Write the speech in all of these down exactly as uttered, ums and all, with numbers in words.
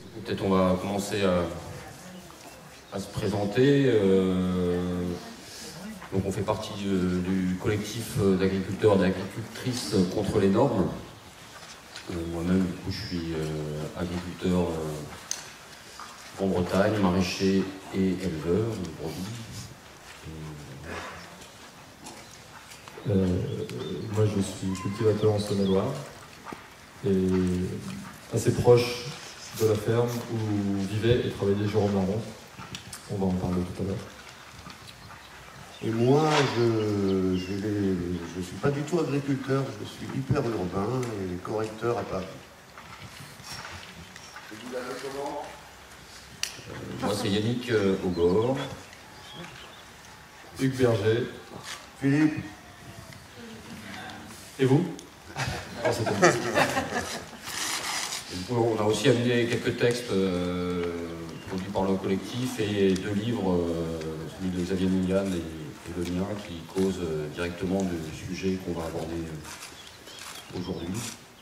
peut-être on va commencer à, à se présenter. Euh, donc on fait partie euh, du collectif d'agriculteurs et d'agricultrices contre les normes. Euh, Moi-même, du coup, je suis euh, agriculteur euh, en Bretagne, maraîcher et éleveur de brebis. Euh, moi, je suis cultivateur en Saône-et-Loire et assez proche de la ferme où vivait et travaillait Jérôme Larron. On va en parler tout à l'heure. Et moi, je je vais, je suis pas du tout agriculteur, je suis hyper urbain et correcteur à Paris. Et vous avez comment ? Euh, moi, c'est Yannick euh, Augor. Hugues Berger. Philippe ? Et vous? Ah, c'est bon. Et du coup, on a aussi amené quelques textes euh, produits par le collectif et deux livres, euh, celui de Xavier Millian et, et le mien, qui causent euh, directement du sujet qu'on va aborder euh, aujourd'hui.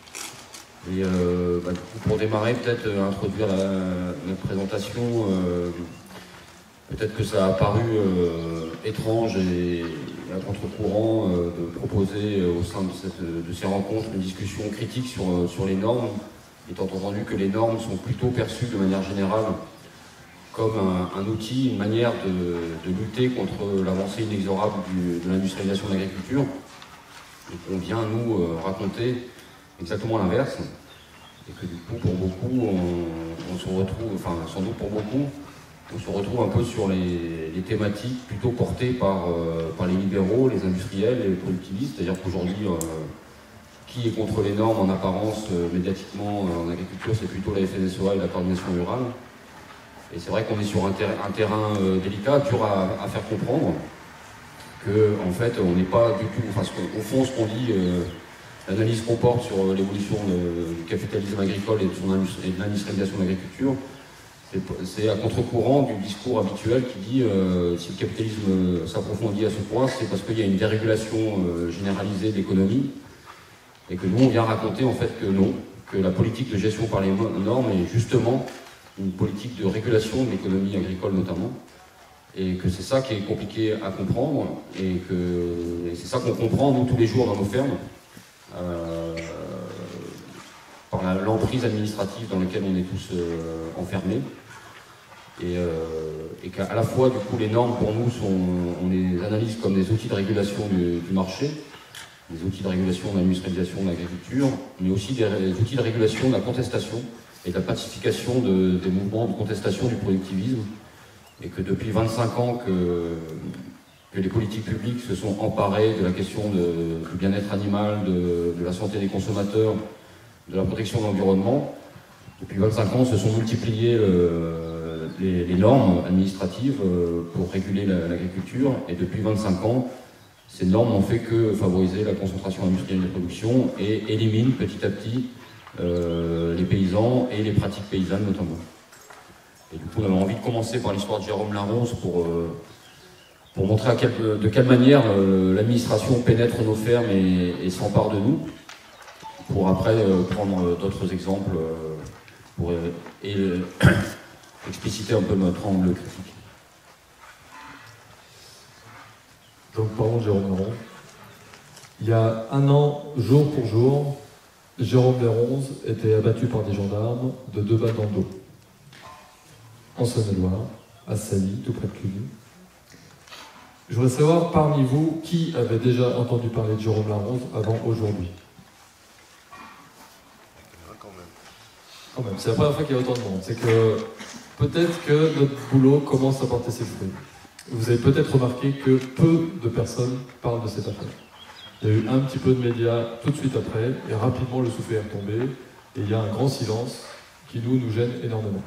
Et euh, bah, du coup, pour démarrer, peut-être euh, introduire la, notre présentation. Euh, peut-être que ça a paru euh, étrange et à contre-courant euh, de proposer euh, au sein de, cette, de ces rencontres une discussion critique sur, euh, sur les normes, étant entendu que les normes sont plutôt perçues de manière générale comme un, un outil, une manière de, de lutter contre l'avancée inexorable du, de l'industrialisation de l'agriculture. Et qu'on vient nous euh, raconter exactement l'inverse. Et que du coup, pour beaucoup, on, on se retrouve, enfin sans doute pour beaucoup, on se retrouve un peu sur les, les thématiques plutôt portées par, euh, par les libéraux, les industriels et les productivistes. C'est-à-dire qu'aujourd'hui, euh, qui est contre les normes en apparence, euh, médiatiquement, euh, en agriculture, c'est plutôt la F N S E A et la coordination rurale. Et c'est vrai qu'on est sur un, ter un terrain euh, délicat, dur à, à faire comprendre, que en fait, on n'est pas du tout, enfin, au fond, ce qu'on dit, euh, l'analyse qu'on porte sur euh, l'évolution du capitalisme agricole et de, son et de l'industrialisation de l'agriculture, c'est à contre-courant du discours habituel qui dit euh, si le capitalisme s'approfondit à ce point, c'est parce qu'il y a une dérégulation euh, généralisée de l'économie, et que nous, on vient raconter en fait que non, que la politique de gestion par les normes est justement une politique de régulation de l'économie agricole notamment, et que c'est ça qui est compliqué à comprendre, et que c'est ça qu'on comprend nous tous les jours dans nos fermes, euh, par l'emprise administrative dans laquelle on est tous euh, enfermés, et, euh, et qu'à la fois du coup les normes pour nous sont, on les analyse comme des outils de régulation du, du marché, des outils de régulation de l'industrialisation de l'agriculture, mais aussi des, des outils de régulation de la contestation et de la pacification de, des mouvements de contestation du productivisme, et que depuis vingt-cinq ans que, que les politiques publiques se sont emparées de la question de, du bien-être animal, de, de la santé des consommateurs, de la protection de l'environnement. Depuis vingt-cinq ans, se sont multipliées le, les, les normes administratives pour réguler l'agriculture, et depuis vingt-cinq ans, ces normes n'ont fait que favoriser la concentration industrielle de production et éliminent petit à petit euh, les paysans et les pratiques paysannes notamment. Et du coup, on avait envie de commencer par l'histoire de Jérôme Larron pour, euh, pour montrer à quel, de quelle manière euh, l'administration pénètre nos fermes et, et s'empare de nous, pour après euh, prendre euh, d'autres exemples euh, pour euh, et, euh, expliciter un peu notre angle critique. Donc, parlons de Jérôme Larron. Il y a un an, jour pour jour, Jérôme Larron était abattu par des gendarmes de deux balles dans le dos, en Saône-et-Loire, à Sailly, tout près de Cluny. Je voudrais savoir, parmi vous, qui avait déjà entendu parler de Jérôme Larron avant aujourd'hui? Quand même. Quand même, c'est la première fois qu'il y a autant de monde. C'est que peut-être que notre boulot commence à porter ses fruits. Vous avez peut-être remarqué que peu de personnes parlent de cette affaire. Il y a eu un petit peu de médias tout de suite après, et rapidement le soufflet est retombé, et il y a un grand silence qui nous, nous gêne énormément.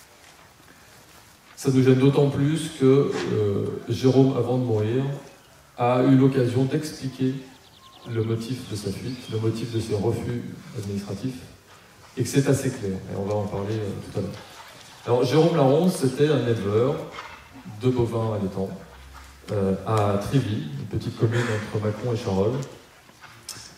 Ça nous gêne d'autant plus que euh, Jérôme, avant de mourir, a eu l'occasion d'expliquer le motif de sa fuite, le motif de ses refus administratifs, et que c'est assez clair, et on va en parler euh, tout à l'heure. Alors, Jérôme Larron, c'était un éleveur de bovins à l'étang, euh, à Tréville, une petite commune entre Mâcon et Charolles.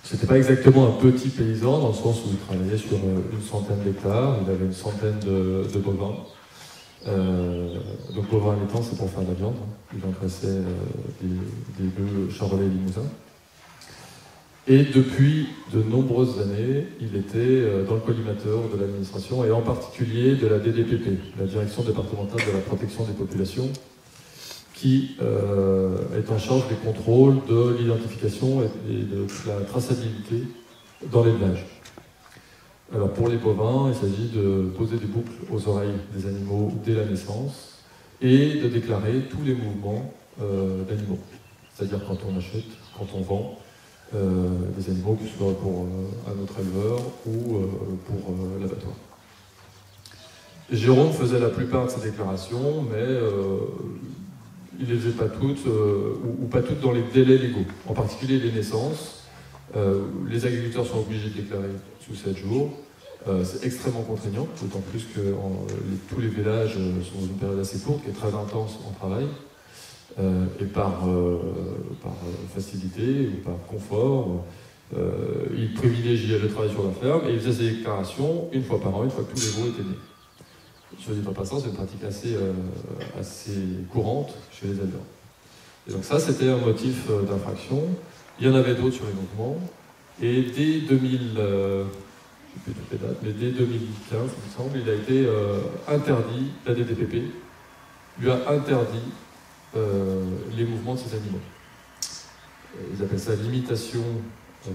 C'était pas exactement un petit paysan, dans le sens où il travaillait sur une centaine d'hectares, il avait une centaine de, de bovins. Euh, donc bovins allaitant, c'est pour faire de la viande. Il engraissait euh, des, des bœufs charolais et limousins. Et depuis de nombreuses années, il était euh, dans le collimateur de l'administration, et en particulier de la D D P P, la Direction départementale de la protection des populations, qui euh, est en charge des contrôles de l'identification et de la traçabilité dans l'élevage. Alors pour les bovins, il s'agit de poser des boucles aux oreilles des animaux dès la naissance et de déclarer tous les mouvements euh, d'animaux. C'est-à-dire quand on achète, quand on vend euh, des animaux, que ce soit pour euh, un autre éleveur ou euh, pour euh, l'abattoir. Jérôme faisait la plupart de ces déclarations, mais euh, il ne les faisait pas toutes, euh, ou, ou pas toutes dans les délais légaux. En particulier les naissances. Euh, les agriculteurs sont obligés de déclarer sous sept jours. Euh, c'est extrêmement contraignant, d'autant plus que en, les, tous les villages sont dans une période assez courte, qui est très intense en travail. Euh, et par, euh, par facilité ou par confort, euh, ils privilégiaient le travail sur la ferme et ils faisaient ces déclarations une fois par an, une fois que tous les veaux étaient nés. Sur les passants, c'est une pratique assez, euh, assez courante chez les éleveurs. Et donc ça, c'était un motif euh, d'infraction. Il y en avait d'autres sur les mouvements. Et dès deux mille, euh, je ne sais plus toutes les dates, mais dès deux mille quinze, il me semble, il a été euh, interdit, la D D P P lui a interdit euh, les mouvements de ces animaux. Ils appellent ça l'imitation euh,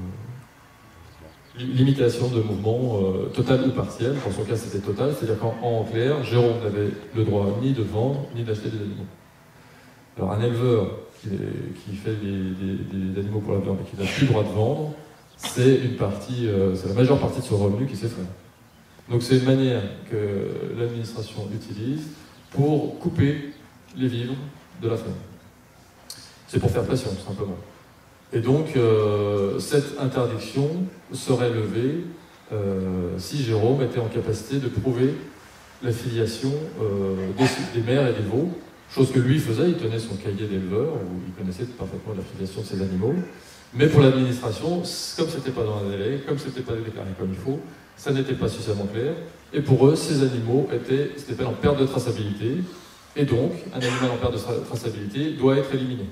limitation de mouvement euh, total ou partiel. Dans son cas, c'était total, c'est-à-dire qu'en clair, Jérôme n'avait le droit ni de vendre, ni d'acheter des animaux. Alors un éleveur qui, qui fait des, des, des animaux pour la viande et qui n'a plus le droit de vendre, c'est une partie, euh, c'est la majeure partie de son revenu qui s'effraie. Donc c'est une manière que l'administration utilise pour couper les vivres de la ferme. C'est pour faire pression, tout simplement. Et donc, euh, cette interdiction serait levée euh, si Jérôme était en capacité de prouver la filiation euh, des, des mères et des veaux, chose que lui faisait, il tenait son cahier d'éleveur, où il connaissait parfaitement la filiation de ses animaux. Mais pour l'administration, comme ce n'était pas dans un délai, comme ce n'était pas déclaré comme il faut, ça n'était pas suffisamment clair. Et pour eux, ces animaux étaient ce qu'on appelle en perte de traçabilité, et donc, un animal en perte de tra traçabilité doit être éliminé.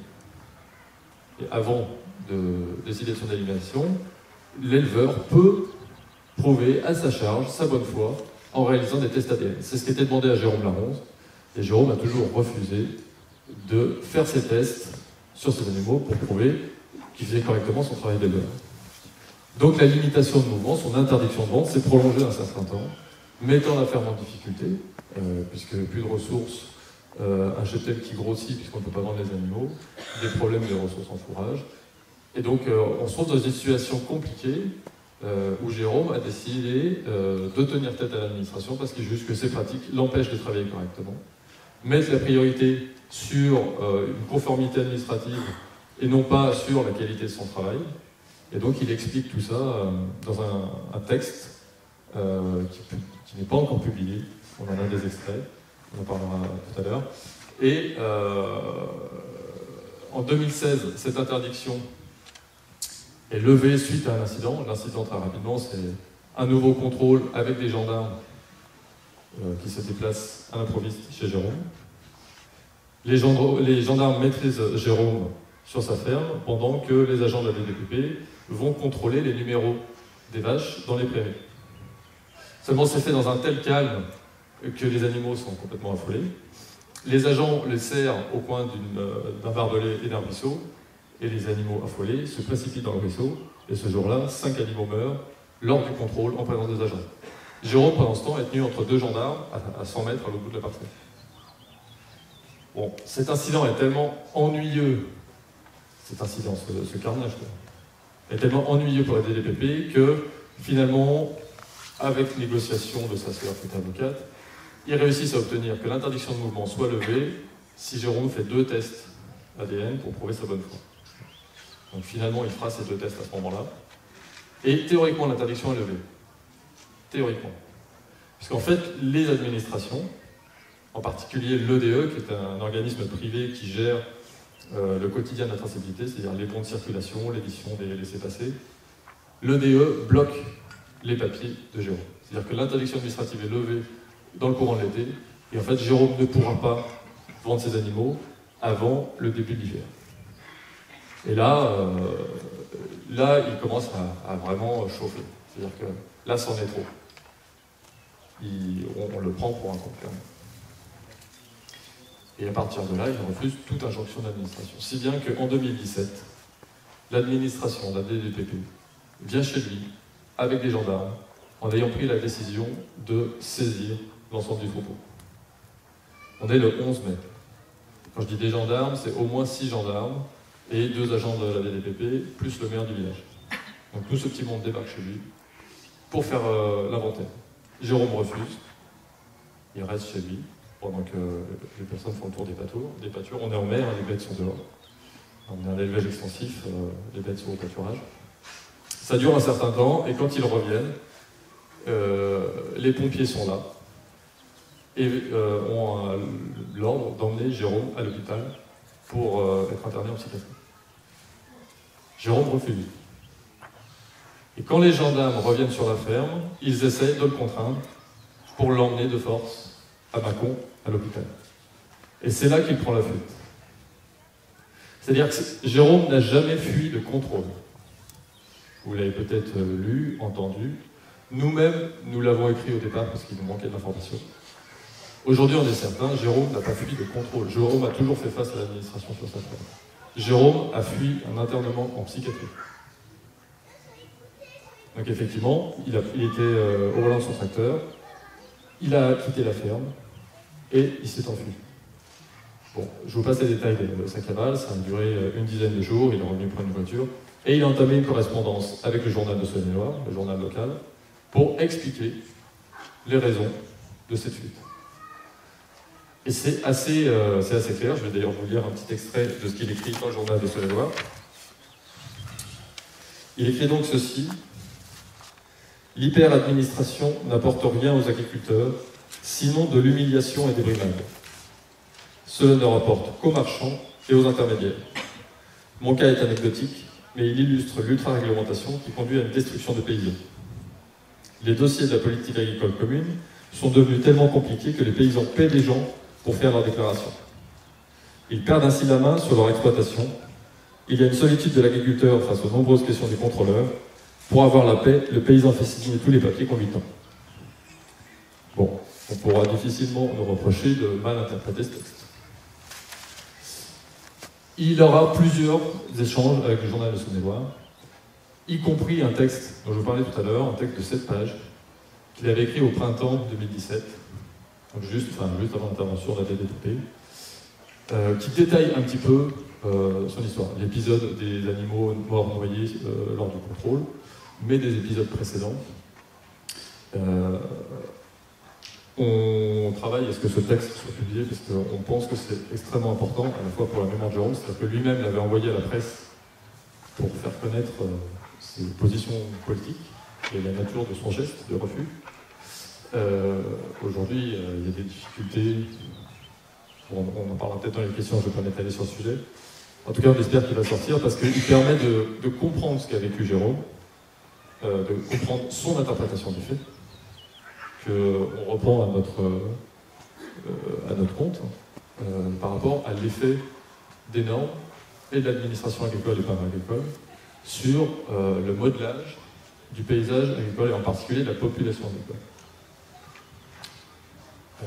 Et avant de décider de son élimination, l'éleveur peut prouver à sa charge sa bonne foi en réalisant des tests A D N. C'est ce qui était demandé à Jérôme Laronze, et Jérôme a toujours refusé de faire ces tests sur ces animaux pour prouver qu'il faisait correctement son travail d'éleveur. Donc la limitation de mouvement, son interdiction de vente, s'est prolongée un certain temps, mettant la ferme en difficulté, euh, puisque plus de ressources, euh, un cheptel qui grossit puisqu'on ne peut pas vendre les animaux, des problèmes de ressources en fourrage. Et donc euh, on se trouve dans une situation compliquée euh, où Jérôme a décidé euh, de tenir tête à l'administration parce qu'il juge que ces pratiques l'empêchent de travailler correctement, mettre la priorité sur euh, une conformité administrative et non pas sur la qualité de son travail. Et donc il explique tout ça euh, dans un, un texte euh, qui, qui n'est pas encore publié. On en a des extraits, on en parlera tout à l'heure. Et euh, en deux mille seize, cette interdiction est levée suite à un incident. L'incident, très rapidement, c'est un nouveau contrôle avec des gendarmes euh, qui se déplacent à l'improviste chez Jérôme. Les, gendr les gendarmes maîtrisent Jérôme sur sa ferme pendant que les agents de la D D P P vont contrôler les numéros des vaches dans les prairies. Seulement, c'est fait dans un tel calme que les animaux sont complètement affolés. Les agents les serrent au coin d'un barbelé et d'un ruisseau, et les animaux affolés se précipitent dans le ruisseau, et ce jour-là, cinq animaux meurent lors du contrôle en présence des agents. Jérôme, pendant ce temps, est tenu entre deux gendarmes à cent mètres à l'autre bout de la parcelle. Bon, cet incident est tellement ennuyeux, cet incident, ce, ce carnage, quoi, est tellement ennuyeux pour la D D P P que, finalement, avec négociation de sa sœur qui est avocate, ils réussissent à obtenir que l'interdiction de mouvement soit levée si Jérôme fait deux tests A D N pour prouver sa bonne foi. Donc finalement, il fera ces deux tests à ce moment-là. Et théoriquement, l'interdiction est levée. Théoriquement. Puisqu'en fait, les administrations, en particulier l'E D E, qui est un organisme privé qui gère euh, le quotidien de la traçabilité, c'est-à-dire les bons de circulation, l'édition des laissez-passer. L'E D E bloque les papiers de Jérôme. C'est-à-dire que l'interdiction administrative est levée dans le courant de l'été, et en fait, Jérôme ne pourra pas vendre ses animaux avant le début de l'hiver. Et là, euh, là, il commence à, à vraiment chauffer. C'est-à-dire que là, c'en est trop. Il, on, on le prend pour un confirme. Et à partir de là, il refuse toute injonction d'administration. Si bien qu'en deux mille dix-sept, l'administration, la D D P P, vient chez lui, avec des gendarmes, en ayant pris la décision de saisir l'ensemble du troupeau. On est le onze mai. Quand je dis des gendarmes, c'est au moins six gendarmes et deux agents de la D D P P, plus le maire du village. Donc tout ce petit monde débarque chez lui pour faire euh, l'inventaire. Jérôme refuse, il reste chez lui, pendant que les personnes font le tour des pâtures. Des pâtures. On est en mer, hein, les bêtes sont dehors. On est en élevage extensif, euh, les bêtes sont au pâturage. Ça dure un certain temps, et quand ils reviennent, euh, les pompiers sont là, et euh, ont euh, l'ordre d'emmener Jérôme à l'hôpital pour euh, être interné en psychiatrie. Jérôme refuse. Et quand les gendarmes reviennent sur la ferme, ils essayent de le contraindre pour l'emmener de force à Mâcon, à l'hôpital. Et c'est là qu'il prend la fuite. C'est-à-dire que Jérôme n'a jamais fui de contrôle. Vous l'avez peut-être lu, entendu. Nous-mêmes, nous l'avons écrit au départ parce qu'il nous manquait d'informations. Aujourd'hui, on est certain, Jérôme n'a pas fui de contrôle. Jérôme a toujours fait face à l'administration sur sa ferme. Jérôme a fui un internement en psychiatrie. Donc effectivement, il, a, il était euh, au volant de son tracteur, il a quitté la ferme et il s'est enfui. Bon, je vous passe les détails de sa cavale, ça a duré une dizaine de jours, il est revenu prendre une voiture, et il a entamé une correspondance avec le journal de Saône-et-Loire, le journal local, pour expliquer les raisons de cette fuite. Et c'est assez, euh, c'est assez clair, je vais d'ailleurs vous lire un petit extrait de ce qu'il écrit dans le journal de Saône-et-Loire. Il écrit donc ceci: « L'hyper-administration n'apporte rien aux agriculteurs, sinon de l'humiliation et des brimades. Cela ne rapporte qu'aux marchands et aux intermédiaires. Mon cas est anecdotique, mais il illustre l'ultra-réglementation qui conduit à une destruction de paysans. Les dossiers de la politique agricole commune sont devenus tellement compliqués que les paysans paient des gens pour faire leurs déclarations. Ils perdent ainsi la main sur leur exploitation. Il y a une solitude de l'agriculteur face aux nombreuses questions des contrôleurs. Pour avoir la paix, le paysan fait signer tous les papiers qu'on lui tend. » Bon, on pourra difficilement nous reprocher de mal interpréter ce texte. Il aura plusieurs échanges avec le journal de Saône-et-Loire, y compris un texte dont je vous parlais tout à l'heure, un texte de sept pages, qu'il avait écrit au printemps deux mille dix-sept, donc juste, enfin, juste avant l'intervention de la D D P P, euh, qui détaille un petit peu euh, son histoire. L'épisode des animaux morts noyés euh, lors du contrôle, mais des épisodes précédents. Euh, on travaille à ce que ce texte soit publié parce qu'on pense que c'est extrêmement important, à la fois pour la mémoire de Jérôme, c'est-à-dire que lui-même l'avait envoyé à la presse pour faire connaître euh, ses positions politiques et la nature de son geste de refus. Euh, Aujourd'hui, euh, il y a des difficultés, on, on en parlera peut-être dans les questions, je ne vais pas m'étaler sur le sujet. En tout cas, on espère qu'il va sortir parce qu'il permet de, de comprendre ce qu'a vécu Jérôme, euh, de comprendre son interprétation du fait, qu'on reprend à notre, euh, à notre compte, euh, par rapport à l'effet des normes et de l'administration agricole et para-agricole sur euh, le modelage du paysage agricole et en particulier de la population agricole. Euh,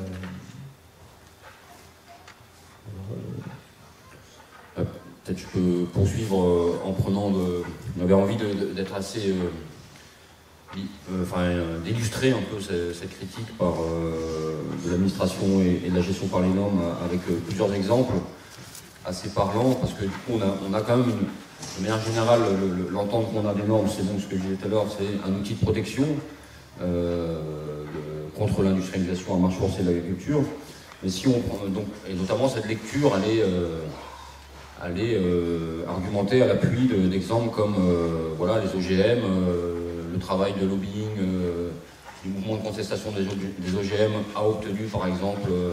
euh, Peut-être je peux poursuivre euh, en prenant de... On avait envie d'être assez... Euh, Enfin, euh, d'illustrer un peu cette, cette critique par euh, de l'administration et, et de la gestion par les normes avec euh, plusieurs exemples assez parlants, parce que du coup on a, on a quand même, une, de manière générale, l'entente qu'on a des normes, c'est donc ce que je disais tout à l'heure, c'est un outil de protection euh, de, contre l'industrialisation à marche forcée de l'agriculture. Mais si on prend donc, et notamment cette lecture, elle est, euh, elle est euh, argumentée à l'appui d'exemples comme euh, voilà, les O G M, euh, le travail de lobbying euh, du mouvement de contestation des, des O G M a obtenu par exemple euh,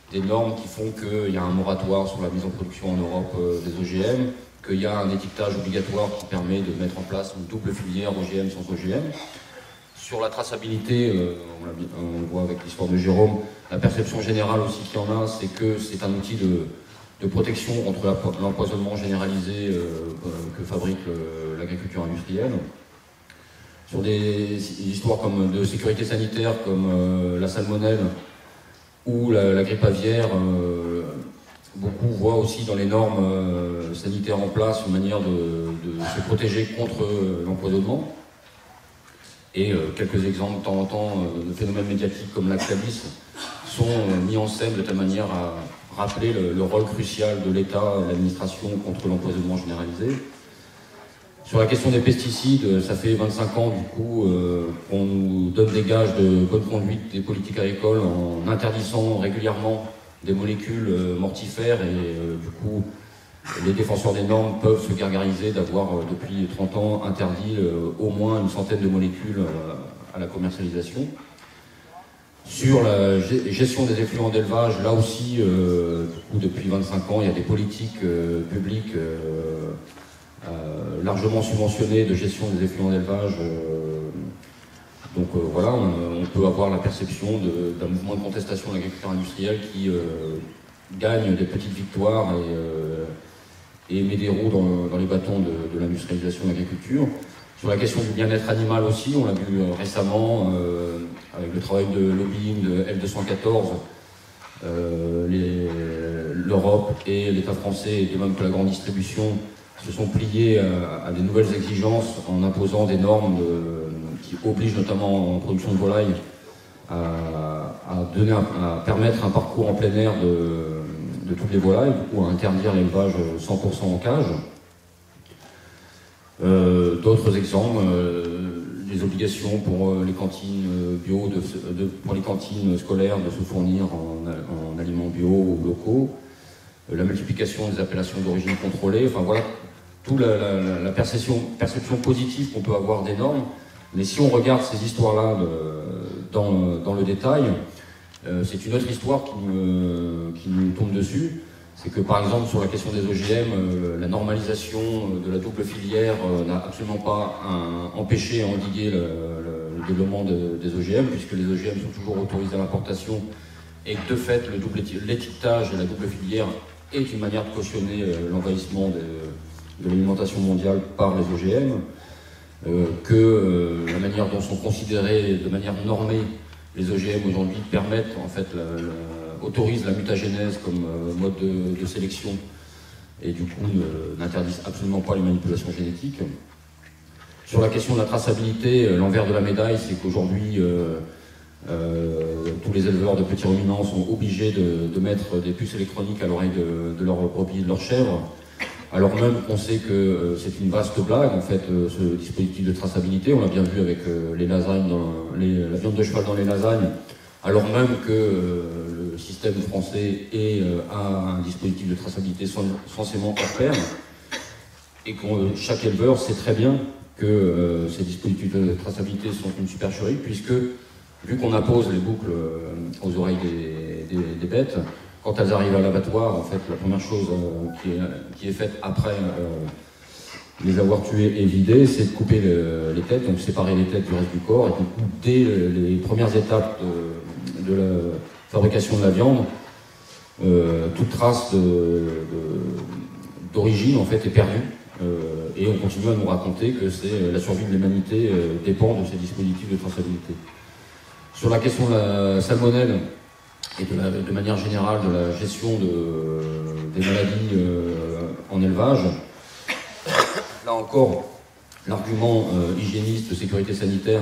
des normes qui font qu'il y a un moratoire sur la mise en production en Europe euh, des O G M, qu'il y a un étiquetage obligatoire qui permet de mettre en place une double filière O G M sans O G M. Sur la traçabilité, euh, on, on le voit avec l'histoire de Jérôme, la perception générale aussi qu'il y en a, c'est que c'est un outil de, de protection contre l'empoisonnement généralisé euh, que fabrique l'agriculture industrielle. Sur des histoires comme de sécurité sanitaire, comme euh, la salmonelle ou la, la grippe aviaire, euh, beaucoup voient aussi dans les normes euh, sanitaires en place une manière de, de se protéger contre euh, l'empoisonnement. Et euh, quelques exemples de temps en temps euh, de phénomènes médiatiques comme l'Actabis sont euh, mis en scène de telle manière à rappeler le, le rôle crucial de l'État et de l'administration contre l'empoisonnement généralisé. Sur la question des pesticides, ça fait vingt-cinq ans du coup euh, qu'on nous donne des gages de bonne conduite des politiques agricoles en interdisant régulièrement des molécules euh, mortifères et euh, du coup les défenseurs des normes peuvent se gargariser d'avoir euh, depuis trente ans interdit euh, au moins une centaine de molécules euh, à la commercialisation. Sur la gestion des effluents d'élevage, là aussi, euh, du coup, depuis vingt-cinq ans, il y a des politiques euh, publiques euh, euh, largement subventionnées de gestion des effluents d'élevage. Euh, donc euh, voilà, on, on peut avoir la perception d'un mouvement de contestation de l'agriculture industrielle qui euh, gagne des petites victoires et, euh, et met des roues dans, dans les bâtons de, de l'industrialisation de l'agriculture. Sur la question du bien-être animal aussi, on l'a vu euh, récemment euh, avec le travail de lobbying de L deux cent quatorze, euh, l'Europe et l'État français, et même que la grande distribution, se sont pliés à, à des nouvelles exigences en imposant des normes de, qui obligent notamment en production de volailles à, à, donner un, à permettre un parcours en plein air de, de toutes les volailles, du coup à interdire l'élevage cent pour cent en cage. Euh, D'autres exemples, euh, les obligations pour euh, les cantines euh, bio, de, de, pour les cantines scolaires de se fournir en, en aliments bio ou locaux, euh, la multiplication des appellations d'origine contrôlée, enfin voilà, toute la, la, la perception, perception positive qu'on peut avoir des normes. Mais si on regarde ces histoires-là dans, dans le détail, euh, c'est une autre histoire qui nous, qui nous tombe dessus. C'est que par exemple sur la question des O G M, euh, la normalisation de la double filière euh, n'a absolument pas un, empêché et endigué le, le, le développement de, des O G M, puisque les O G M sont toujours autorisés à l'importation et que de fait le double l'étiquetage et la double filière est une manière de cautionner euh, l'envahissement de, de l'alimentation mondiale par les O G M, euh, que euh, la manière dont sont considérés de manière normée les O G M aujourd'hui permettent en fait la, la autorisent la mutagénèse comme euh, mode de, de sélection et du coup n'interdisent absolument pas les manipulations génétiques. Sur la question de la traçabilité, euh, l'envers de la médaille, c'est qu'aujourd'hui euh, euh, tous les éleveurs de petits ruminants sont obligés de, de mettre des puces électroniques à l'oreille de, de leurs brebis et de leurs chèvres, alors même qu'on sait que euh, c'est une vaste blague en fait euh, ce dispositif de traçabilité. On l'a bien vu avec euh, les lasagnes dans, les, la viande de cheval dans les lasagnes, alors même que euh, le système français est, euh, a un dispositif de traçabilité censément hors pair, et que chaque éleveur sait très bien que euh, ces dispositifs de traçabilité sont une supercherie, puisque vu qu'on impose les boucles euh, aux oreilles des, des, des bêtes, quand elles arrivent à l'abattoir, en fait, la première chose euh, qui, est, qui est faite après euh, les avoir tués et vidés, c'est de couper le, les têtes, donc séparer les têtes du reste du corps, et du coup, dès les premières étapes de, de la fabrication de la viande, euh, toute trace d'origine en fait est perdue, euh, et on continue à nous raconter que c'est la survie de l'humanité euh, dépend de ces dispositifs de traçabilité. Sur la question de la salmonelle et de, la, de manière générale de la gestion de, des maladies euh, en élevage, là encore, l'argument euh, hygiéniste de sécurité sanitaire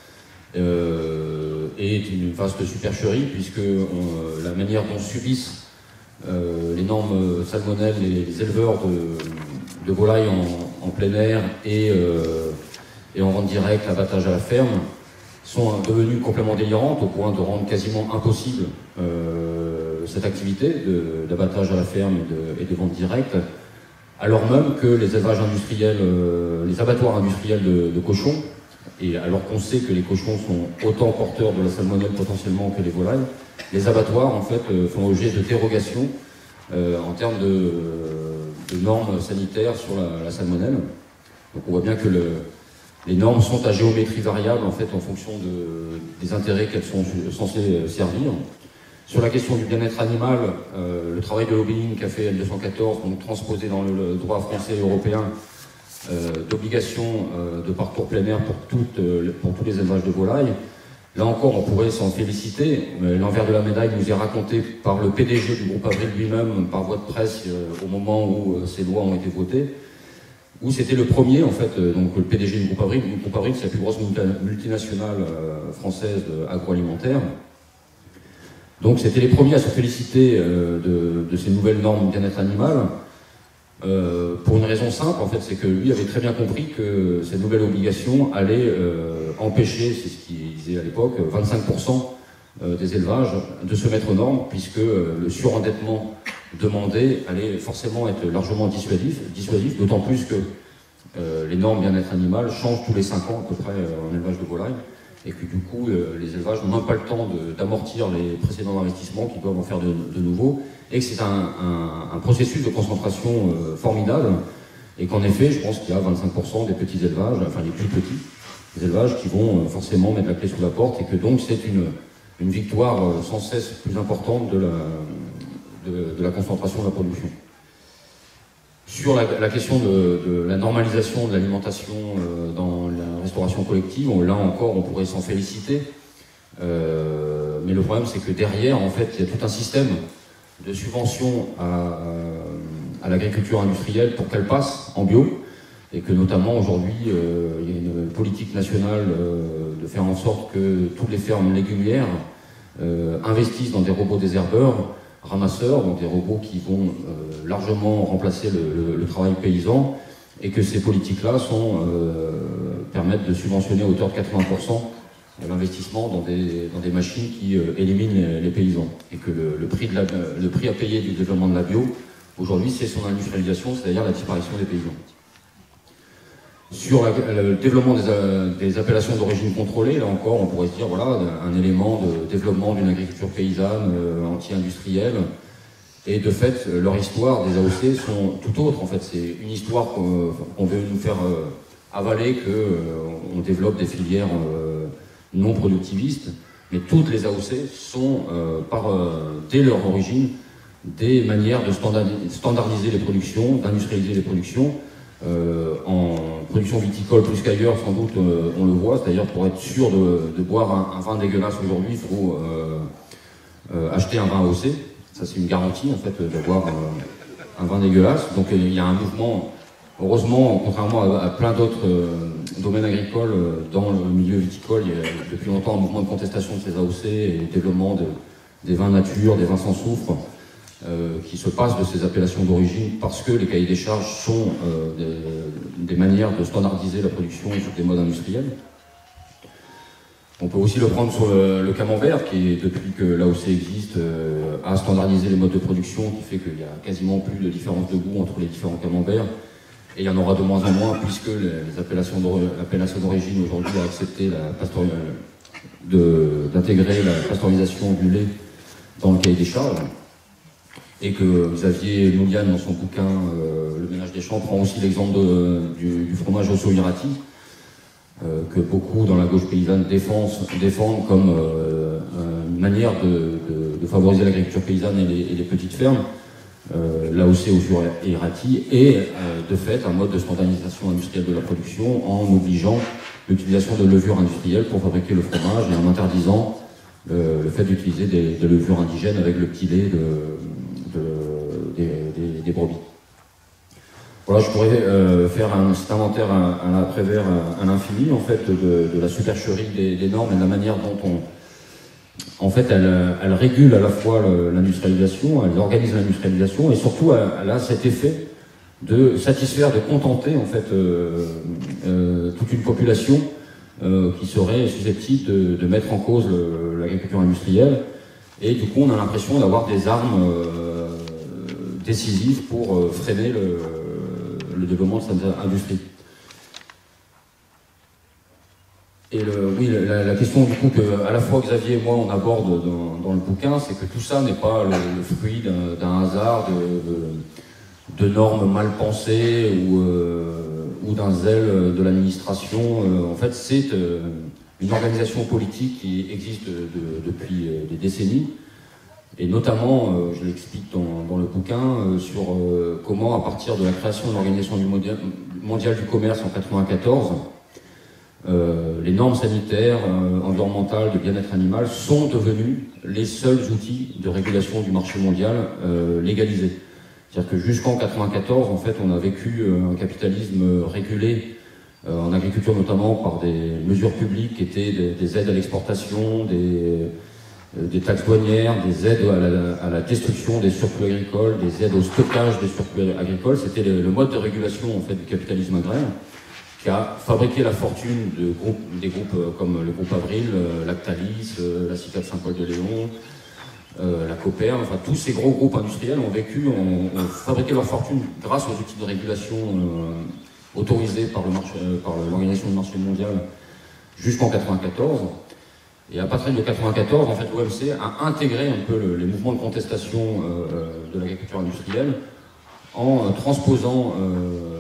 euh, est une vaste supercherie, puisque euh, la manière dont subissent euh, les normes salmonelles les, les éleveurs de, de volailles en, en plein air et, euh, et en vente directe, abattage à la ferme, sont devenues complètement délirantes au point de rendre quasiment impossible euh, cette activité d'abattage à la ferme et de, et de vente directe, alors même que les élevages industriels, euh, les abattoirs industriels de, de cochons, et alors qu'on sait que les cochons sont autant porteurs de la salmonelle potentiellement que les volailles, les abattoirs en fait euh, font l'objet de dérogations euh, en termes de, de normes sanitaires sur la, la salmonelle. Donc on voit bien que le, les normes sont à géométrie variable en fait en fonction de, des intérêts qu'elles sont censées servir. Sur la question du bien-être animal, euh, le travail de lobbying qu'a fait L deux cent quatorze, donc transposé dans le, le droit français et européen, euh, d'obligation euh, de parcours plein air pour, toutes, euh, pour tous les élevages de volailles. Là encore, on pourrait s'en féliciter, mais l'envers de la médaille nous est raconté par le P D G du groupe Avril lui-même, par voie de presse, euh, au moment où euh, ces lois ont été votées, où c'était le premier, en fait, euh, donc le P D G du groupe Avril. Le groupe Avril, c'est la plus grosse multinationale euh, française agroalimentaire. Donc c'était les premiers à se féliciter euh, de, de ces nouvelles normes bien-être animal, euh, pour une raison simple, en fait, c'est que lui avait très bien compris que cette nouvelle obligation allait euh, empêcher, c'est ce qu'il disait à l'époque, vingt-cinq pour cent des élevages de se mettre aux normes, puisque euh, le surendettement demandé allait forcément être largement dissuasif, dissuasif d'autant plus que euh, les normes bien-être animal changent tous les cinq ans à peu près euh, en élevage de volailles, et que du coup euh, les élevages n'ont même pas le temps d'amortir les précédents investissements qui doivent en faire de, de nouveaux, et que c'est un, un, un processus de concentration euh, formidable, et qu'en effet je pense qu'il y a vingt-cinq pour cent des petits élevages, enfin les plus petits, des élevages qui vont euh, forcément mettre la clé sous la porte, et que donc c'est une, une victoire euh, sans cesse plus importante de la, de, de la concentration de la production. Sur la, la question de, de la normalisation de l'alimentation euh, dans la restauration collective, on, là encore on pourrait s'en féliciter, euh, mais le problème c'est que derrière en fait il y a tout un système de subventions à, à l'agriculture industrielle pour qu'elle passe en bio, et que notamment aujourd'hui euh, il y a une politique nationale euh, de faire en sorte que toutes les fermes légumières euh, investissent dans des robots désherbeurs, ramasseurs, donc des robots qui vont euh, largement remplacer le, le, le travail paysan, et que ces politiques-là sont euh, permettent de subventionner à hauteur de quatre-vingts pour cent l'investissement dans des, dans des machines qui euh, éliminent les, les paysans, et que le, le, prix de la, le prix à payer du développement de la bio, aujourd'hui, c'est son industrialisation, c'est-à-dire la disparition des paysans. Sur la, le développement des, des appellations d'origine contrôlée, là encore, on pourrait se dire, voilà, un élément de développement d'une agriculture paysanne, euh, anti-industrielle, et de fait, leur histoire des A O C sont tout autres. En fait, c'est une histoire qu'on qu'on veut nous faire euh, avaler, qu'on euh, développe des filières euh, non productivistes, mais toutes les A O C sont, euh, par, euh, dès leur origine, des manières de standardiser les productions, d'industrialiser les productions, euh, en production viticole plus qu'ailleurs, sans doute, euh, on le voit. C'est-à-dire, pour être sûr de, de boire un, un vin dégueulasse aujourd'hui, il faut euh, euh, acheter un vin A O C. Ça, c'est une garantie, en fait, d'avoir euh, un vin dégueulasse. Donc, il y a un mouvement, heureusement, contrairement à, à plein d'autres euh, domaines agricoles, euh, dans le milieu viticole, il y a depuis longtemps un mouvement de contestation de ces A O C et le développement de, des vins nature, des vins sans soufre, euh, qui se passent de ces appellations d'origine, parce que les cahiers des charges sont euh, des, des manières de standardiser la production sur des modes industriels. On peut aussi le prendre sur le, le camembert, qui est, depuis que l'A O C existe, euh, a standardisé les modes de production, qui fait qu'il y a quasiment plus de différence de goût entre les différents camemberts. Et il y en aura de moins en moins, puisque les, les appellations d'origine aujourd'hui a accepté d'intégrer la pasteurisation du lait dans le cahier des charges. Et que Xavier Noulian, dans son bouquin euh, Le ménage des champs, prend aussi l'exemple de, du, du fromage Osso Irati, euh, que beaucoup dans la gauche paysanne défendent, défendent comme euh, une manière de, de, de favoriser l'agriculture paysanne et les, et les petites fermes, euh, l'A O C Osso Irati, et euh, de fait un mode de standardisation industrielle de la production en obligeant l'utilisation de levures industrielles pour fabriquer le fromage et en interdisant le, le fait d'utiliser des, des levures indigènes avec le petit lait de De, des, des, des brebis. Voilà, je pourrais euh, faire un, cet inventaire à, à l'après-vert à, à l'infini, en fait, de, de la supercherie des, des normes et de la manière dont on... En fait, elle, elle régule à la fois l'industrialisation, elle organise l'industrialisation, et surtout, elle, elle a cet effet de satisfaire, de contenter, en fait, euh, euh, toute une population euh, qui serait susceptible de, de mettre en cause l'agriculture industrielle. Et du coup, on a l'impression d'avoir des armes euh, décisives pour euh, freiner le, le développement de cette industrie. Et le, oui, la, la question du coup que à la fois Xavier et moi on aborde dans, dans le bouquin, c'est que tout ça n'est pas le, le fruit d'un hasard, de, de, de normes mal pensées ou, euh, ou d'un zèle de l'administration. Euh, en fait, c'est euh, une organisation politique qui existe de, de, depuis des décennies, et notamment, euh, je l'explique dans, dans le bouquin, euh, sur euh, comment, à partir de la création de l'Organisation mondiale du commerce en mille neuf cent quatre-vingt-quatorze, Euh, les normes sanitaires, euh, environnementales, de bien-être animal sont devenus les seuls outils de régulation du marché mondial euh, légalisés. C'est-à-dire que jusqu'en mille neuf cent quatre-vingt-quatorze, en fait, on a vécu euh, un capitalisme régulé euh, en agriculture notamment par des mesures publiques qui étaient des, des aides à l'exportation, des, euh, des taxes douanières, des aides à la, à la destruction des surplus agricoles, des aides au stockage des surplus agricoles. C'était le, le mode de régulation en fait du capitalisme agraire, qui a fabriqué la fortune de groupes, des groupes comme le groupe Avril, euh, Lactalis, euh, la Cicade Saint-Paul-de-Léon, euh, la Coperne, enfin tous ces gros groupes industriels ont vécu, ont, ont fabriqué leur fortune grâce aux outils de régulation euh, autorisés par le marché, euh, par l'Organisation du marché mondial jusqu'en mille neuf cent quatre-vingt-quatorze. Et à partir de mille neuf cent quatre-vingt-quatorze, en fait, l'O M C a intégré un peu le, les mouvements de contestation euh, de l'agriculture industrielle en euh, transposant euh,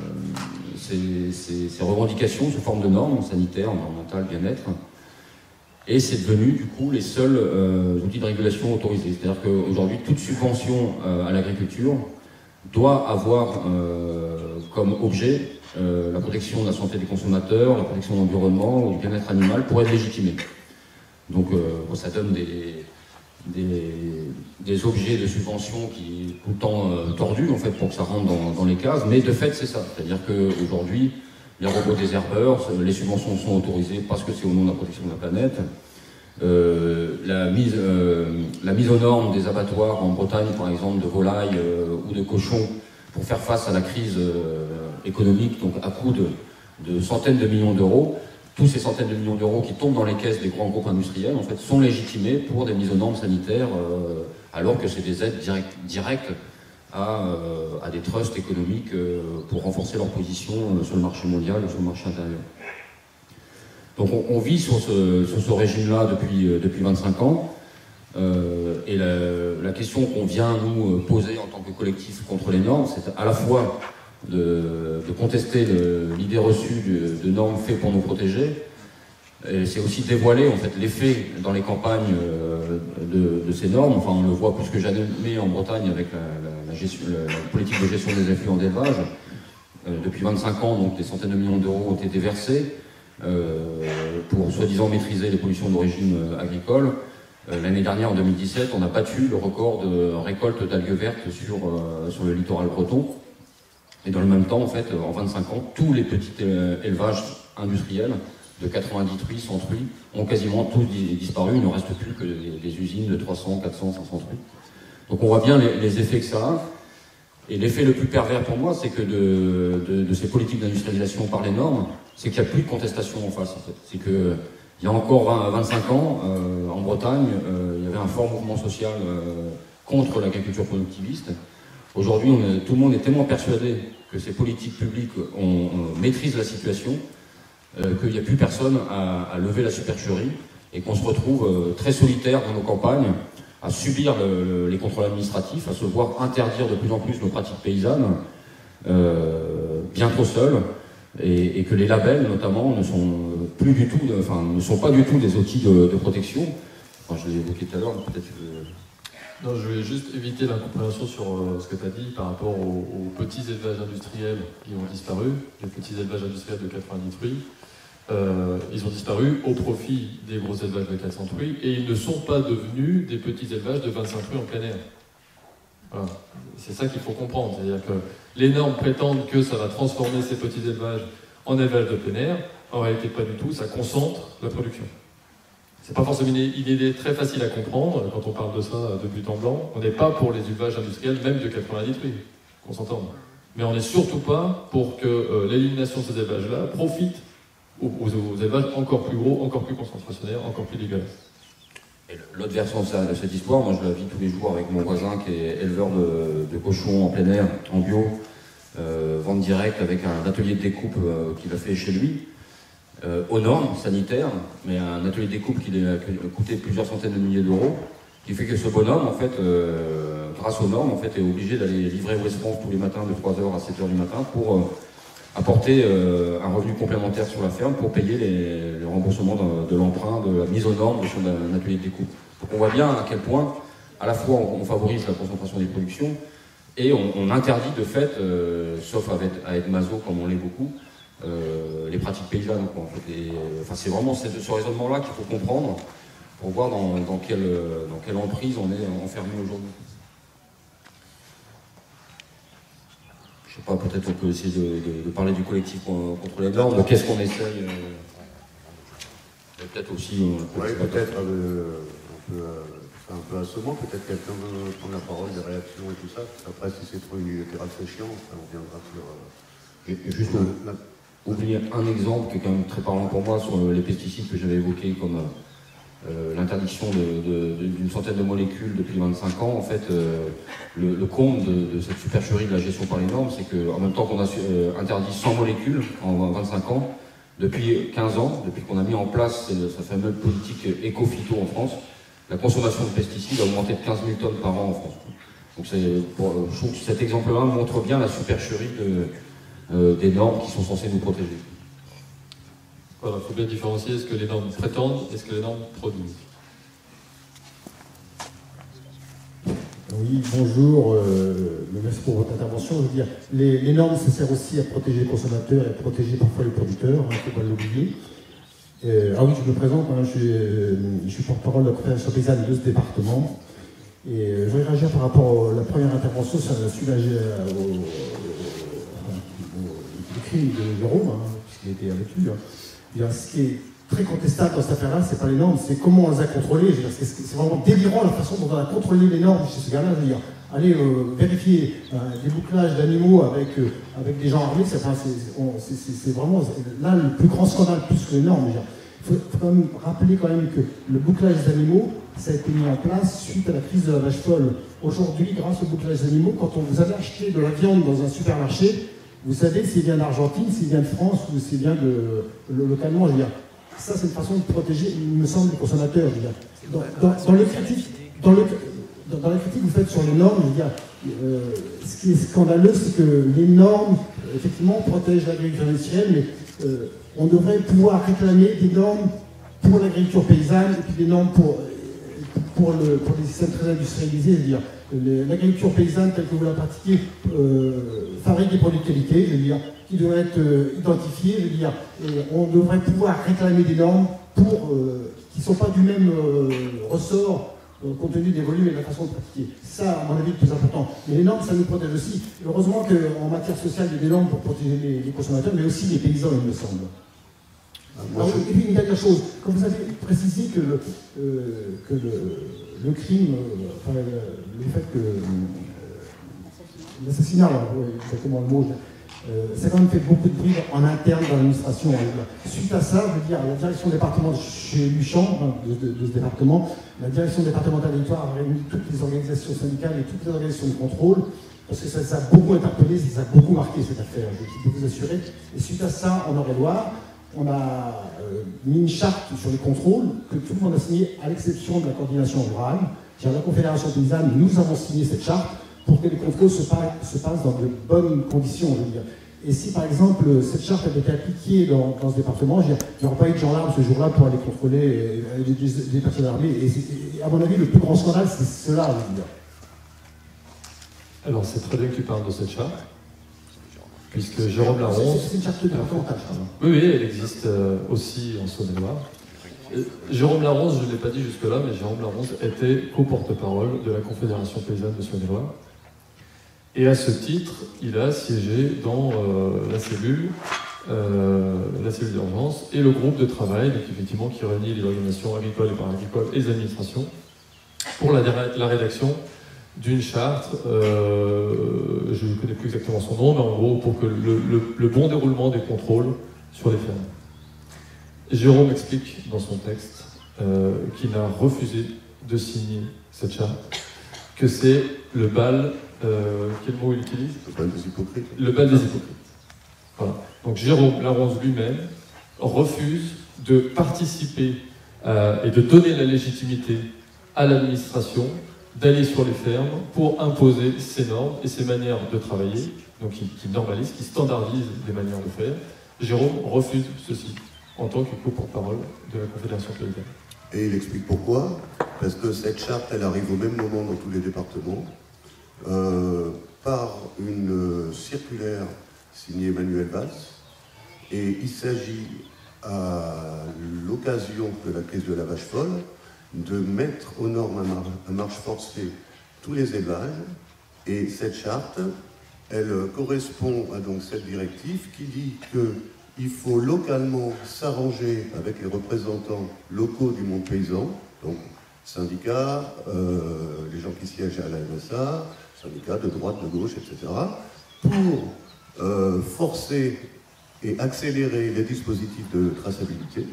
Ces, ces, ces revendications sous forme de normes sanitaires, environnementales, bien-être. Et c'est devenu du coup les seuls euh, outils de régulation autorisés. C'est-à-dire qu'aujourd'hui, toute subvention euh, à l'agriculture doit avoir euh, comme objet euh, la protection de la santé des consommateurs, la protection de l'environnement ou du bien-être animal pour être légitimée. Donc euh, bon, ça donne des, des, des objets de subvention qui sont tout le temps euh, tordus en fait pour que ça rentre dans, dans les cases, mais de fait c'est ça, c'est-à-dire qu'aujourd'hui les robots désherbeurs, les subventions sont autorisées parce que c'est au nom de la protection de la planète. Euh, la, mise, euh, la mise aux normes des abattoirs en Bretagne par exemple de volailles euh, ou de cochons pour faire face à la crise euh, économique, donc à coût de, de centaines de millions d'euros. Tous ces centaines de millions d'euros qui tombent dans les caisses des grands groupes industriels en fait, sont légitimés pour des mises aux normes sanitaires, euh, alors que c'est des aides direct, directes à, euh, à des trusts économiques euh, pour renforcer leur position euh, sur le marché mondial ou sur le marché intérieur. Donc on, on vit sur ce, sur ce régime-là depuis, euh, depuis vingt-cinq ans, euh, et la, la question qu'on vient nous poser en tant que collectif contre les normes, c'est à la fois De, de contester l'idée reçue de, de normes faites pour nous protéger. C'est aussi dévoiler en fait, l'effet dans les campagnes euh, de, de ces normes. Enfin, on le voit plus que jamais en Bretagne avec la, la, la, gestion, la, la politique de gestion des effluents d'élevage. Euh, depuis vingt-cinq ans, donc, des centaines de millions d'euros ont été versés euh, pour soi-disant maîtriser les pollutions d'origine euh, agricole. Euh, L'année dernière, en deux mille dix-sept, on a battu le record de récolte d'algues vertes sur, euh, sur le littoral breton. Et dans le même temps, en fait, en vingt-cinq ans, tous les petits élevages industriels de quatre-vingt-dix truies, cent truies, ont quasiment tous disparu. Il ne reste plus que des usines de trois cents, quatre cents, cinq cents truies. Donc on voit bien les, les effets que ça a. Et l'effet le plus pervers pour moi, c'est que de, de, de ces politiques d'industrialisation par les normes, c'est qu'il n'y a plus de contestation en face. En fait. C'est que il y a encore vingt-cinq ans, euh, en Bretagne, euh, il y avait un fort mouvement social euh, contre l'agriculture productiviste. Aujourd'hui, tout le monde est tellement persuadé que ces politiques publiques on, on maîtrise la situation, euh, qu'il n'y a plus personne à, à lever la supercherie et qu'on se retrouve euh, très solitaire dans nos campagnes, à subir le, le, les contrôles administratifs, à se voir interdire de plus en plus nos pratiques paysannes, euh, bien trop seuls, et, et que les labels notamment ne sont plus du tout, de, enfin, ne sont pas du tout des outils de, de protection. Enfin, je l'ai évoqué tout à l'heure, peut-être que... Non, je vais juste éviter l'incompréhension sur euh, ce que tu as dit par rapport aux, aux petits élevages industriels qui ont disparu, les petits élevages industriels de quatre-vingt-dix truies. Euh, ils ont disparu au profit des gros élevages de quatre cents truies et ils ne sont pas devenus des petits élevages de vingt-cinq truies en plein air. Voilà. C'est ça qu'il faut comprendre. C'est-à-dire que les normes prétendent que ça va transformer ces petits élevages en élevages de plein air. En réalité, pas du tout. Ça concentre la production. C'est pas forcément une idée très facile à comprendre quand on parle de ça de but en blanc. On n'est pas pour les élevages industriels, même de quatre-vingt-dix truies, qu'on s'entende. Mais on n'est surtout pas pour que euh, l'élimination de ces élevages-là profite aux, aux, aux élevages encore plus gros, encore plus concentrationnaires, encore plus dégueulasses. L'autre version de cette histoire, moi je la vis tous les jours avec mon voisin qui est éleveur de, de cochons en plein air, en bio, euh, vente directe avec un atelier de découpe euh, qu'il a fait chez lui. euh, aux normes sanitaires, mais un atelier de découpe qui a coûté plusieurs centaines de milliers d'euros, qui fait que ce bonhomme, en fait, euh, grâce aux normes, en fait, est obligé d'aller livrer Ouest France tous les matins de trois heures à sept heures du matin pour euh, apporter euh, un revenu complémentaire sur la ferme pour payer les, les remboursements de, de l'emprunt, de la mise aux normes de son atelier de découpe. Donc on voit bien à quel point, à la fois, on, on favorise la concentration des productions et on, on interdit de fait, euh, sauf à être, à être maso comme on l'est beaucoup, euh, les pratiques paysannes. Quoi, en fait. Et, euh, enfin, c'est vraiment ce, ce raisonnement-là qu'il faut comprendre pour voir dans, dans, quelle, dans quelle emprise on est enfermé aujourd'hui. Je sais pas, peut-être on peut essayer de, de, de parler du collectif contre les normes, qu'est-ce qu'on essaye euh, peut-être aussi... Euh, oui, peut-être euh, un peu... Euh, un peu assommant, peut-être quelqu'un veut prendre la parole, des réactions et tout ça. Après, si c'est trop littéral, c'est chiant, on viendra sur... Euh, et, et juste euh, la... oublier un exemple qui est quand même très parlant pour moi sur les pesticides que j'avais évoqués comme euh, l'interdiction d'une centaine de molécules depuis vingt-cinq ans. En fait, euh, le, le comble de, de cette supercherie de la gestion par les normes, c'est qu'en même temps qu'on a euh, interdit cent molécules en vingt-cinq ans, depuis quinze ans, depuis qu'on a mis en place sa fameuse politique éco-phyto en France, la consommation de pesticides a augmenté de quinze mille tonnes par an en France. Donc pour, je trouve que cet exemple-là montre bien la supercherie de, euh, des normes qui sont censées nous protéger. Voilà, il faut bien différencier ce que les normes prétendent et ce que les normes produisent. Oui, bonjour, euh, merci pour votre intervention. Je veux dire, les, les normes, ça sert aussi à protéger les consommateurs et à protéger parfois les producteurs, il hein, ne faut pas l'oublier. Euh, ah oui, je me présente, hein, je suis, euh, je suis porte-parole de la Confédération paysanne de ce département. Et euh, je voudrais réagir par rapport à la première intervention sur le sujet euh, au, au, au crime de Jérôme, hein, puisqu'il était avec lui. Hein. Dire, ce qui est très contestable dans cette affaire-là, c'est pas les normes, c'est comment on les a contrôlées. C'est vraiment délirant la façon dont on a contrôlé les normes chez ce gars-là. Je veux dire, aller euh, vérifier euh, des bouclages d'animaux avec, euh, avec des gens armés, c'est enfin, vraiment là le plus grand scandale, plus que les normes. Il faut, faut quand même rappeler quand même que le bouclage des animaux, ça a été mis en place suite à la crise de la vache folle. Aujourd'hui, grâce au bouclage des animaux, quand on vous avez acheté de la viande dans un supermarché, vous savez s'il vient d'Argentine, s'il vient de France ou s'il vient de, le, localement. Je veux dire. Ça, c'est une façon de protéger, il me semble, les consommateurs. Je veux dire. Dans, dans, dans, le critique, dans, le, dans, dans la critique que vous faites sur les normes, je veux dire, euh, ce qui est scandaleux, c'est que les normes, effectivement, protègent l'agriculture industrielle, mais euh, on devrait pouvoir réclamer des normes pour l'agriculture paysanne et puis des normes pour, pour, le, pour les systèmes très industrialisés. Je veux dire, l'agriculture paysanne, telle que vous la pratiquez, euh, fabrique des produits de qualité, je veux dire, qui devraient être euh, identifiés, je veux dire, et on devrait pouvoir réclamer des normes pour, euh, qui ne sont pas du même euh, ressort, euh, compte tenu des volumes et de la façon de pratiquer. C'est ça, à mon avis, le plus important. Mais les normes, ça nous protège aussi. Et heureusement qu'en matière sociale, il y a des normes pour protéger les, les consommateurs, mais aussi les paysans, il me semble. Alors, et puis une dernière chose, quand vous avez précisé que le, euh, que le, le crime, euh, enfin, le, le fait que euh, l'assassinat, exactement le mot, euh, ça a quand même fait beaucoup de bruit en interne dans l'administration. Suite à ça, je veux dire, la direction départementale, chez Luchamp, de, de, de ce département, la direction départementale des territoires a réuni toutes les organisations syndicales et toutes les organisations de contrôle, parce que ça, ça a beaucoup interpellé, ça a beaucoup marqué cette affaire, je peux vous assurer. Et suite à ça, en Eure-et-Loire, on a euh, mis une charte sur les contrôles que tout le monde a signé, à l'exception de la coordination rurale. La Confédération paysanne, nous avons signé cette charte pour que les contrôles se, pa se passent dans de bonnes conditions, je veux dire. Et si par exemple cette charte avait été appliquée dans, dans ce département, il n'y aurait pas eu de gendarmes ce jour-là pour aller contrôler euh, des, des, des personnes armées. Et, et à mon avis, le plus grand scandale, c'est cela, je veux dire. Alors c'est très bien que tu parles de cette charte. Puisque Jérôme Laronce... C'est une charte départementale. Oui, oui, elle existe euh, aussi en Saône-et-Loire. Jérôme Laronce, je ne l'ai pas dit jusque-là, mais Jérôme Laronce était co-porte-parole de la Confédération paysanne de Saône-et-Loire. Et à ce titre, il a siégé dans euh, la cellule, euh, la cellule d'urgence et le groupe de travail, donc effectivement, qui réunit les organisations agricoles et paragricoles et les administrations pour la, la rédaction d'une charte, euh, je ne connais plus exactement son nom, mais en gros pour que le, le, le bon déroulement des contrôles sur les fermes. Jérôme explique dans son texte euh, qu'il a refusé de signer cette charte, que c'est le bal, euh, quel mot il utilise ? Le bal des hypocrites. Le bal des hypocrites. Voilà. Donc Jérôme Laronce lui-même refuse de participer euh, et de donner la légitimité à l'administration d'aller sur les fermes pour imposer ces normes et ces manières de travailler, donc qui, qui normalisent, qui standardisent les manières de faire. Jérôme refuse ceci en tant que co-porte-parole de la Confédération paysanne. Et il explique pourquoi. Parce que cette charte, elle arrive au même moment dans tous les départements, euh, par une circulaire signée Emmanuel Valls. Et il s'agit, à l'occasion de la crise de la vache folle, de mettre aux normes à, mar à marche forcée tous les élevages. Et cette charte, elle correspond à donc cette directive qui dit qu'il faut localement s'arranger avec les représentants locaux du monde paysan, donc syndicats, euh, les gens qui siègent à la M S A, syndicats de droite, de gauche, et cetera, pour euh, forcer et accélérer les dispositifs de traçabilité.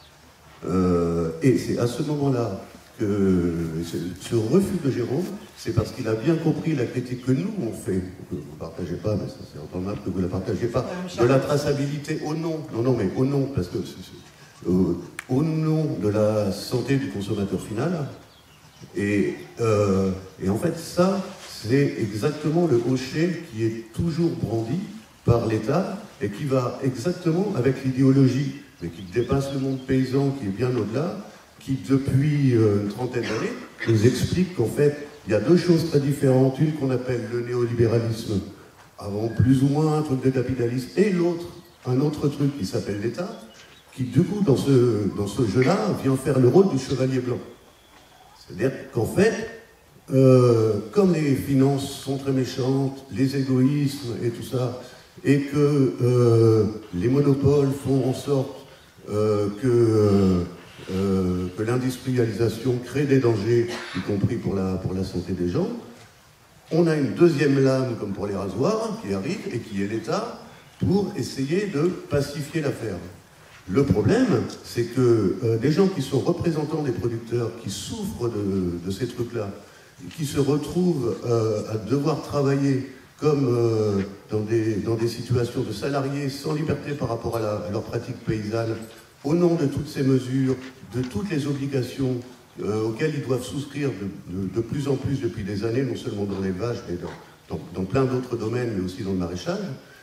Euh, et c'est à ce moment-là que ce refus de Jérôme, c'est parce qu'il a bien compris la critique que nous on fait, que vous ne partagez pas, mais ça c'est entendable que vous ne la partagez pas, de la traçabilité au nom, non, non, mais au nom, parce que euh, au nom de la santé du consommateur final. Et, euh, et en fait, ça, c'est exactement le hocher qui est toujours brandi par l'État et qui va exactement avec l'idéologie, mais qui dépasse le monde paysan, qui est bien au-delà, qui depuis euh, une trentaine d'années nous explique qu'en fait, il y a deux choses très différentes, une qu'on appelle le néolibéralisme, avant plus ou moins un truc de capitalisme, et l'autre, un autre truc qui s'appelle l'État, qui du coup, dans ce, dans ce jeu-là, vient faire le rôle du chevalier blanc. C'est-à-dire qu'en fait, euh, comme les finances sont très méchantes, les égoïsmes et tout ça, et que euh, les monopoles font en sorte euh, que, euh, que l'industrialisation crée des dangers, y compris pour la, pour la santé des gens, on a une deuxième lame, comme pour les rasoirs, qui arrive et qui est l'État, pour essayer de pacifier l'affaire. Le problème, c'est que euh, des gens qui sont représentants des producteurs, qui souffrent de, de ces trucs-là, qui se retrouvent euh, à devoir travailler comme euh, dans, des, dans des situations de salariés sans liberté par rapport à, la, à leur pratique paysanne, au nom de toutes ces mesures, de toutes les obligations euh, auxquelles ils doivent souscrire de, de, de plus en plus depuis des années, non seulement dans l'élevage, mais dans, dans, dans plein d'autres domaines, mais aussi dans le maraîchage,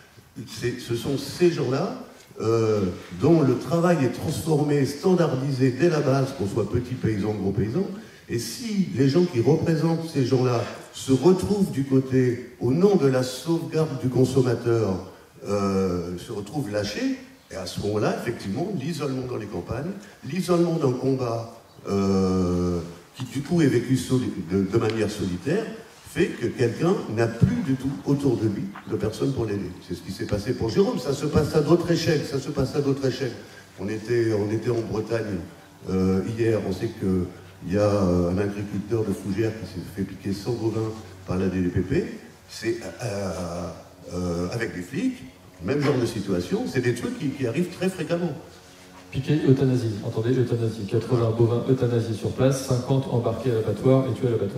ce sont ces gens-là Euh, dont le travail est transformé, standardisé dès la base, qu'on soit petit paysan, gros paysan. Et si les gens qui représentent ces gens-là se retrouvent du côté, au nom de la sauvegarde du consommateur, euh, se retrouvent lâchés, et à ce moment-là, effectivement, l'isolement dans les campagnes, l'isolement d'un combat euh, qui du coup est vécu de, de manière solitaire, fait que quelqu'un n'a plus du tout autour de lui de personnes pour l'aider. C'est ce qui s'est passé pour Jérôme. Ça se passe à d'autres échelles. Ça se passe à d'autres échelles. On était, on était en Bretagne euh, hier. On sait qu'il y a un agriculteur de Fougères qui s'est fait piquer cent bovins par la D D P P. C'est euh, euh, avec des flics. Même genre de situation. C'est des trucs qui, qui arrivent très fréquemment. Piqué, euthanasie. Entendez, euthanasie. quatre-vingts bovins euthanasiés sur place, cinquante embarqués à l'abattoir et tués à l'abattoir.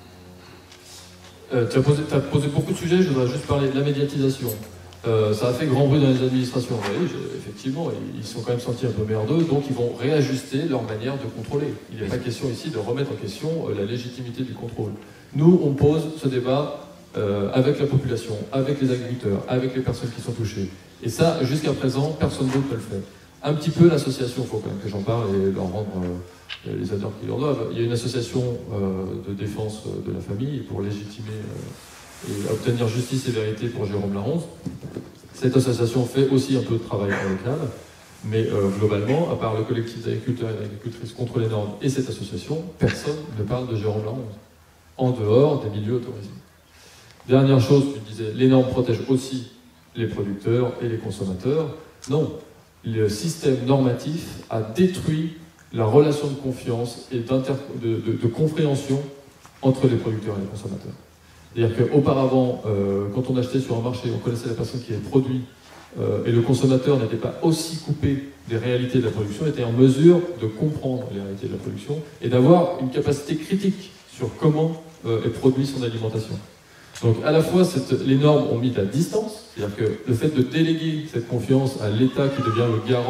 Euh, tu as posé, t'as posé beaucoup de sujets, je voudrais juste parler de la médiatisation. Euh, ça a fait grand bruit dans les administrations. Oui, effectivement, ils sont quand même sentis un peu merdeux, donc ils vont réajuster leur manière de contrôler. Il n'est pas question ici de remettre en question euh, la légitimité du contrôle. Nous, on pose ce débat euh, avec la population, avec les agriculteurs, avec les personnes qui sont touchées. Et ça, jusqu'à présent, personne d'autre ne le fait. Un petit peu l'association, il faut quand même que j'en parle et leur rendre euh, les honneurs qu'ils leur doivent. Il y a une association euh, de défense de la famille pour légitimer euh, et obtenir justice et vérité pour Jérôme Laronze. Cette association fait aussi un peu de travail local, mais euh, globalement, à part le collectif d'agriculteurs et d'agricultrices contre les normes et cette association, personne ne parle de Jérôme Laronze, en dehors des milieux autorisés. Dernière chose, tu disais, les normes protègent aussi les producteurs et les consommateurs. Non. Le système normatif a détruit la relation de confiance et de, de, de compréhension entre les producteurs et les consommateurs. C'est-à-dire qu'auparavant, euh, quand on achetait sur un marché, on connaissait la personne qui avait produit euh, et le consommateur n'était pas aussi coupé des réalités de la production, était en mesure de comprendre les réalités de la production et d'avoir une capacité critique sur comment euh, est produite son alimentation. Donc à la fois, cette, les normes ont mis de la distance, c'est-à-dire que le fait de déléguer cette confiance à l'État qui devient le garant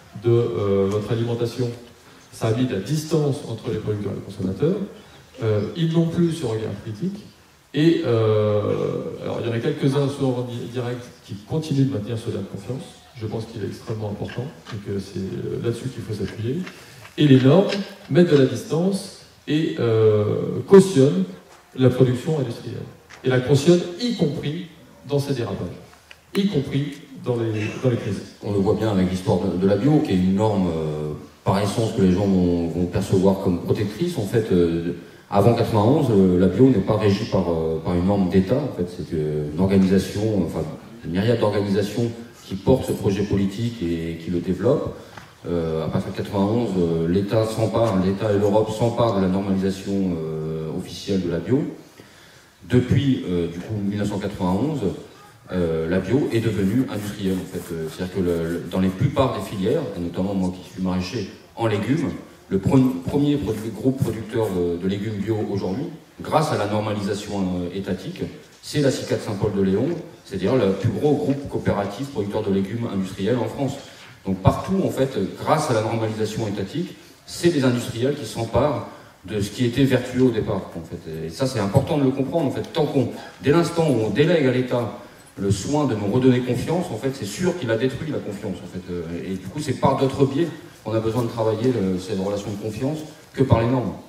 de euh, votre alimentation, ça habite la distance entre les producteurs et les consommateurs. Euh, ils n'ont plus ce regard critique. Et euh, alors, il y en a quelques-uns sur ordre direct qui continuent de maintenir ce lien de confiance. Je pense qu'il est extrêmement important et que c'est là-dessus qu'il faut s'appuyer. Et les normes mettent de la distance et euh, cautionnent la production industrielle. Et la cautionnent y compris dans ces dérapages, y compris dans les, dans les crises. On le voit bien avec l'histoire de, de la bio, qui est une norme euh, par essence que les gens vont, vont percevoir comme protectrice. En fait, euh, avant quatre-vingt-onze, euh, la bio n'est pas régie par, euh, par une norme d'État. En fait, c'est une organisation, enfin, une myriade d'organisations qui portent ce projet politique et qui le développent. Euh, à partir de quatre-vingt-onze, euh, l'État s'empare, l'État et l'Europe s'emparent de la normalisation euh, officielle de la bio. Depuis, euh, du coup, mille neuf cent quatre-vingt-onze, euh, la bio est devenue industrielle, en fait. Euh, c'est-à-dire que le, le, dans les plupart des filières, et notamment moi qui suis maraîcher en légumes, le pre premier produit, groupe producteur de, de légumes bio aujourd'hui, grâce à la normalisation euh, étatique, c'est la CICAD Saint-Paul de Léon, c'est-à-dire le plus gros groupe coopératif producteur de légumes industriels en France. Donc partout, en fait, grâce à la normalisation étatique, c'est les industriels qui s'emparent de ce qui était vertueux au départ, en fait. Et ça, c'est important de le comprendre, en fait. Tant qu'on, dès l'instant où on délègue à l'État le soin de nous redonner confiance, en fait, c'est sûr qu'il a détruit la confiance, en fait. Et du coup, c'est par d'autres biais qu'on a besoin de travailler le, cette relation de confiance que par les normes.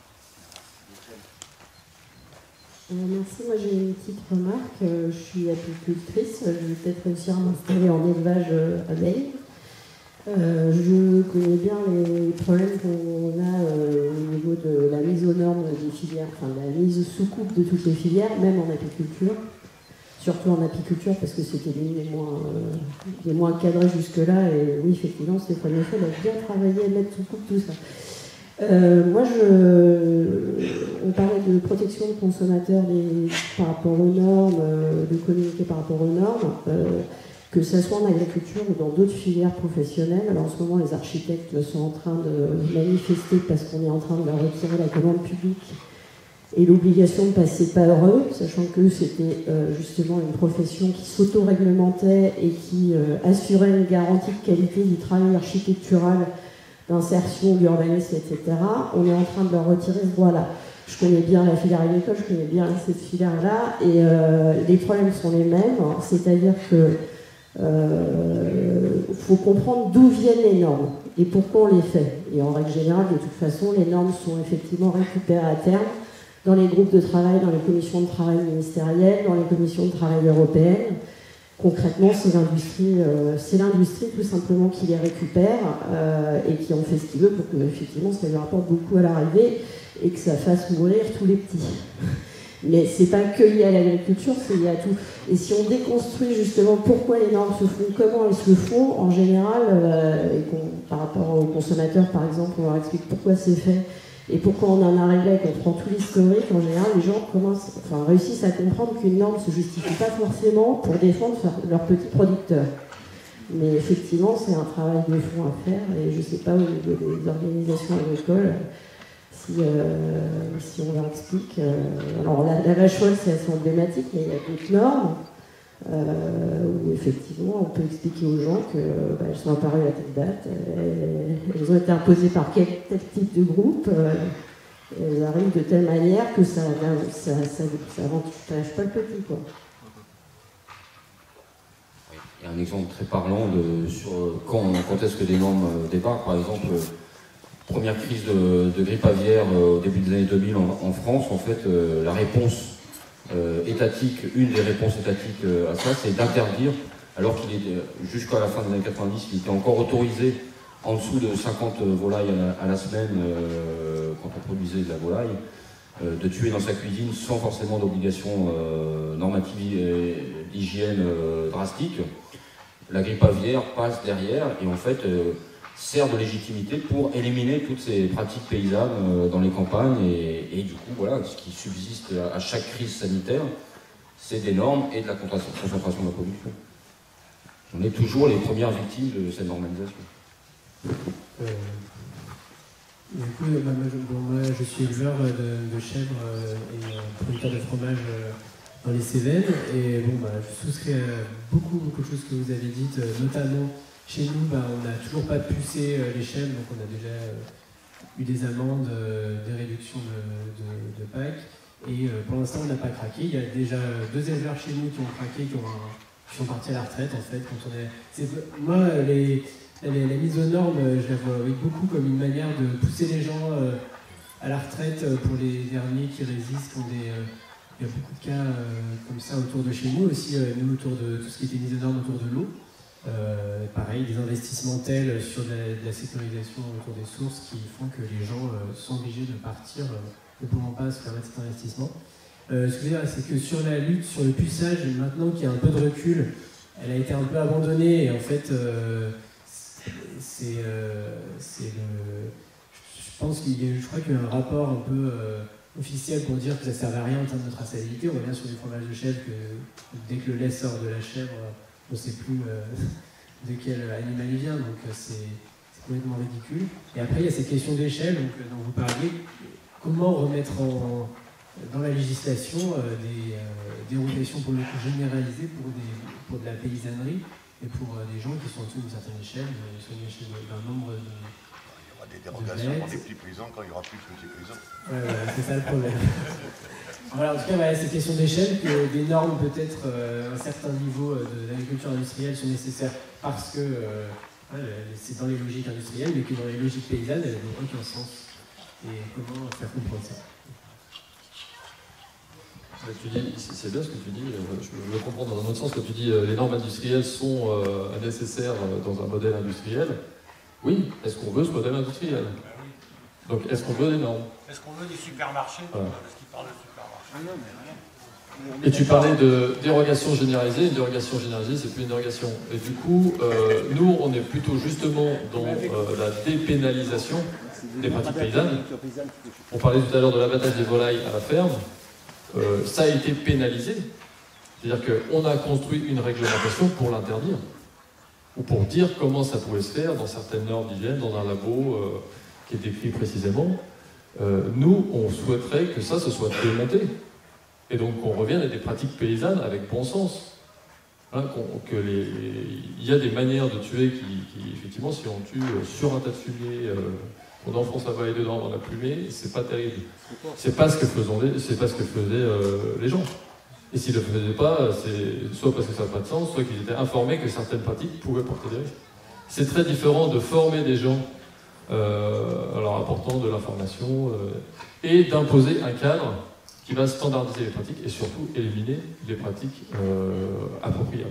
Euh, merci, moi j'ai une petite remarque. Euh, je suis apicultrice, je vais peut-être réussir à m'installer en élevage euh, abeilles. Euh, je connais bien les problèmes qu'on a euh, au niveau de la mise aux normes des filières, enfin la mise sous coupe de toutes les filières, même en apiculture, surtout en apiculture parce que c'était les moins, euh, les moins cadrés jusque-là, et oui, effectivement, Stéphane Lefebvre a bien travaillé à mettre sous coupe tout ça. Euh, moi, je, on parlait de protection des consommateurs des, par rapport aux normes, euh, de communiquer par rapport aux normes. Euh, que ce soit en agriculture ou dans d'autres filières professionnelles. Alors en ce moment, les architectes sont en train de manifester parce qu'on est en train de leur retirer la commande publique et l'obligation de passer par eux, sachant que c'était euh, justement une profession qui s'auto-réglementait et qui euh, assurait une garantie de qualité du travail architectural, d'insertion, d'urbanisme, et cetera. On est en train de leur retirer ce droit-là. Je connais bien la filière agricole, je connais bien cette filière-là, et euh, les problèmes sont les mêmes, c'est-à-dire que il euh, faut comprendre d'où viennent les normes et pourquoi on les fait. Et en règle générale, de toute façon, les normes sont effectivement récupérées à terme dans les groupes de travail, dans les commissions de travail ministérielles, dans les commissions de travail européennes. Concrètement, c'est l'industrie, euh, c'est l'industrie tout simplement qui les récupère euh, et qui en fait ce qu'il veut pour que effectivement ça lui rapporte beaucoup à l'arrivée et que ça fasse mourir tous les petits. Mais c'est pas que lié à l'agriculture, c'est lié à tout. Et si on déconstruit justement pourquoi les normes se font, comment elles se font, en général, euh, et qu'on, par rapport aux consommateurs par exemple, on leur explique pourquoi c'est fait et pourquoi on en a réglé, qu'on prend tout l'historique, en général, les gens commencent, enfin, réussissent à comprendre qu'une norme ne se justifie pas forcément pour défendre leurs petits producteurs. Mais effectivement, c'est un travail de fond à faire, et je ne sais pas au niveau des organisations agricoles, si, euh, si on leur explique. Euh, alors la, la vache folle, c'est assez emblématique, mais il y a d'autres normes euh, où effectivement on peut expliquer aux gens qu'elles bah, sont apparues à telle date, elles, elles ont été imposées par quel tel type de groupe, euh, elles arrivent de telle manière que ça ça, ça, ça, ça avantage pas le petit, quoi. Il y a un exemple très parlant de, sur quand, quand est-ce que des normes débarquent. Par exemple, première crise de, de grippe aviaire au début des années deux mille en, en France, en fait, euh, la réponse euh, étatique, une des réponses étatiques euh, à ça, c'est d'interdire, alors qu'il était, jusqu'à la fin des années quatre-vingt-dix, il était encore autorisé en dessous de cinquante volailles à la, à la semaine, euh, quand on produisait de la volaille, euh, de tuer dans sa cuisine sans forcément d'obligation euh, normative et d'hygiène euh, drastique. La grippe aviaire passe derrière et en fait euh, sert de légitimité pour éliminer toutes ces pratiques paysannes euh, dans les campagnes et, et du coup voilà, ce qui subsiste à, à chaque crise sanitaire, c'est des normes et de la concentration de la production. On est toujours les premières victimes de cette normalisation. Euh, du coup, moi, bon, moi, je suis éleveur de, de chèvres euh, et euh, producteur de fromage euh, dans les Cévennes, et bon, bah, je souscris à beaucoup, beaucoup de choses que vous avez dites, euh, notamment chez nous, bah, on n'a toujours pas poussé euh, les chèvres, donc on a déjà euh, eu des amendes, euh, des réductions de, de, de P A C. Et euh, pour l'instant, on n'a pas craqué. Il y a déjà deux éleveurs chez nous qui ont craqué, qui, ont, qui sont partis à la retraite, en fait. Quand on est... C'est, moi, les, les, la mise aux normes, je la vois oui, beaucoup comme une manière de pousser les gens euh, à la retraite pour les derniers qui résistent. Qui ont des, euh, il y a beaucoup de cas euh, comme ça autour de chez nous, aussi, euh, nous, autour de tout ce qui était mise aux normes autour de l'eau. Euh, pareil, des investissements tels sur de la, de la sécurisation autour des sources qui font que les gens euh, sont obligés de partir. Euh, ne pouvant pas se permettre cet investissement. Euh, ce que je veux dire, c'est que sur la lutte, sur le puçage, maintenant qu'il y a un peu de recul, elle a été un peu abandonnée et en fait, euh, c'est, euh, c'est le... Je pense qu'il y a, je crois qu'il y a un rapport un peu euh, officiel pour dire que ça ne servait à rien en termes de traçabilité. On voit bien sur les fromages de chèvre que dès que le lait sort de la chèvre, on ne sait plus euh, de quel animal il vient, donc c'est, c'est complètement ridicule. Et après, il y a cette question d'échelle donc, dont vous parliez. Comment remettre en, dans la législation euh, des euh, dérogations pour le coup généralisées pour, des, pour de la paysannerie et pour euh, des gens qui sont en dessous d'une certaine échelle, euh, sur une échelle d'un nombre de... Il y aura des dérogations pour des petits paysans quand il n'y aura plus de petits paysans. Ouais, ouais, c'est ça le problème. Voilà, en tout cas, voilà, cette question d'échelle, que des normes peut-être euh, un certain niveau euh, de l'agriculture industrielle sont nécessaires parce que euh, ouais, c'est dans les logiques industrielles, mais que dans les logiques paysannes, elles n'ont aucun sens. Et comment faire comprendre ça? Tu dis, c'est bien ce que tu dis, je le comprends dans un autre sens, quand tu dis euh, les normes industrielles sont euh, nécessaires dans un modèle industriel. Oui, est-ce qu'on veut ce modèle industriel? Donc est-ce qu'on veut des normes? Est-ce qu'on veut des supermarchés? Voilà. Parce qu'ils parlent de supermarchés. Ah non, mais rien. Et tu parlais de dérogation généralisée. Une dérogation généralisée, c'est plus une dérogation. Et du coup, euh, nous, on est plutôt justement dans euh, la dépénalisation des pratiques paysannes. On parlait tout à l'heure de l'abattage des volailles à la ferme. Euh, ça a été pénalisé. C'est-à-dire qu'on a construit une réglementation pour l'interdire, ou pour dire comment ça pouvait se faire dans certaines normes d'hygiène, dans un labo euh, qui est décrit précisément. Euh, nous, on souhaiterait que ça se soit démonté. Et donc qu'on revienne à des pratiques paysannes avec bon sens. Hein, que les, il y a des manières de tuer qui, qui effectivement, si on tue sur un tas de fumier, euh, on enfonce la volaille dedans dans la plumée, c'est pas terrible. C'est pas ce que, faisons les, c'est pas ce que faisaient euh, les gens. Et s'ils ne le faisaient pas, c'est soit parce que ça n'a pas de sens, soit qu'ils étaient informés que certaines pratiques pouvaient porter des risques. C'est très différent de former des gens euh, en leur apportant de l'information euh, et d'imposer un cadre qui va standardiser les pratiques et surtout éliminer les pratiques euh, appropriables.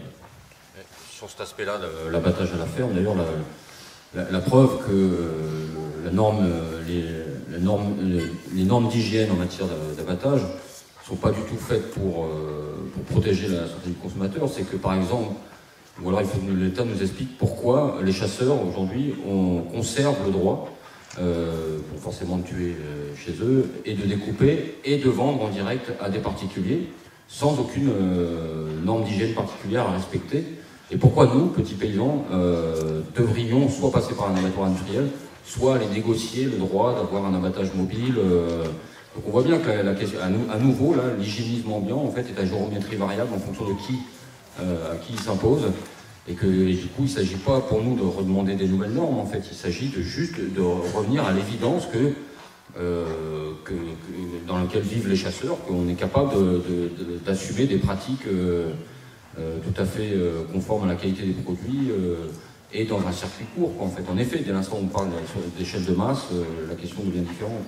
Sur cet aspect-là, l'abattage à la ferme, d'ailleurs, la, la, la preuve que euh, la norme, les, la norme, les normes d'hygiène en matière d'abattage ne sont pas du tout faites pour, euh, pour protéger la santé du consommateur, c'est que par exemple, ou alors il faut que l'État nous explique pourquoi les chasseurs aujourd'hui conservent le droit Euh, pour forcément de tuer euh, chez eux, et de découper et de vendre en direct à des particuliers sans aucune euh, norme d'hygiène particulière à respecter. Et pourquoi nous, petits paysans, euh, devrions soit passer par un abattoir industriel, soit aller négocier le droit d'avoir un abattage mobile. euh, Donc on voit bien que la, la question, à, nou, à nouveau, là, l'hygiénisme ambiant en fait est à géométrie variable en fonction de qui, euh, à qui il s'impose. Et que et du coup, il ne s'agit pas pour nous de redemander des nouvelles normes, en fait. Il s'agit de juste de revenir à l'évidence que, euh, que, que dans laquelle vivent les chasseurs, qu'on est capable d'assumer de, de, des pratiques euh, euh, tout à fait euh, conformes à la qualité des produits euh, et dans un circuit court, quoi, en fait. En effet, dès l'instant où on parle d'échelle de masse, euh, la question devient différente.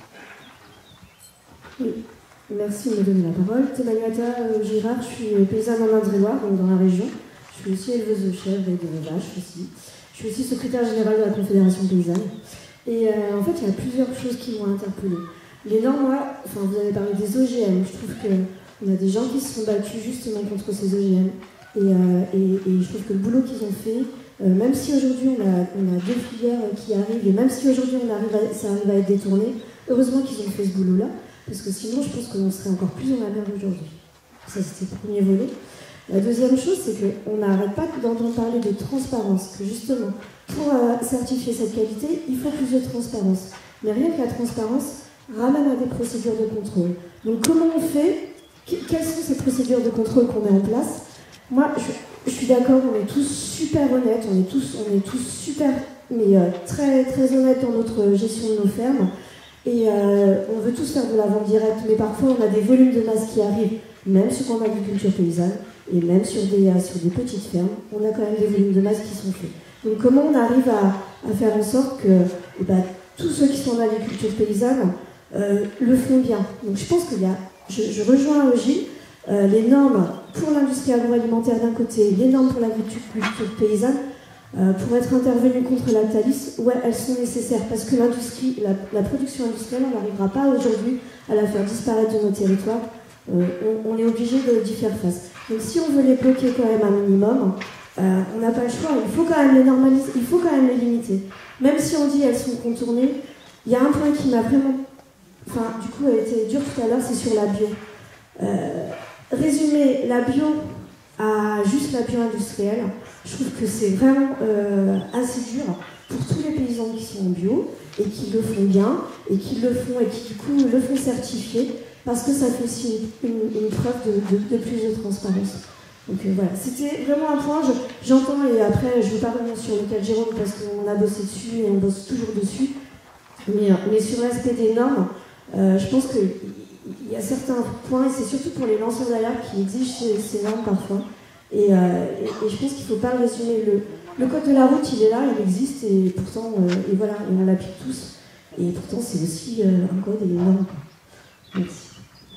Oui. Merci de me donner la parole. Thémanuata Girard, je suis paysanne en Indre-et-Loire, donc dans la région. Je suis aussi éleveuse de chèvres et de vaches aussi. Je suis aussi secrétaire générale de la Confédération paysanne. Et euh, en fait, il y a plusieurs choses qui m'ont interpellée. Les normes, moi, enfin, vous avez parlé des O G M. Je trouve qu'on a des gens qui se sont battus justement contre ces O G M. Et, euh, et, et je trouve que le boulot qu'ils ont fait, euh, même si aujourd'hui on a, on a deux filières qui arrivent, et même si aujourd'hui on arrive à, ça arrive à être détourné, heureusement qu'ils ont fait ce boulot-là, parce que sinon je pense qu'on serait encore plus dans la merde aujourd'hui. Ça, c'était le premier volet. La deuxième chose, c'est qu'on n'arrête pas d'entendre parler de transparence, que justement, pour euh, certifier cette qualité, il faut plus de transparence. Mais rien que la transparence ramène à des procédures de contrôle. Donc comment on fait? Quelles sont ces procédures de contrôle qu'on met en place? Moi, je, je suis d'accord, on est tous super honnêtes, on est tous, on est tous super, mais euh, très, très honnêtes dans notre gestion de nos fermes. Et euh, on veut tous faire de la vente directe, mais parfois on a des volumes de masse qui arrivent, même sur en agriculture paysanne, et même sur des, euh, sur des petites fermes, on a quand même des volumes de masse qui sont faits. Donc comment on arrive à, à faire en sorte que eh ben, tous ceux qui sont en agriculture paysanne euh, le font bien. Donc je pense qu'il y a, je, je rejoins Gilles, euh, les normes pour l'industrie agroalimentaire d'un côté, les normes pour l'agriculture paysanne, Euh, pour être intervenu contre Lactalis, ouais, elles sont nécessaires parce que l'industrie, la, la production industrielle, on n'arrivera pas aujourd'hui à la faire disparaître de nos territoires. Euh, on, on est obligé d'y faire face. Donc si on veut les bloquer quand même un minimum, euh, on n'a pas le choix. Il faut quand même les normaliser, il faut quand même les limiter. Même si on dit elles sont contournées, il y a un point qui m'a vraiment, enfin, du coup, elle était dure tout à l'heure, c'est sur la bio. Euh, résumer la bio à juste la bio industrielle, je trouve que c'est vraiment euh, assez dur pour tous les paysans qui sont en bio et qui le font bien et qui le font et qui du coup le font certifier parce que ça fait aussi une, une, une preuve de, de, de plus de transparence. Donc euh, voilà, c'était vraiment un point, je, j'entends et après je ne vais pas revenir sur le cas de Jérôme parce qu'on a bossé dessus et on bosse toujours dessus, mais, mais sur l'aspect des normes, euh, je pense qu'il y a certains points et c'est surtout pour les lanceurs d'alerte qui exigent ces, ces normes parfois. Et, euh, et, et je pense qu'il ne faut pas le résumer. Le, le code de la route, il est là, il existe, et pourtant, euh, et voilà, et on l'applique tous. Et pourtant, c'est aussi euh, un code et une norme. Merci.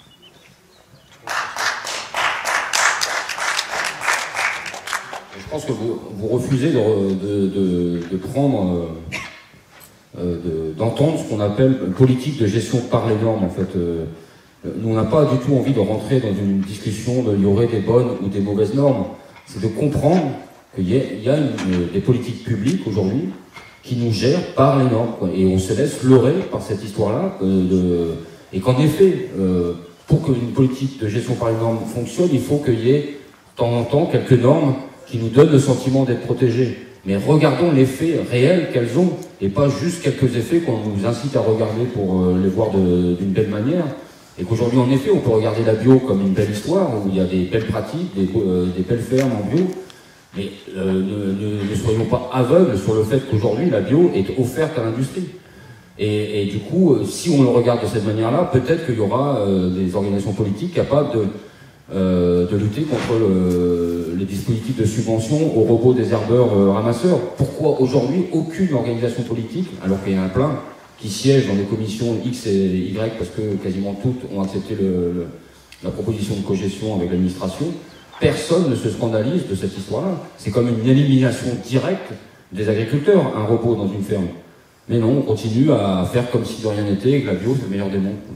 Je pense que vous, vous refusez de, de, de, de prendre, euh, de, d'entendre ce qu'on appelle une politique de gestion par les normes, en fait. Euh, Nous, on n'a pas du tout envie de rentrer dans une discussion de il y aurait des bonnes ou des mauvaises normes. C'est de comprendre qu'il y a, il y a une, des politiques publiques aujourd'hui qui nous gèrent par les normes, quoi. Et on se laisse leurrer par cette histoire-là. Euh, de, et qu'en effet, euh, pour qu'une politique de gestion par les normes fonctionne, il faut qu'il y ait de temps en temps quelques normes qui nous donnent le sentiment d'être protégés. Mais regardons les faits réels qu'elles ont, et pas juste quelques effets qu'on nous incite à regarder pour euh, les voir de, d'une belle manière. Et qu'aujourd'hui, en effet, on peut regarder la bio comme une belle histoire, où il y a des belles pratiques, des, euh, des belles fermes en bio, mais euh, ne, ne, ne soyons pas aveugles sur le fait qu'aujourd'hui, la bio est offerte à l'industrie. Et, et du coup, euh, si on le regarde de cette manière-là, peut-être qu'il y aura euh, des organisations politiques capables de, euh, de lutter contre le, les dispositifs de subvention aux robots désherbeurs euh, ramasseurs. Pourquoi aujourd'hui aucune organisation politique, alors qu'il y en a plein, qui siègent dans des commissions X et Y, parce que quasiment toutes ont accepté le, le, la proposition de cogestion avec l'administration, personne ne se scandalise de cette histoire-là. C'est comme une élimination directe des agriculteurs, un robot dans une ferme. Mais non, on continue à faire comme si de rien n'était, et que la bio, c'est le meilleur des mondes.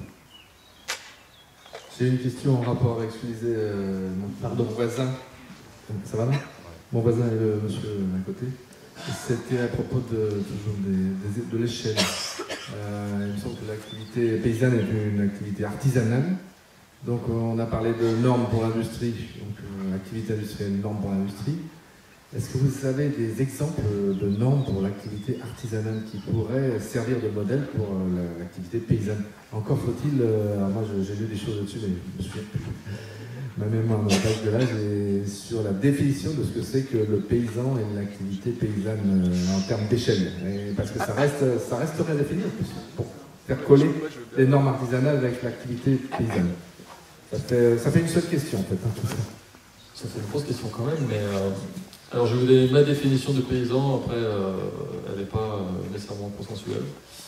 J'ai une question en rapport avec ce que disait euh, mon, Pardon. mon voisin. Ça va là? Mon voisin et le monsieur à côté. C'était à propos de, toujours des, des, de l'échelle. Euh, il me semble que l'activité paysanne est une activité artisanale. Donc on a parlé de normes pour l'industrie, donc euh, activité industrielle, normes pour l'industrie. Est-ce que vous avez des exemples de normes pour l'activité artisanale qui pourraient servir de modèle pour euh, l'activité paysanne? Encore faut-il, euh, alors moi j'ai lu des choses dessus, mais je me souviens plus. Ma mémoire ne va pas de l'âge, et sur la définition de ce que c'est que le paysan et l'activité paysanne euh, en termes d'échelle. Et parce que ça reste, ça resterait à définir pour faire coller les normes artisanales avec l'activité paysanne. Ça fait, ça fait une seule question en fait, hein, tout ça. Ça fait une grosse question quand même, mais euh, alors je vais vous donner ma définition de paysan, après euh, elle n'est pas euh, nécessairement consensuelle.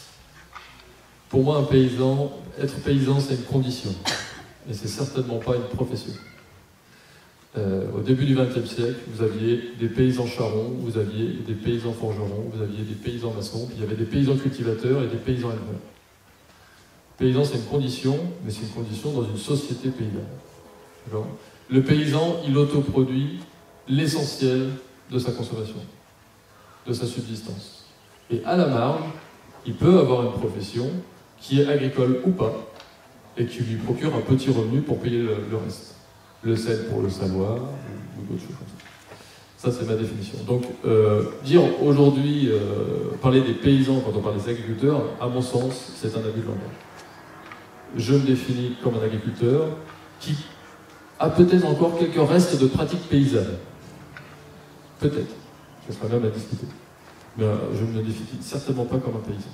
Pour moi, un paysan, être paysan, c'est une condition. Et c'est certainement pas une profession. Euh, au début du vingtième siècle, vous aviez des paysans charrons, vous aviez des paysans forgerons, vous aviez des paysans maçons, puis il y avait des paysans cultivateurs et des paysans éleveurs. Paysan, c'est une condition, mais c'est une condition dans une société paysanne. D'accord ? Le paysan, il autoproduit l'essentiel de sa consommation, de sa subsistance. Et à la marge, il peut avoir une profession qui est agricole ou pas, et qui lui procure un petit revenu pour payer le, le reste. Le sel pour le savoir, ou, ou d'autres choses comme ça. Ça, c'est ma définition. Donc, euh, dire aujourd'hui, euh, parler des paysans quand on parle des agriculteurs, à mon sens, c'est un abus de langage. Je me définis comme un agriculteur qui a peut-être encore quelques restes de pratiques paysannes. Peut-être. Ce sera même à discuter. Mais euh, je ne me définis certainement pas comme un paysan.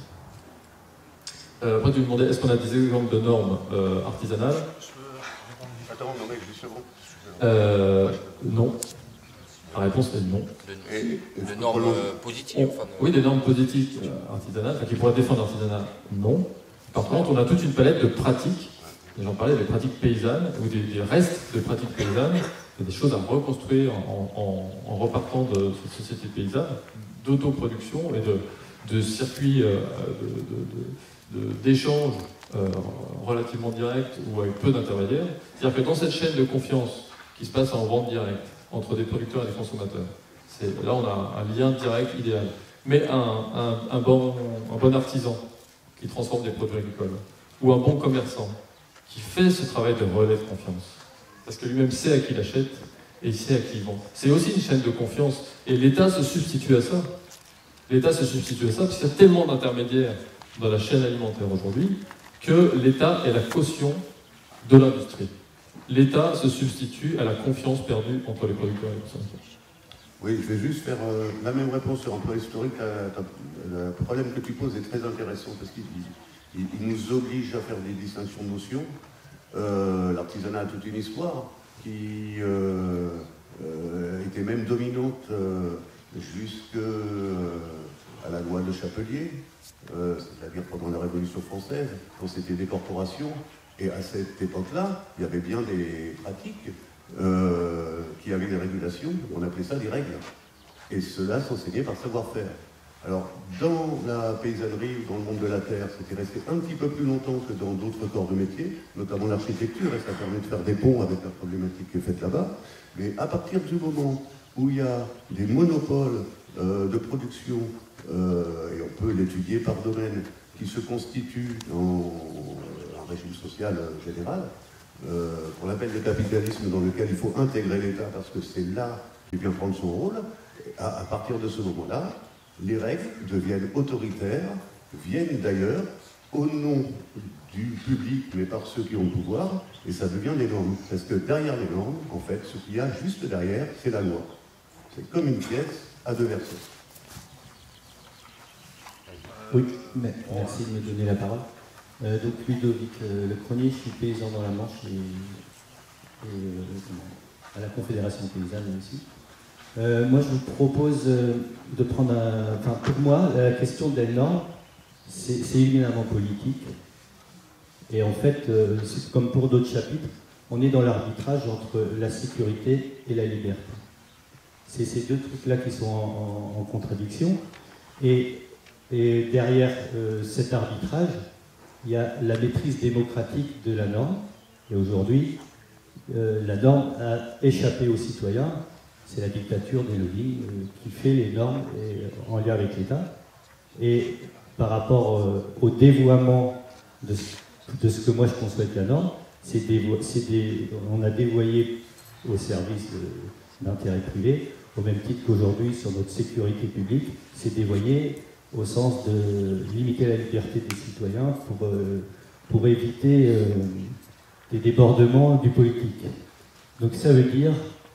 Euh, après, tu me demandais, est-ce qu'on a des exemples de normes euh, artisanales? Attends, non, mais juste une seconde. euh, Non. La réponse est non. De, de normes euh, positives. Enfin, de... Oui, des normes positives euh, artisanales, enfin, qui pourraient défendre l'artisanat, non. Par contre, on a toute une palette de pratiques, j'en parlais, des pratiques paysannes, ou des, des restes de pratiques paysannes, des choses à reconstruire en, en, en repartant de cette société paysanne, d'autoproduction et de, de circuits euh, de, de, de, d'échanges euh, relativement directs ou avec peu d'intermédiaires. C'est-à-dire que dans cette chaîne de confiance qui se passe en vente directe entre des producteurs et des consommateurs, c'est, là on a un lien direct idéal. Mais un, un, un, bon, un bon artisan qui transforme des produits agricoles, ou un bon commerçant qui fait ce travail de relais de confiance, parce que lui-même sait à qui il achète et il sait à qui il vend. C'est aussi une chaîne de confiance, et l'État se substitue à ça. L'État se substitue à ça parce qu'il y a tellement d'intermédiaires dans la chaîne alimentaire aujourd'hui que l'État est la caution de l'industrie. L'État se substitue à la confiance perdue entre les producteurs et les consommateurs. Oui, je vais juste faire euh, la même réponse sur emploi historique. Le problème que tu poses est très intéressant parce qu'il il, il nous oblige à faire des distinctions de notions. Euh, L'artisanat a toute une histoire qui euh, euh, était même dominante euh, jusqu'à euh, la loi de Chapelier, euh, c'est-à-dire pendant la Révolution française, quand c'était des corporations. Et à cette époque-là, il y avait bien des pratiques euh, qui avaient des régulations, on appelait ça des règles. Et cela s'enseignait par savoir-faire. Alors, dans la paysannerie ou dans le monde de la terre, c'était resté un petit peu plus longtemps que dans d'autres corps de métier, notamment l'architecture, et ça permet de faire des ponts avec la problématique qui est faite là-bas. Mais à partir du moment où il y a des monopoles euh, de production, euh, et on peut l'étudier par domaine, qui se constituent en régime social général, euh, qu'on appelle le capitalisme, dans lequel il faut intégrer l'État parce que c'est là qu'il vient prendre son rôle. À, à partir de ce moment-là, les règles deviennent autoritaires, viennent d'ailleurs au nom du public, mais par ceux qui ont le pouvoir, et ça devient des normes. Parce que derrière les normes, en fait, ce qu'il y a juste derrière, c'est la loi. C'est comme une pièce à deux versants. Oui, mais merci de me donner la parole. Euh, donc Ludovic euh, Le Cronier, je suis paysan dans la Manche et, et euh, à la Confédération paysanne aussi. Euh, moi, je vous propose euh, de prendre un... Enfin, pour moi, la question des normes, c'est éminemment politique. Et en fait, euh, c'est comme pour d'autres chapitres, on est dans l'arbitrage entre la sécurité et la liberté. C'est ces deux trucs-là qui sont en, en, en contradiction. Et, et derrière euh, cet arbitrage, il y a la maîtrise démocratique de la norme. Et aujourd'hui, euh, la norme a échappé aux citoyens. C'est la dictature des lobbies euh, qui fait les normes et, en lien avec l'État. Et par rapport euh, au dévoiement de, de ce que moi je conçois être la norme, c'est des, on a dévoyé au service d'intérêt privé, au même titre qu'aujourd'hui sur notre sécurité publique, c'est dévoyé au sens de limiter la liberté des citoyens pour, euh, pour éviter euh, des débordements du politique. Donc ça veut dire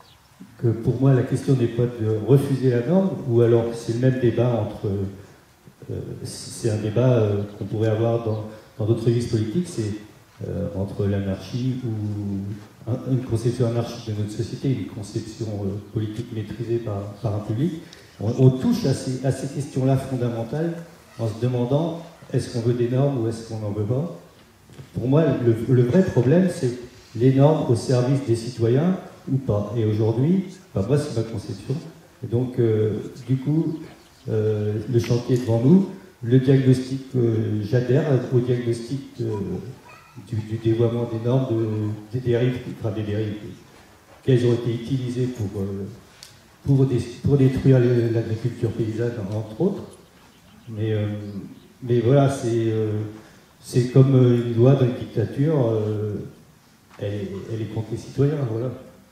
que pour moi la question n'est pas de refuser la norme, ou alors c'est le même débat entre... Euh, c'est un débat euh, qu'on pourrait avoir dans d'autres registres politiques, c'est euh, entre l'anarchie ou un, une conception anarchique de notre société, une conception euh, politique maîtrisée par, par un public. On, on touche à ces, à ces questions-là fondamentales en se demandant est-ce qu'on veut des normes ou est-ce qu'on n'en veut pas. Pour moi, le, le vrai problème, c'est les normes au service des citoyens ou pas. Et aujourd'hui, enfin, moi, c'est ma conception. Et donc, euh, du coup, euh, le chantier est devant nous. Le diagnostic, euh, j'adhère au diagnostic euh, du, du dévoiement des normes, de, des dérives, enfin des dérives, qu'elles ont été utilisées pour... Euh, Pour, des, pour détruire l'agriculture paysanne, entre autres. Mais, euh, mais voilà, c'est euh, comme une loi dans une dictature, euh, elle, elle est contre les citoyens, voilà.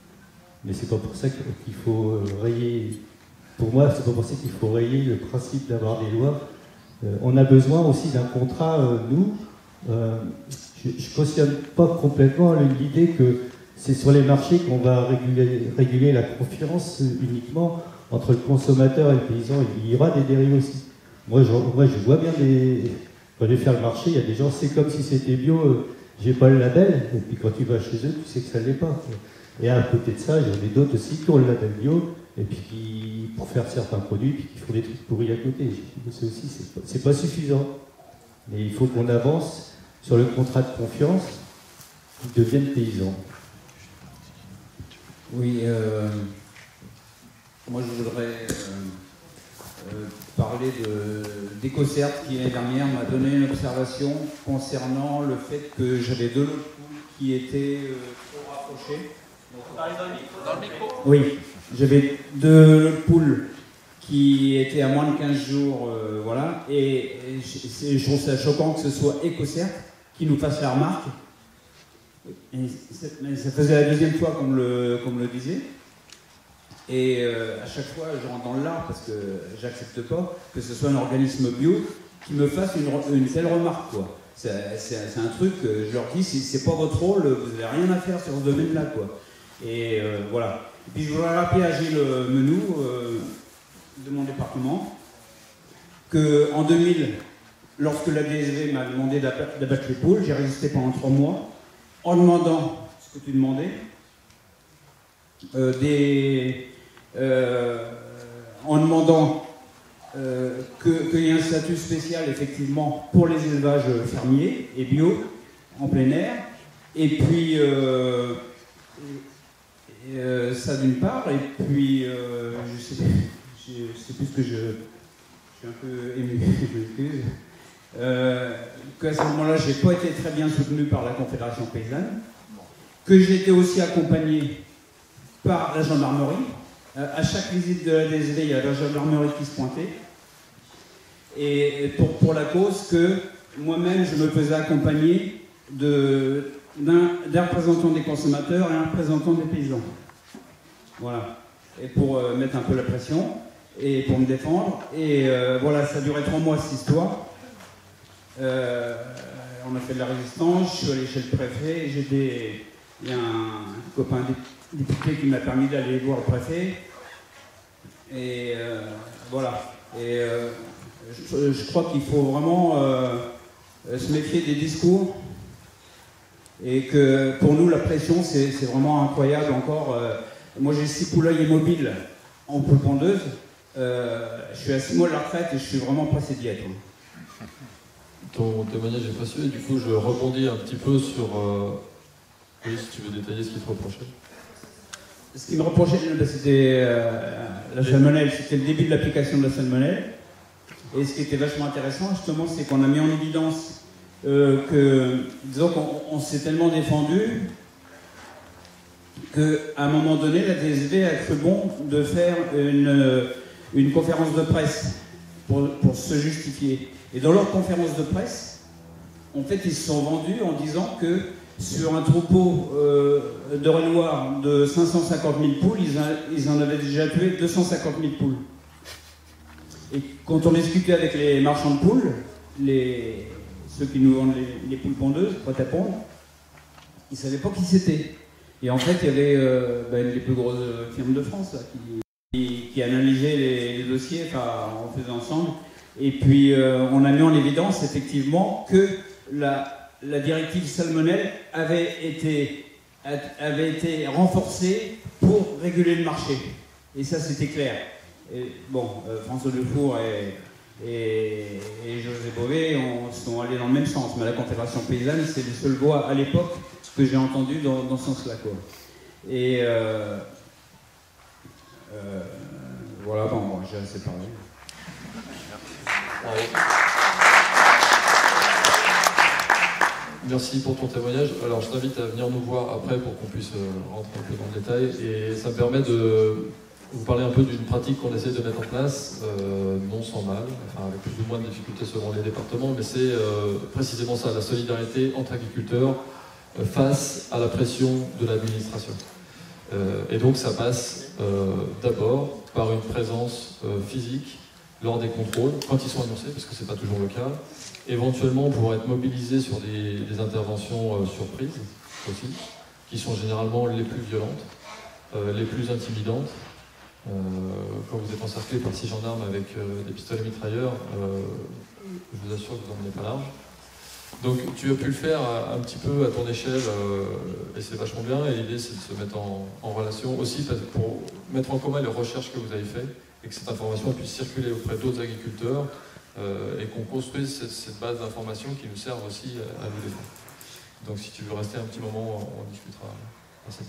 Mais c'est pas pour ça qu'il faut rayer, pour moi, c'est pas pour ça qu'il faut rayer le principe d'avoir des lois. Euh, on a besoin aussi d'un contrat, euh, nous. Euh, je ne cautionne pas complètement l'idée que c'est sur les marchés qu'on va réguler, réguler la confiance uniquement entre le consommateur et le paysan, il y aura des dérives aussi. Moi, je, moi, je vois bien des... Quand je vais faire le marché, il y a des gens, c'est comme si c'était bio, euh, j'ai pas le label, et puis quand tu vas chez eux, tu sais que ça ne l'est pas. Et à côté de ça, j'en ai d'autres aussi qui ont le label bio, et puis qui, pour faire certains produits, puis qui font des trucs pourris à côté. C'est aussi, c'est pas, c'est pas suffisant. Mais il faut qu'on avance sur le contrat de confiance, qu'ils deviennent paysans. Oui, euh, moi je voudrais euh, euh, parler d'EcoCert qui l'année dernière m'a donné une observation concernant le fait que j'avais deux lots de poules qui étaient euh, trop rapprochés. Parlez dans le micro. Dans le micro. Oui, j'avais deux lots de poules qui étaient à moins de quinze jours, euh, voilà, et, et je, je trouve ça choquant que ce soit EcoCert qui nous fasse la remarque. Et ça faisait la deuxième fois qu'on me le, qu'on me le disait. Et euh, à chaque fois, je rentre dans le lard parce que j'accepte pas que ce soit un organisme bio qui me fasse une, une telle remarque, quoi. C'est, c'est, c'est un truc, je leur dis, c'est pas votre rôle, vous n'avez rien à faire sur ce domaine-là, quoi. Et euh, voilà. Et puis je voudrais rappeler à Gilles Menou, euh, de mon département, qu'en deux mille, lorsque la D S V m'a demandé d'abattre les poules, j'ai résisté pendant trois mois en demandant ce que tu demandais, euh, des, euh, en demandant euh, qu'il y ait un statut spécial effectivement pour les élevages fermiers et bio en plein air, et puis euh, et, et, euh, ça d'une part, et puis euh, je sais, je sais plus ce que je, je suis un peu ému, je m'excuse. Euh, qu'à ce moment-là, je n'ai pas été très bien soutenu par la Confédération paysanne, que j'ai été aussi accompagné par la gendarmerie. Euh, à chaque visite de la D S V, il y a la gendarmerie qui se pointait. Et pour, pour la cause que moi-même, je me faisais accompagner de, d'un, d'un représentant des consommateurs et un représentant des paysans. Voilà. Et pour euh, mettre un peu la pression, et pour me défendre. Et euh, voilà, ça a duré trois mois, cette histoire. Euh, on a fait de la résistance, je suis allé chez le préfet, j'ai des, il y a un copain député qui m'a permis d'aller voir le préfet, et euh, voilà. Et euh, je, je crois qu'il faut vraiment euh, se méfier des discours, et que pour nous la pression c'est, c'est vraiment incroyable encore. Euh, moi j'ai six poulailles mobiles en poule pondeuse, euh, je suis à six mois de la retraite et je suis vraiment pressé d'y être. Ton témoignage est précieux, et du coup je rebondis un petit peu sur... Euh... Oui, si tu veux détailler ce qui te reprochait. Ce qui me reprochait, c'était euh, la salmonelle, c'était le début de l'application de la salmonelle. Et ce qui était vachement intéressant, justement, c'est qu'on a mis en évidence euh, que, disons qu'on on s'est tellement défendu qu'à un moment donné, la D S V a cru bon de faire une, une conférence de presse pour, pour se justifier. Et dans leur conférence de presse, en fait, ils se sont vendus en disant que sur un troupeau euh, de Renoir de cinq cent cinquante mille poules, ils, a, ils en avaient déjà tué deux cent cinquante mille poules. Et quand on discutait avec les marchands de poules, les, ceux qui nous vendent les, les poules pondeuses, prêtes à pondre, ils ne savaient pas qui c'était. Et en fait, il y avait euh, ben, les plus grosses firmes de France là, qui, qui, qui analysaient les, les dossiers, enfin, on faisait ensemble. Et puis, euh, on a mis en évidence, effectivement, que la, la directive salmonelle avait été, avait été renforcée pour réguler le marché. Et ça, c'était clair. Et, bon, euh, François Dufour et, et, et José Bové on, sont allés dans le même sens. Mais la Confédération paysanne, c'est les seules voix à l'époque que j'ai entendues dans, dans ce sens-là, quoi. Et euh, euh, voilà, bon, bon, j'ai assez parlé. Merci pour ton témoignage. Alors je t'invite à venir nous voir après pour qu'on puisse rentrer un peu dans le détail, et ça me permet de vous parler un peu d'une pratique qu'on essaie de mettre en place, euh, non sans mal, enfin avec plus ou moins de difficultés selon les départements, mais c'est euh, précisément ça, la solidarité entre agriculteurs euh, face à la pression de l'administration. Euh, et donc ça passe euh, d'abord par une présence euh, physique lors des contrôles, quand ils sont annoncés, parce que ce n'est pas toujours le cas. Éventuellement, on pourrait être mobilisé sur des, des interventions euh, surprises aussi, qui sont généralement les plus violentes, euh, les plus intimidantes, Euh, quand vous êtes encerclé par six gendarmes avec euh, des pistolets mitrailleurs, euh, je vous assure que vous n'en menez pas large. Donc tu as pu le faire un petit peu à ton échelle euh, et c'est vachement bien. Et l'idée c'est de se mettre en, en relation aussi pour mettre en commun les recherches que vous avez faites et que cette information puisse circuler auprès d'autres agriculteurs euh, et qu'on construise cette, cette base d'informations qui nous serve aussi à, à nous défendre. Donc si tu veux rester un petit moment, on, on discutera. Merci.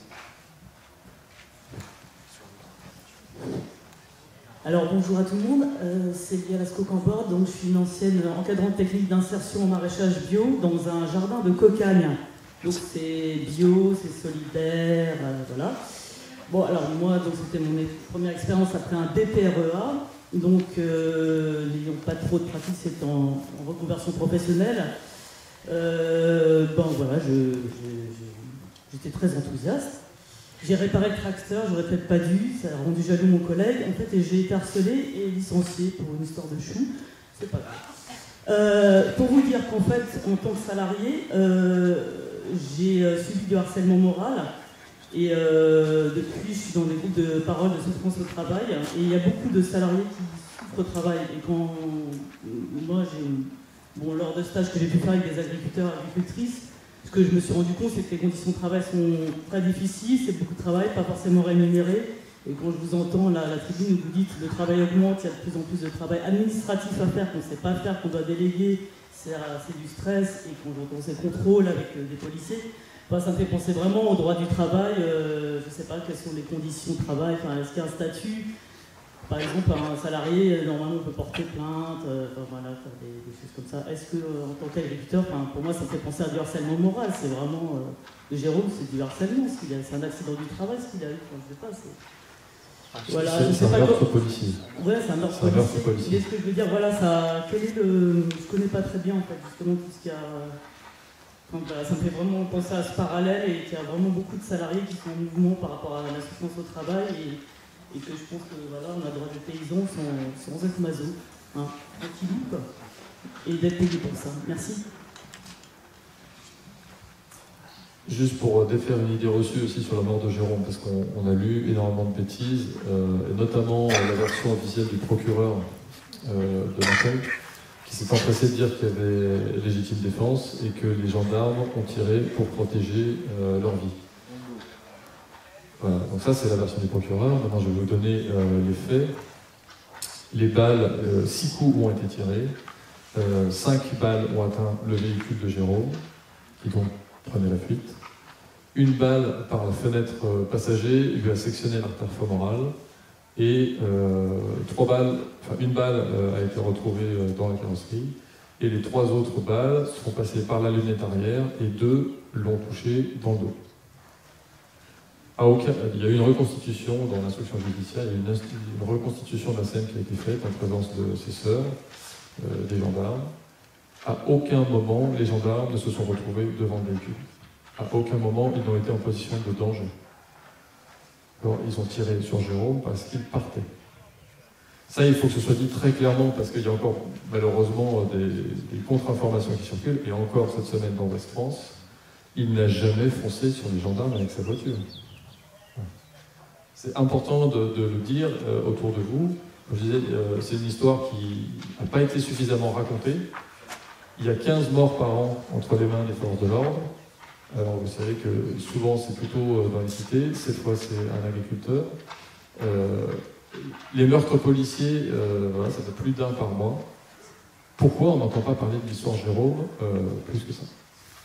Alors bonjour à tout le monde, euh, c'est Lia Lascaux-Camport, donc je suis une ancienne encadrante technique d'insertion en maraîchage bio dans un jardin de cocagne. Donc c'est bio, c'est solidaire, euh, voilà. Bon alors moi, donc c'était mon première expérience après un D P R E A, donc euh, n'ayant pas trop de pratique, c'est en, en reconversion professionnelle. Euh, bon voilà, je, je, je, j'étais très enthousiaste. J'ai réparé le tracteur, j'aurais peut-être pas dû, ça a rendu jaloux mon collègue, en fait, et j'ai été harcelé et licencié pour une histoire de chou, c'est pas grave. Euh, pour vous dire qu'en fait, en tant que salarié, euh, j'ai euh, subi du harcèlement moral, et euh, depuis, je suis dans des groupes de parole de souffrance au travail, et il y a beaucoup de salariés qui souffrent au travail, et quand moi, j'ai, bon, lors de stages que j'ai pu faire avec des agriculteurs et agricultrices, ce que je me suis rendu compte, c'est que les conditions de travail sont très difficiles, c'est beaucoup de travail, pas forcément rémunéré. Et quand je vous entends là, à la tribune où vous dites que le travail augmente, il y a de plus en plus de travail administratif à faire, qu'on ne sait pas faire, qu'on doit déléguer, c'est, c'est du stress, et quand j'entends ces contrôles avec euh, des policiers, bah, ça me fait penser vraiment au droit du travail. Euh, je ne sais pas quelles sont les conditions de travail, enfin, est-ce qu'il y a un statut? Par exemple, un salarié, normalement, on peut porter plainte, euh, enfin, voilà, faire des, des choses comme ça. Est-ce que, euh, en tant qu'agriculteur, enfin, pour moi, ça me fait penser à du harcèlement moral. C'est vraiment... Euh, Jérôme, c'est du harcèlement. Ce qu'il a, c'est un accident du travail, ce qu'il a eu. Enfin, je ne sais pas, c'est... Voilà, c'est, je c'est sais un pas meurtre quoi... policier. Ouais, c'est un meurtre c'est policier. policier. Et ce que je veux dire, voilà, ça... Quel est le... Je ne connais pas très bien, en fait, justement, tout ce qu'il y a... Enfin, voilà, ça me fait vraiment penser à ce parallèle et qu'il y a vraiment beaucoup de salariés qui sont en mouvement par rapport à la souffrance au travail et... Et que je pense que voilà, on a le droit de paysans sans, sans être maso, hein, tranquillou, quoi. Et d'être payé pour ça. Merci. Juste pour défaire une idée reçue aussi sur la mort de Jérôme, parce qu'on on a lu énormément de bêtises, euh, et notamment la version officielle du procureur euh, de Marseille, qui s'est empressé de dire qu'il y avait légitime défense et que les gendarmes ont tiré pour protéger euh, leur vie. Voilà, donc ça c'est la version du procureur. Maintenant je vais vous donner euh, les faits. Les balles, euh, six coups ont été tirés, euh, cinq balles ont atteint le véhicule de Jérôme, qui donc prenait la fuite. Une balle par la fenêtre euh, passager lui a sectionné l'artère fémorale, et euh, trois balles, enfin une balle euh, a été retrouvée euh, dans la carrosserie, et les trois autres balles sont passées par la lunette arrière, et deux l'ont touché dans le dos. À aucun, il y a eu une reconstitution dans l'instruction judiciaire, il y a eu une, une reconstitution de la scène qui a été faite en présence de ses sœurs, euh, des gendarmes. À aucun moment, les gendarmes ne se sont retrouvés devant le véhicule. À aucun moment, ils n'ont été en position de danger. Alors, ils ont tiré sur Jérôme parce qu'il partait. Ça, il faut que ce soit dit très clairement, parce qu'il y a encore, malheureusement, des, des contre-informations qui circulent, et encore cette semaine dans West France, il n'a jamais foncé sur les gendarmes avec sa voiture. C'est important de, de le dire euh, autour de vous. Comme je disais, euh, c'est une histoire qui n'a pas été suffisamment racontée. Il y a quinze morts par an entre les mains des forces de l'ordre. Alors vous savez que souvent c'est plutôt euh, dans les cités, cette fois c'est un agriculteur. Euh, les meurtres policiers, euh, voilà, ça fait plus d'un par mois. Pourquoi on n'entend pas parler de l'histoire Jérôme euh, plus que ça?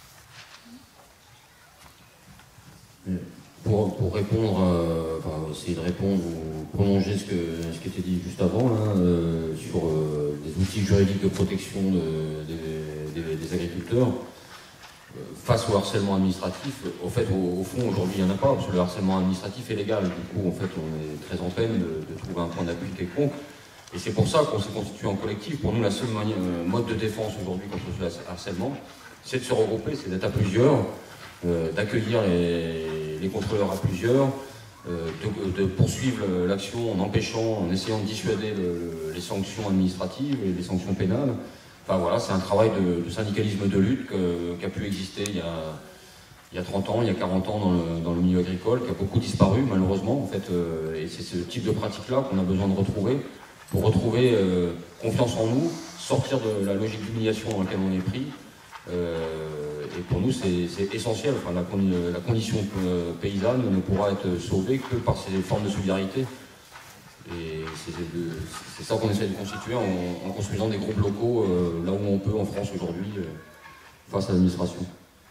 Pour, pour répondre, euh, enfin, essayer de répondre ou prolonger ce, que, ce qui était dit juste avant, là, euh, sur euh, des outils juridiques de protection de, de, de, des agriculteurs, euh, face au harcèlement administratif, au fait, au, au fond, aujourd'hui, il n'y en a pas, parce que le harcèlement administratif est légal. Du coup, en fait, on est très en peine de, de trouver un point d'appui quelconque. Et c'est pour ça qu'on s'est constitué en collectif. Pour nous, la seule manière, euh, mode de défense aujourd'hui contre ce harcèlement, c'est de se regrouper, c'est d'être à plusieurs, euh, d'accueillir les, les contrôleurs à plusieurs, euh, de, de poursuivre l'action en empêchant, en essayant de dissuader le, le, les sanctions administratives et les sanctions pénales. Enfin voilà, c'est un travail de, de syndicalisme de lutte qu'a qu pu exister il y a, il y a trente ans, il y a quarante ans dans le, dans le milieu agricole, qui a beaucoup disparu malheureusement en fait, euh, et c'est ce type de pratique-là qu'on a besoin de retrouver pour retrouver euh, confiance en nous, sortir de la logique d'humiliation dans laquelle on est pris. Euh, et pour nous, c'est essentiel. Enfin, la, la condition euh, paysanne ne pourra être sauvée que par ces formes de solidarité. Et c'est ça qu'on essaie de constituer en, en construisant des groupes locaux euh, là où on peut en France aujourd'hui euh, face à l'administration.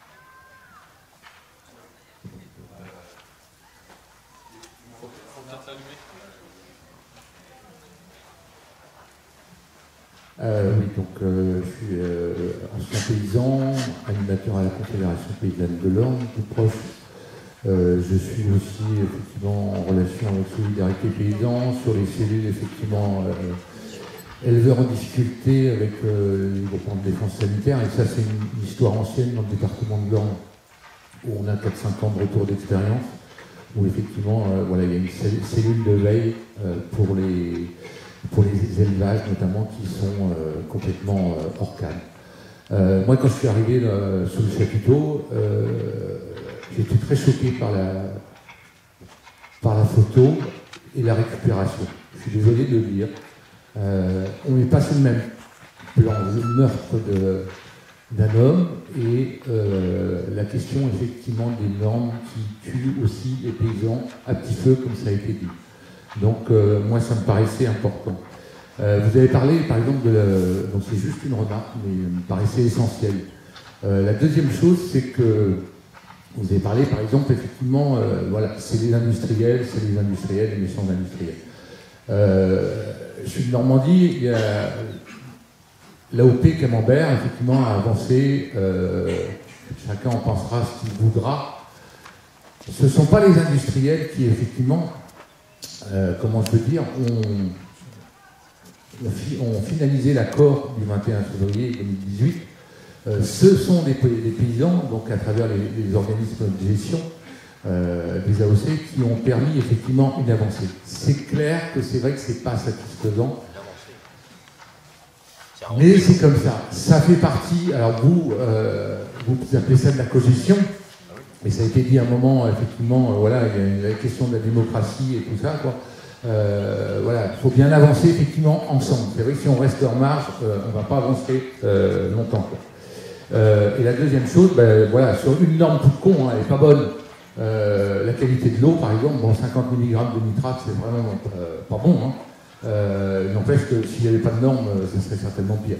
Euh, oui, donc euh, je suis euh, ancien paysan, animateur à la Confédération paysanne de l'Orne, tout proche. Euh, je suis aussi effectivement en relation avec Solidarité Paysan sur les cellules effectivement euh, éleveurs en difficulté avec euh, les groupements de défense sanitaire. Et ça, c'est une, une histoire ancienne dans le département de l'Orne où on a quatre cinq ans de retour d'expérience, où effectivement euh, voilà, il y a une cellule de veille euh, pour les pour les élevages notamment qui sont euh, complètement euh, hors cadre. Euh, moi, quand je suis arrivé euh, sous le chapiteau, euh, j'étais très choqué par la, par la photo et la récupération. Je suis désolé de le dire. Euh, on n'est pas sur le même plan. Le meurtre d'un homme et euh, la question effectivement des normes qui tuent aussi les paysans à petit feu, comme ça a été dit. Donc, euh, moi, ça me paraissait important. Euh, vous avez parlé, par exemple, de la... donc c'est juste une remarque, mais il me paraissait essentiel. Euh, la deuxième chose, c'est que vous avez parlé, par exemple, effectivement, euh, voilà, c'est les industriels, c'est les industriels, les méchants industriels. Euh, je suis de Normandie, il y a l'A O P Camembert, effectivement, a avancé, euh, chacun en pensera ce qu'il voudra. Ce ne sont pas les industriels qui, effectivement, Euh, comment je peux dire, ont on, on finalisé l'accord du vingt et un février deux mille dix-huit. Euh, ce sont des, des paysans, donc à travers les, les organismes de gestion, euh, des A O C, qui ont permis effectivement une avancée. C'est clair que c'est vrai que c'est pas satisfaisant, mais c'est comme ça. Ça fait partie, alors vous, euh, vous appelez ça de la cogestion. Et ça a été dit à un moment, effectivement, euh, voilà, il y a la question de la démocratie et tout ça, quoi. Euh, voilà, il faut bien avancer, effectivement, ensemble. C'est vrai que si on reste en marge, euh, on ne va pas avancer euh, longtemps, quoi. Euh, et la deuxième chose, ben, voilà, sur une norme toute con, hein, elle n'est pas bonne. Euh, la qualité de l'eau, par exemple, bon, cinquante milligrammes de nitrate, c'est vraiment euh, pas bon. Hein. Euh, il n'empêche que s'il n'y avait pas de norme, euh, ce serait certainement pire.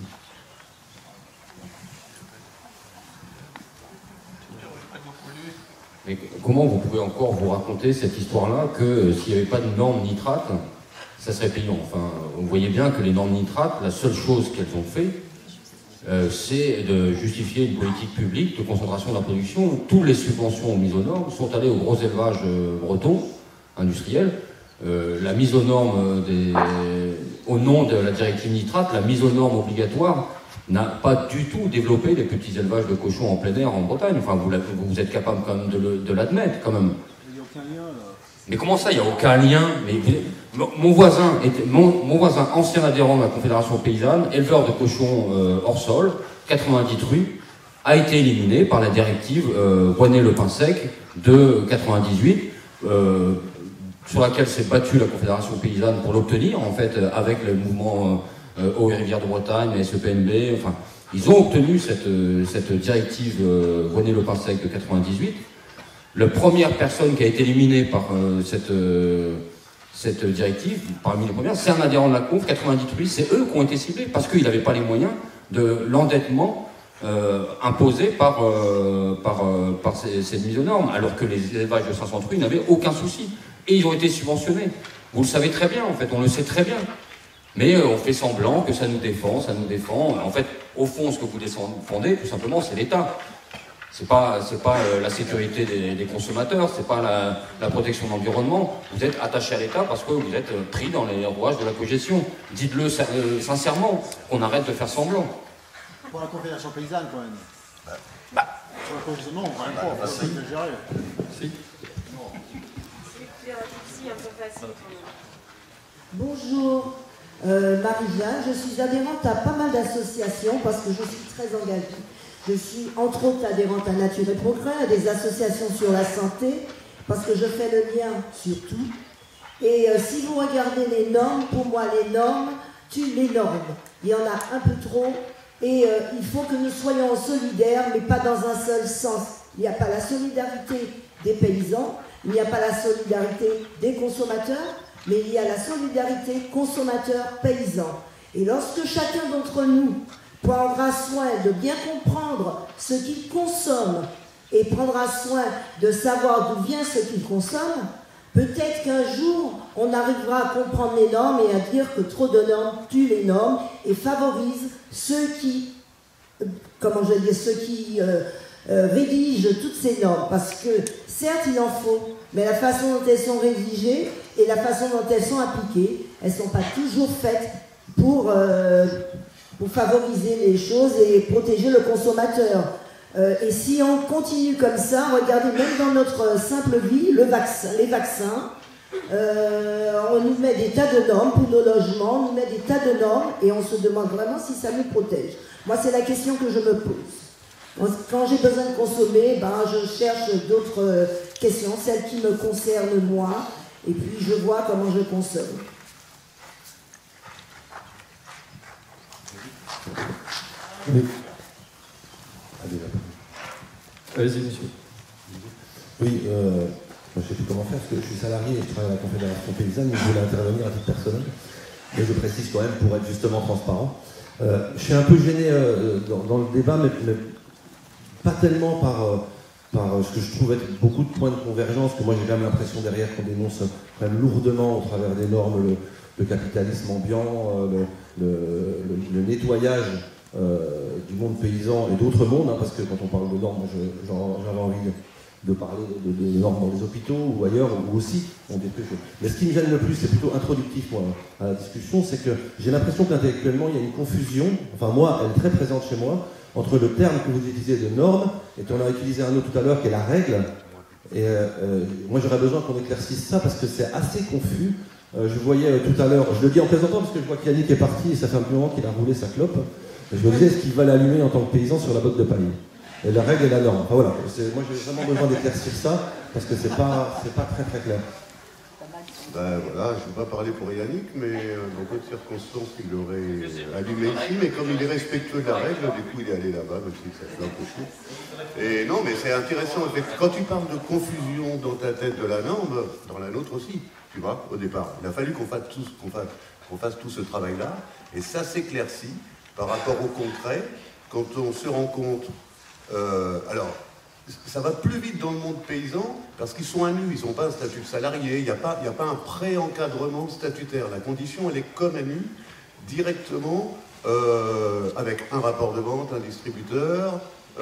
Mais comment vous pouvez encore vous raconter cette histoire-là que euh, s'il n'y avait pas de normes nitrate, ça serait payant? Enfin, vous voyez bien que les normes nitrates, la seule chose qu'elles ont fait, euh, c'est de justifier une politique publique de concentration de la production. Toutes les subventions mises aux normes sont allées aux gros élevages euh, bretons, industriels. Euh, la mise aux normes des, au nom de la directive nitrate, la mise aux normes obligatoire n'a pas du tout développé les petits élevages de cochons en plein air en Bretagne. Enfin, vous, vous êtes capable quand même de l'admettre, quand même. Il n'y a aucun lien, là. Mais comment ça, il n'y a aucun lien? Mais mon voisin, était, mon, mon voisin, ancien adhérent de la Confédération paysanne, éleveur de cochons euh, hors sol, quatre-vingt-dix truies, a été éliminé par la directive euh, Rouennais-le-Pin sec de quatre-vingt-dix-huit, euh, sur laquelle s'est battue la Confédération paysanne pour l'obtenir, en fait, avec le mouvement euh, Eau et Rivières de Bretagne, la S E P N B, enfin, ils ont obtenu cette, cette directive euh, Rouennais-le-Pin sec de quatre-vingt-dix-huit. La première personne qui a été éliminée par euh, cette, euh, cette directive, parmi les premières, c'est un adhérent de la Conf, quatre-vingt-dix truies, c'est eux qui ont été ciblés, parce qu'ils n'avaient pas les moyens de l'endettement euh, imposé par, euh, par, euh, par ces, cette mise aux normes, alors que les élevages de cinq cents truies n'avaient aucun souci. Et ils ont été subventionnés. Vous le savez très bien, en fait, on le sait très bien. Mais euh, on fait semblant que ça nous défend, ça nous défend. En fait, au fond, ce que vous défendez, tout simplement, c'est l'État. C'est pas, c'est pas euh, la sécurité des, des consommateurs, c'est pas la, la protection de l'environnement. Vous êtes attaché à l'État parce que vous êtes euh, pris dans les rouages de la cogestion. Dites-le euh, sincèrement, qu'on arrête de faire semblant. Pour la Confédération paysanne, quand même. Bah, bah. Pour la cogestion, non, quand même pas, faut pas exagérer. Si. Bonjour, euh, Marie-Jeanne, je suis adhérente à pas mal d'associations parce que je suis très engagée Je suis entre autres adhérente à Nature et Progrès, à des associations sur la santé, parce que je fais le lien sur tout. Et euh, si vous regardez les normes, pour moi les normes tuent les normes. Il y en a un peu trop et euh, il faut que nous soyons solidaires, mais pas dans un seul sens. Il n'y a pas la solidarité des paysans, il n'y a pas la solidarité des consommateurs, mais il y a la solidarité consommateur-paysan. Et lorsque chacun d'entre nous prendra soin de bien comprendre ce qu'il consomme et prendra soin de savoir d'où vient ce qu'il consomme, peut-être qu'un jour, on arrivera à comprendre les normes et à dire que trop de normes tuent les normes et favorisent ceux qui, comment je vais dire, ceux qui euh, euh, rédigent toutes ces normes. Parce que, certes, il en faut, mais la façon dont elles sont rédigées et la façon dont elles sont appliquées, elles ne sont pas toujours faites pour, euh, pour favoriser les choses et protéger le consommateur. Euh, et si on continue comme ça, regardez, même dans notre simple vie, le vaccin, les vaccins, euh, on nous met des tas de normes pour nos logements, on nous met des tas de normes et on se demande vraiment si ça nous protège. Moi, c'est la question que je me pose. Quand j'ai besoin de consommer, ben, je cherche d'autres questions, celles qui me concernent moi, et puis je vois comment je consomme. Oui. Allez-y, monsieur. Oui, euh, moi, je ne sais plus comment faire, parce que je suis salarié et je travaille à la Confédération Paysanne, mais je voulais intervenir à titre personnel. Mais je précise quand même pour être justement transparent. Euh, je suis un peu gêné euh, dans, dans le débat, mais, mais pas tellement par, euh, par ce que je trouve être beaucoup de points de convergence, que moi j'ai quand même l'impression derrière qu'on dénonce quand même lourdement au travers des normes le, le capitalisme ambiant, euh, le, le, le, le nettoyage Euh, du monde paysan et d'autres mondes, hein, parce que quand on parle de normes, j'avais envie de, de parler de, de, de normes dans les hôpitaux ou ailleurs, où aussi on détruit. Mais ce qui me gêne le plus, c'est plutôt introductif moi, à la discussion, c'est que j'ai l'impression qu'intellectuellement il y a une confusion, enfin moi, elle est très présente chez moi, entre le terme que vous utilisez de norme, et on a utilisé un autre tout à l'heure qui est la règle, et euh, euh, moi j'aurais besoin qu'on éclaircisse ça, parce que c'est assez confus. Euh, je voyais euh, tout à l'heure, je le dis en plaisantant, parce que je vois qu'Yannick est parti, et ça fait un petit moment qu'il a roulé sa clope. Je me disais, est-ce qu'il va l'allumer en tant que paysan sur la botte de paille? Et la règle et la norme. Enfin voilà, moi j'ai vraiment besoin d'éclaircir ça, parce que c'est pas, c'est pas très très clair. Ben voilà, je ne vais pas parler pour Yannick, mais euh, dans d'autres circonstances, il aurait allumé ici, mais comme il est respectueux de la règle, du coup il est allé là-bas, même si ça fait un peu chaud. Et non, mais c'est intéressant, quand tu parles de confusion dans ta tête de la norme, dans la nôtre aussi, tu vois, au départ. Il a fallu qu'on fasse tout, qu'on fasse, qu'on fasse tout ce travail-là, et ça s'éclaircit par rapport au concret, quand on se rend compte, euh, alors, ça va plus vite dans le monde paysan, parce qu'ils sont à nu, ils n'ont pas un statut de salarié, il n'y a pas, il n'y a pas un pré-encadrement statutaire, la condition elle est comme à nu, directement, euh, avec un rapport de vente, un distributeur,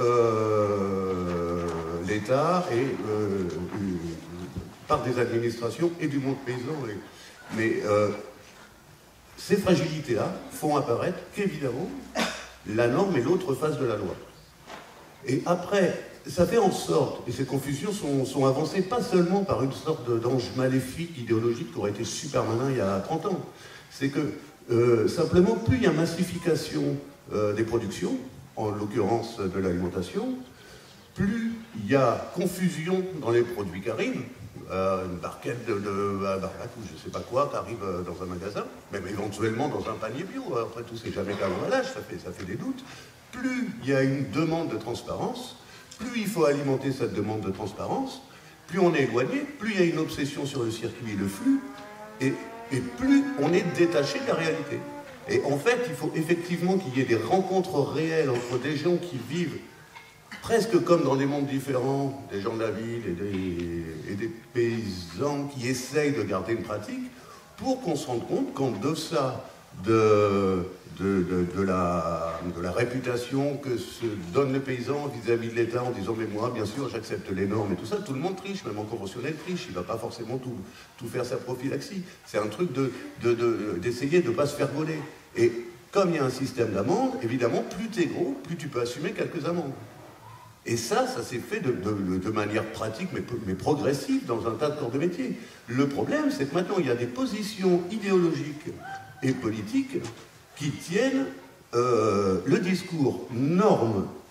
euh, l'État, et euh, par des administrations et du monde paysan. Et, mais euh, ces fragilités-là font apparaître qu'évidemment, la norme est l'autre face de la loi. Et après, ça fait en sorte, et ces confusions sont, sont avancées pas seulement par une sorte d'ange maléfique idéologique qui aurait été super malin il y a trente ans, c'est que euh, simplement, plus il y a massification euh, des productions, en l'occurrence de l'alimentation, plus il y a confusion dans les produits qui arrivent. Euh, une barquette de, de à barbate ou je ne sais pas quoi qui arrive dans un magasin, même éventuellement dans un panier bio. Après tout, c'est jamais qu'un emballage, ça fait, ça fait des doutes. Plus il y a une demande de transparence, plus il faut alimenter cette demande de transparence, plus on est éloigné, plus il y a une obsession sur le circuit et le flux, et, et plus on est détaché de la réalité. Et en fait, il faut effectivement qu'il y ait des rencontres réelles entre des gens qui vivent presque comme dans des mondes différents, des gens de la ville et des, et des paysans qui essayent de garder une pratique, pour qu'on se rende compte qu'en deçà de, de, de, de, la, de la réputation que se donne le paysan vis-à-vis de l'État en disant « mais moi, bien sûr, j'accepte les normes et tout ça », tout le monde triche, même en conventionnel triche, il ne va pas forcément tout, tout faire sa prophylaxie. C'est un truc d'essayer de, de, de, de ne pas se faire voler. Et comme il y a un système d'amende, évidemment, plus tu es gros, plus tu peux assumer quelques amendes. Et ça, ça s'est fait de, de, de manière pratique, mais, mais progressive, dans un tas de corps de métier. Le problème, c'est que maintenant, il y a des positions idéologiques et politiques qui tiennent euh, le discours norme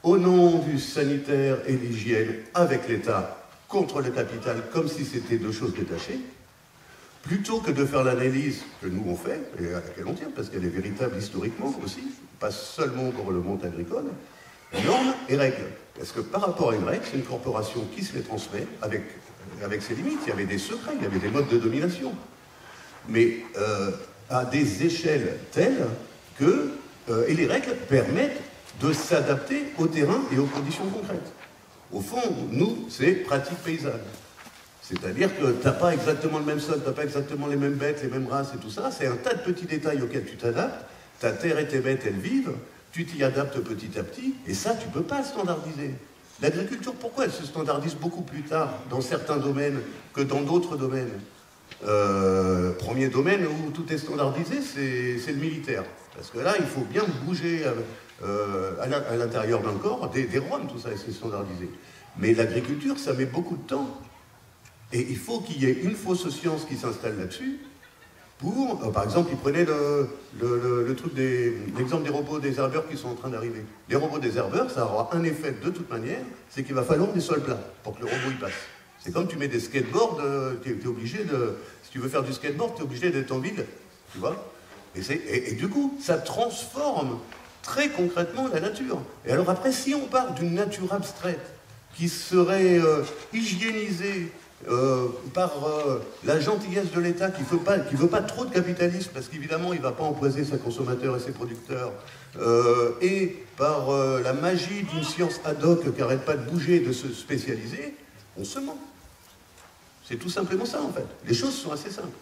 au nom du sanitaire et l'hygiène avec l'État contre le capital, comme si c'était deux choses détachées, plutôt que de faire l'analyse que nous on fait, et à laquelle on tient, parce qu'elle est véritable historiquement aussi, pas seulement pour le monde agricole, normes et règles. Parce que par rapport à une règle, c'est une corporation qui se les transmet avec, avec ses limites. Il y avait des secrets, il y avait des modes de domination. Mais euh, à des échelles telles que... Euh, et les règles permettent de s'adapter au terrain et aux conditions concrètes. Au fond, nous, c'est pratique paysanne. C'est-à-dire que tu n'as pas exactement le même sol, tu n'as pas exactement les mêmes bêtes, les mêmes races et tout ça. C'est un tas de petits détails auxquels tu t'adaptes. Ta terre et tes bêtes, elles vivent. Tu t'y adaptes petit à petit. Et ça, tu ne peux pas le standardiser. L'agriculture, pourquoi elle se standardise beaucoup plus tard dans certains domaines que dans d'autres domaines? euh, Premier domaine où tout est standardisé, c'est le militaire. Parce que là, il faut bien bouger euh, à l'intérieur d'un corps, des, des roms, tout ça, et c'est standardisé. Mais l'agriculture, ça met beaucoup de temps. Et il faut qu'il y ait une fausse science qui s'installe là-dessus pour, euh, par exemple, ils prenaient le, le, le, le truc des, l'exemple des robots désherbeurs qui sont en train d'arriver. Les robots désherbeurs, ça aura un effet de toute manière, c'est qu'il va falloir des sols plats pour que le robot y passe. C'est comme tu mets des skateboards, euh, tu es obligé de, si tu veux faire du skateboard, tu es obligé d'être en ville, tu vois. Et, et, et du coup, ça transforme très concrètement la nature. Et alors après, si on parle d'une nature abstraite qui serait euh, hygiénisée, Euh, par euh, la gentillesse de l'État qui ne veut pas, qui veut pas trop de capitalisme, parce qu'évidemment il ne va pas empoiser ses consommateurs et ses producteurs, euh, et par euh, la magie d'une science ad hoc qui n'arrête pas de bouger, de se spécialiser, on se ment. C'est tout simplement ça en fait. Les choses sont assez simples.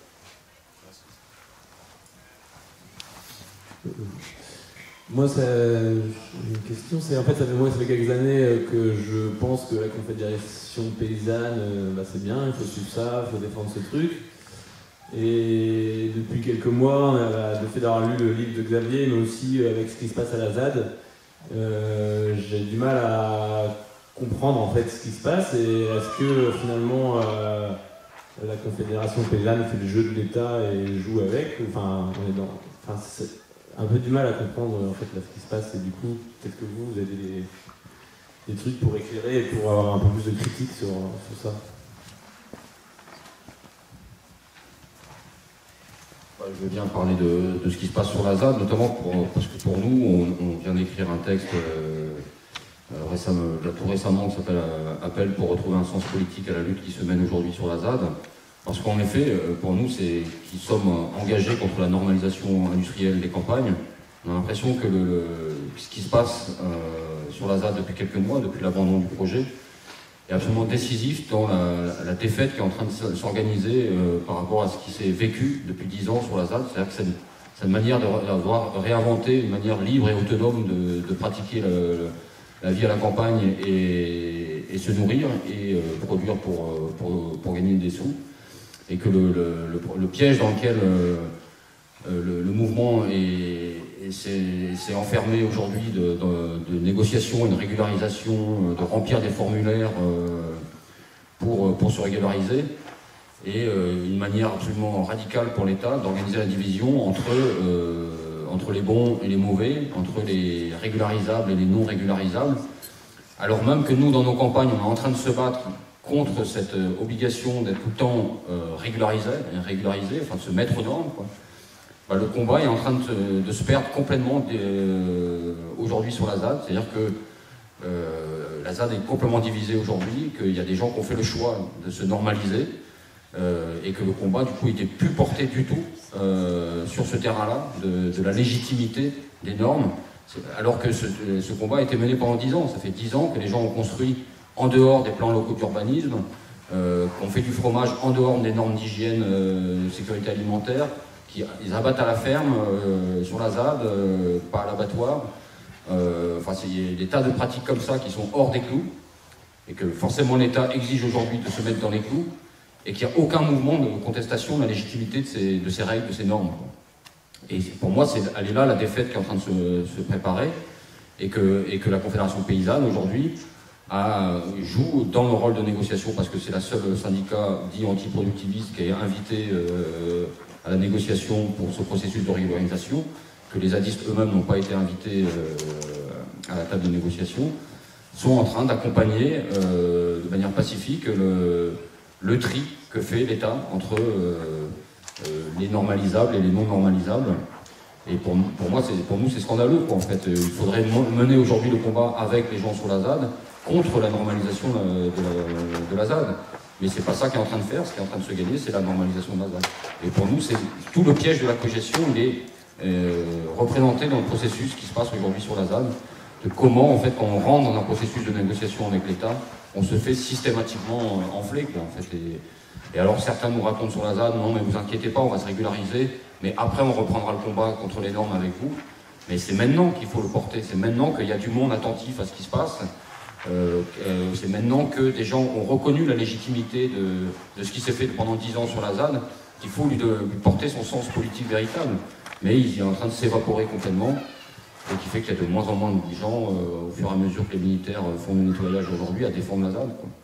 Moi, ça, une question, c'est en fait, ça fait, moi, ça fait quelques années que je pense que la Confédération paysanne, bah, c'est bien, il faut suivre ça, il faut défendre ce truc. Et depuis quelques mois, on a le fait d'avoir lu le livre de Xavier, mais aussi avec ce qui se passe à la Z A D, euh, j'ai du mal à comprendre en fait ce qui se passe et est-ce que finalement euh, la Confédération paysanne fait le jeu de l'État et joue avec, enfin, on est dans... Enfin, un peu du mal à comprendre en fait là, ce qui se passe et du coup peut-être que vous, vous avez des, des trucs pour éclairer et pour avoir un peu plus de critique sur, sur ça. Je veux bien parler de, de ce qui se passe sur la Z A D, notamment pour, parce que pour nous, on, on vient d'écrire un texte euh, récemment, tout récemment qui s'appelle euh, « Appel pour retrouver un sens politique à la lutte qui se mène aujourd'hui sur la Z A D ». Parce qu'en effet, pour nous, c'est qui sommes engagés contre la normalisation industrielle des campagnes. On a l'impression que le, le, ce qui se passe euh, sur la Z A D depuis quelques mois, depuis l'abandon du projet, est absolument décisif dans la, la défaite qui est en train de s'organiser euh, par rapport à ce qui s'est vécu depuis dix ans sur la Z A D. C'est-à-dire que c'est une, c'est une manière d'avoir réinventé une manière libre et autonome de, de pratiquer le, la vie à la campagne et, et se nourrir et euh, produire pour, pour, pour gagner des sous. Et que le, le, le, le piège dans lequel euh, le, le mouvement s'est enfermé aujourd'hui de, de, de négociations et de régularisation, de remplir des formulaires euh, pour, pour se régulariser, et euh, une manière absolument radicale pour l'État d'organiser la division entre, euh, entre les bons et les mauvais, entre les régularisables et les non régularisables, alors même que nous, dans nos campagnes, on est en train de se battre contre cette euh, obligation d'être tout le temps euh, régularisé, régularisé, enfin de se mettre aux normes, quoi. Bah, le combat est en train de, de se perdre complètement euh, aujourd'hui sur la Z A D, c'est-à-dire que euh, la Z A D est complètement divisée aujourd'hui, qu'il y a des gens qui ont fait le choix de se normaliser, euh, et que le combat du coup n'était plus porté du tout euh, sur ce terrain-là, de, de la légitimité des normes, alors que ce, ce combat a été mené pendant dix ans. Ça fait dix ans que les gens ont construit en dehors des plans locaux d'urbanisme, euh, qu'on fait du fromage en dehors des normes d'hygiène, euh, de sécurité alimentaire, qui ils abattent à la ferme, euh, sur la Z A D, euh, pas à l'abattoir. Euh, enfin, c'est des tas de pratiques comme ça qui sont hors des clous, et que forcément l'État exige aujourd'hui de se mettre dans les clous, et qu'il n'y a aucun mouvement de contestation de la légitimité de ces, de ces règles, de ces normes. Et pour moi, c'est, elle est là la défaite qui est en train de se, se préparer, et que, et que la Confédération paysanne aujourd'hui A, joue dans le rôle de négociation, parce que c'est la seule syndicat dit antiproductiviste qui est invité euh, à la négociation pour ce processus de régularisation, que les zadistes eux-mêmes n'ont pas été invités euh, à la table de négociation. sont en train d'accompagner euh, de manière pacifique le, le tri que fait l'État entre euh, euh, les normalisables et les non normalisables. Et pour, pour moi, pour nous, c'est scandaleux, quoi, en fait. Il faudrait mener aujourd'hui le combat avec les gens sur la Z A D contre la normalisation de la, de la Z A D. Mais c'est pas ça qui est en train de faire. Ce qui est en train de se gagner, c'est la normalisation de la Z A D. Et pour nous, c'est tout le piège de la cogestion, il est euh, représenté dans le processus qui se passe aujourd'hui sur la Z A D. De comment, en fait, quand on rentre dans un processus de négociation avec l'État, on se fait systématiquement enfler, quoi, en fait. Et, et alors, certains nous racontent sur la Z A D, non, mais vous inquiétez pas, on va se régulariser. Mais après, on reprendra le combat contre les normes avec vous. Mais c'est maintenant qu'il faut le porter. C'est maintenant qu'il y a du monde attentif à ce qui se passe. Euh, euh, c'est maintenant que des gens ont reconnu la légitimité de, de ce qui s'est fait pendant dix ans sur la Z A D, qu'il faut lui, de, lui porter son sens politique véritable. Mais il est en train de s'évaporer complètement, et qui fait qu'il y a de moins en moins de gens, euh, au fur et à mesure que les militaires font le nettoyage aujourd'hui, à défendre la Z A D, quoi.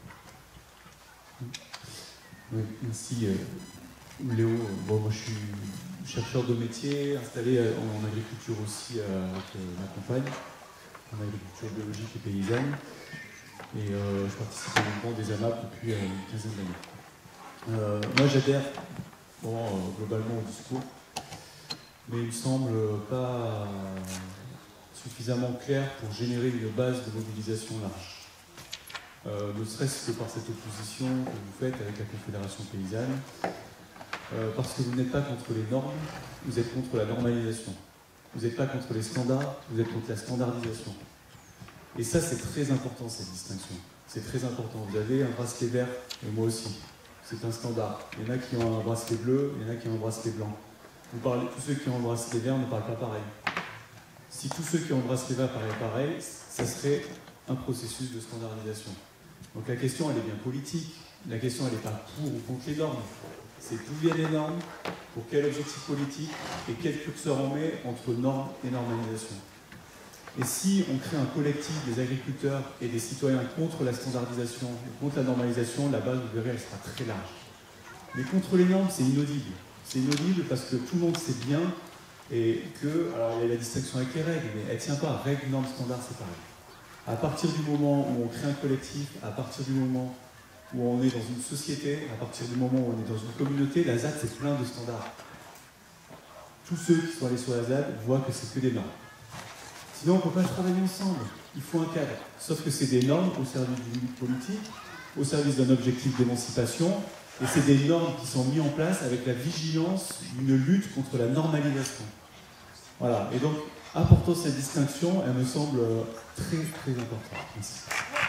Oui, merci euh, Léo. Bon, moi je suis chercheur de métier, installé en agriculture aussi avec ma compagne, en agriculture biologique et paysanne. Et euh, je participe au mouvement des A M A P depuis euh, une quinzaine d'années. Euh, moi j'adhère bon, euh, globalement au discours, mais il me semble pas suffisamment clair pour générer une base de mobilisation large. Euh, ne serait-ce que par cette opposition que vous faites avec la Confédération paysanne, euh, parce que vous n'êtes pas contre les normes, vous êtes contre la normalisation. Vous n'êtes pas contre les standards, vous êtes contre la standardisation. Et ça, c'est très important, cette distinction. C'est très important. Vous avez un bracelet vert, et moi aussi. C'est un standard. Il y en a qui ont un bracelet bleu, il y en a qui ont un bracelet blanc. Vous parlez, tous ceux qui ont un bracelet vert ne parlent pas pareil. Si tous ceux qui ont un bracelet vert parlaient pareil, ça serait un processus de standardisation. Donc la question, elle est bien politique. La question, elle n'est pas pour ou contre les normes. C'est d'où viennent les normes, pour quel objectif politique, et quel curseur on met entre normes et normalisation. Et si on crée un collectif des agriculteurs et des citoyens contre la standardisation et contre la normalisation, la base, vous verrez, elle sera très large. Mais contre les normes, c'est inaudible. C'est inaudible parce que tout le monde sait bien et que, alors il y a la distinction avec les règles, mais elle ne tient pas. Règles, normes, standards, c'est pareil. À partir du moment où on crée un collectif, à partir du moment où on est dans une société, à partir du moment où on est dans une communauté, la Z A D, c'est plein de standards. Tous ceux qui sont allés sur la Z A D voient que c'est que des normes. Sinon, on ne peut pas travailler ensemble. Il faut un cadre. Sauf que c'est des normes au service d'une lutte politique, au service d'un objectif d'émancipation, et c'est des normes qui sont mises en place avec la vigilance d'une lutte contre la normalisation. Voilà. Et donc, apportant cette distinction, elle me semble très, très importante. Merci.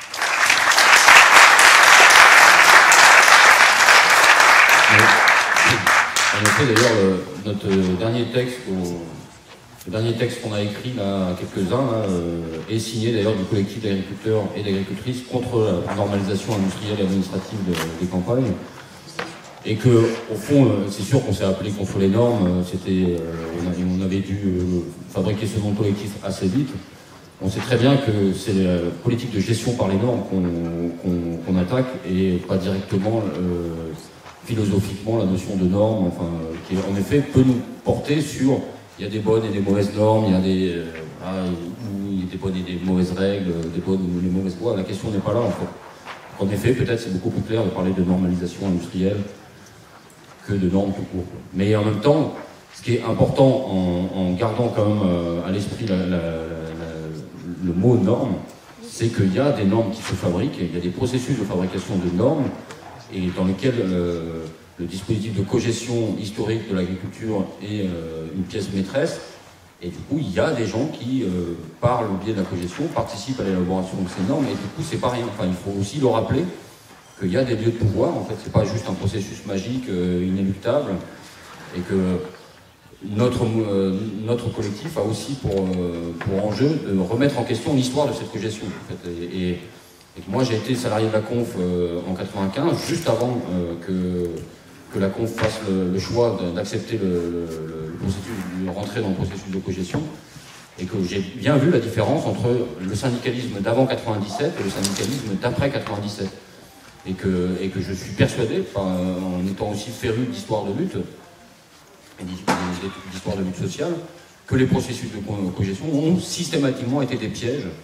En effet, d'ailleurs, notre dernier texte, le dernier texte qu'on a écrit, là, quelques-uns, là, euh, est signé d'ailleurs du collectif d'agriculteurs et d'agricultrices contre la normalisation industrielle et administrative de, des campagnes. Et que, au fond, c'est sûr qu'on s'est appelé contre les normes, c'était, euh, on avait dû euh, fabriquer ce nom de collectif assez vite. On sait très bien que c'est la politique de gestion par les normes qu'on qu'on, qu'on attaque et pas directement, euh, philosophiquement, la notion de norme, enfin, qui en effet peut nous porter sur, il y a des bonnes et des mauvaises normes, il y a des, euh, ah, il y a des bonnes et des mauvaises règles, des bonnes ou des mauvaises lois, la question n'est pas là en fait. En effet, peut-être c'est beaucoup plus clair de parler de normalisation industrielle que de normes tout court. Mais en même temps, ce qui est important en, en gardant quand même euh, à l'esprit la, la, la, la, le mot norme, c'est qu'il y a des normes qui se fabriquent, il y a des processus de fabrication de normes, et dans lesquels euh, le dispositif de cogestion historique de l'agriculture est euh, une pièce maîtresse, et du coup il y a des gens qui, euh, par le biais de la cogestion, participent à l'élaboration de ces normes, et du coup c'est pas rien. Enfin, il faut aussi le rappeler, qu'il y a des lieux de pouvoir, en fait, c'est pas juste un processus magique, euh, inéluctable, et que notre, euh, notre collectif a aussi pour, euh, pour enjeu de remettre en question l'histoire de cette cogestion, en fait. Et, et, et que moi j'ai été salarié de la Conf euh, en quatre-vingt-quinze, juste avant euh, que, que la Conf fasse le, le choix d'accepter le, le, le processus, de rentrer dans le processus de cogestion, et que j'ai bien vu la différence entre le syndicalisme d'avant quatre-vingt-dix-sept et le syndicalisme d'après quatre-vingt-dix-sept. Et que, et que je suis persuadé, enfin, en étant aussi féru d'histoire de lutte, et d'histoire de lutte sociale, que les processus de cogestion ont systématiquement été des pièges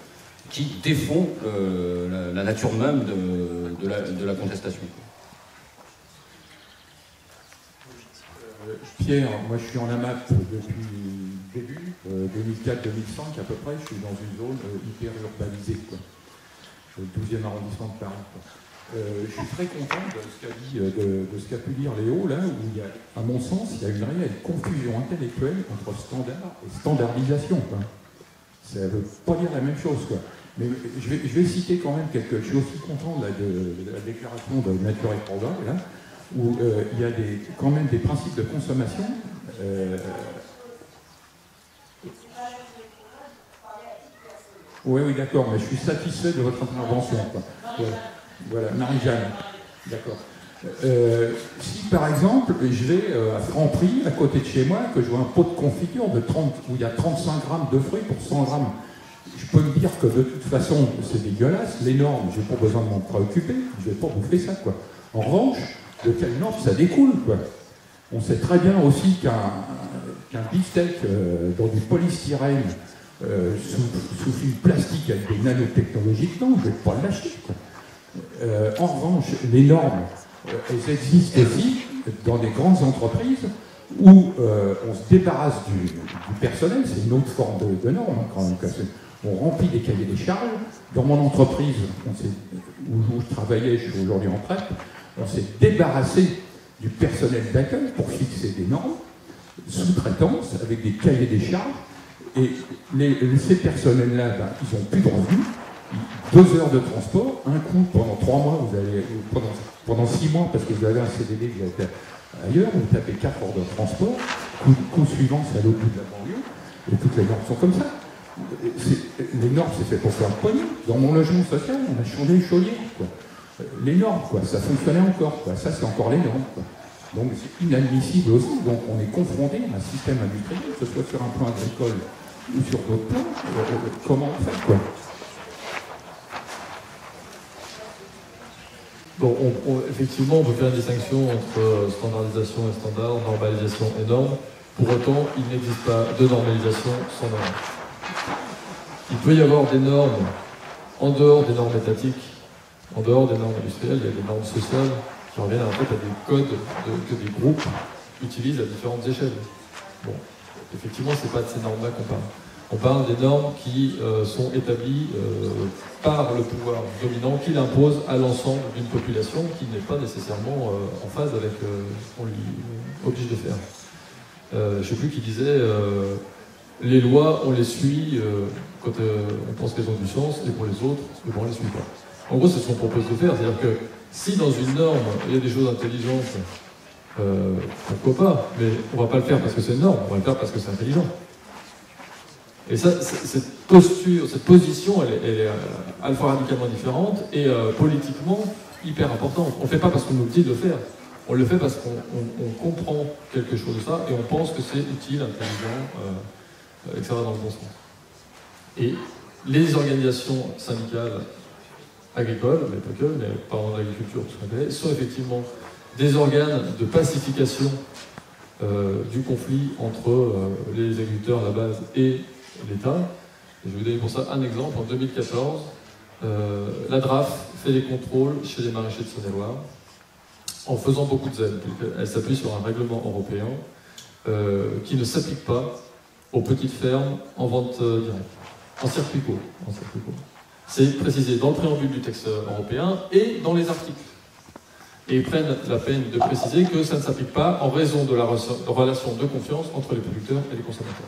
qui défont euh, la, la nature même de, de, la, de la contestation. Euh, Pierre, moi je suis en AMAP depuis le début, euh, deux mille quatre deux mille cinq à peu près, je suis dans une zone euh, hyper urbanisée, quoi. Le douzième arrondissement de Paris, quoi. Euh, je suis très content de ce qu'a dit, de, de ce qu'a pu dire Léo, là, où il y a, à mon sens, il y a une réelle confusion intellectuelle entre standard et standardisation, quoi. Ça ne veut pas dire la même chose, quoi. Mais je vais, je vais citer quand même quelque chose. Je suis aussi content là, de, de la déclaration de Nature et Progrès, là, où euh, il y a des, quand même des principes de consommation. Euh, oui, oui, d'accord, mais je suis satisfait de votre intervention, quoi. Ouais. Voilà, Marie-Jeanne, d'accord. Euh, si par exemple, je vais euh, à Franprix, à côté de chez moi, que je vois un pot de confiture de trente, où il y a trente-cinq grammes de fruits pour cent grammes, je peux me dire que de toute façon, c'est dégueulasse, les normes, j'ai pas besoin de m'en préoccuper, je vais pas bouffer ça, quoi. En revanche, de quelles normes ça découle, quoi. On sait très bien aussi qu'un qu'un beefsteak euh, dans du polystyrène, euh, sous, sous film plastique avec des nanotechnologies dedans, je vais pas l'acheter, quoi. Euh, en revanche, les normes, euh, elles existent aussi dans des grandes entreprises où euh, on se débarrasse du, du personnel, c'est une autre forme de, de norme, hein, quand même. On remplit des cahiers des charges. Dans mon entreprise on où, où je travaillais, je suis aujourd'hui en retraite, on s'est débarrassé du personnel d'accueil pour fixer des normes, sous-traitance, avec des cahiers des charges, et les, ces personnels-là, ben, ils n'ont plus de revenus. Deux heures de transport, un coup pendant trois mois, vous allez, pendant, pendant six mois, parce que vous avez un C D D qui a été ailleurs, vous tapez quatre heures de transport, coup, coup suivant, c'est à l'autre bout de la banlieue, et toutes les normes sont comme ça. Les normes, c'est fait pour faire le pognon. Dans mon logement social, on a changé les chaudières, quoi. Les normes, quoi, ça fonctionnait encore, quoi. Ça, c'est encore les normes, quoi. Donc, c'est inadmissible aussi. Donc, on est confronté à un système industriel, que ce soit sur un plan agricole ou sur d'autres plans. Euh, comment on fait, quoi? Bon, on, on, effectivement, on peut faire une distinction entre standardisation et standard, normalisation et norme. Pour autant, il n'existe pas de normalisation sans norme. Il peut y avoir des normes en dehors des normes étatiques, en dehors des normes industrielles, il y a des normes sociales qui reviennent en fait à des codes de, que des groupes utilisent à différentes échelles. Bon, effectivement, ce n'est pas de ces normes-là qu'on parle. On parle des normes qui euh, sont établies euh, par le pouvoir dominant, qui l'impose à l'ensemble d'une population qui n'est pas nécessairement euh, en phase avec euh, ce qu'on lui oblige de faire. Euh, je ne sais plus qui disait euh, les lois, on les suit euh, quand euh, on pense qu'elles ont du sens, et pour les autres, eh ben, on ne les suit pas. En gros, c'est ce qu'on propose de faire. C'est-à-dire que si dans une norme, il y a des choses intelligentes, euh, pourquoi pas, mais on ne va pas le faire parce que c'est une norme, on va le faire parce que c'est intelligent. Et ça, cette posture, cette position, elle est, elle est à la fois radicalement différente et euh, politiquement hyper importante. On ne le fait pas parce qu'on nous dit de le faire. On le fait parce qu'on on, on comprend quelque chose de ça et on pense que c'est utile, intelligent, euh, et que ça va dans le bon sens. Et les organisations syndicales agricoles, mais pas que, mais pas en agriculture, tout ce qu'on appelle, sont effectivement des organes de pacification euh, du conflit entre euh, les agriculteurs à la base et l'État. Je vais vous donner pour ça un exemple. En deux mille quatorze, euh, la D R A F fait des contrôles chez les maraîchers de Saône-et-Loire en faisant beaucoup de zèle. Elle s'appuie sur un règlement européen euh, qui ne s'applique pas aux petites fermes en vente euh, directe, en circuit court. En circuit court. C'est précisé dans le préambule du texte européen et dans les articles. Et ils prennent la peine de préciser que ça ne s'applique pas en raison de la relation de confiance entre les producteurs et les consommateurs.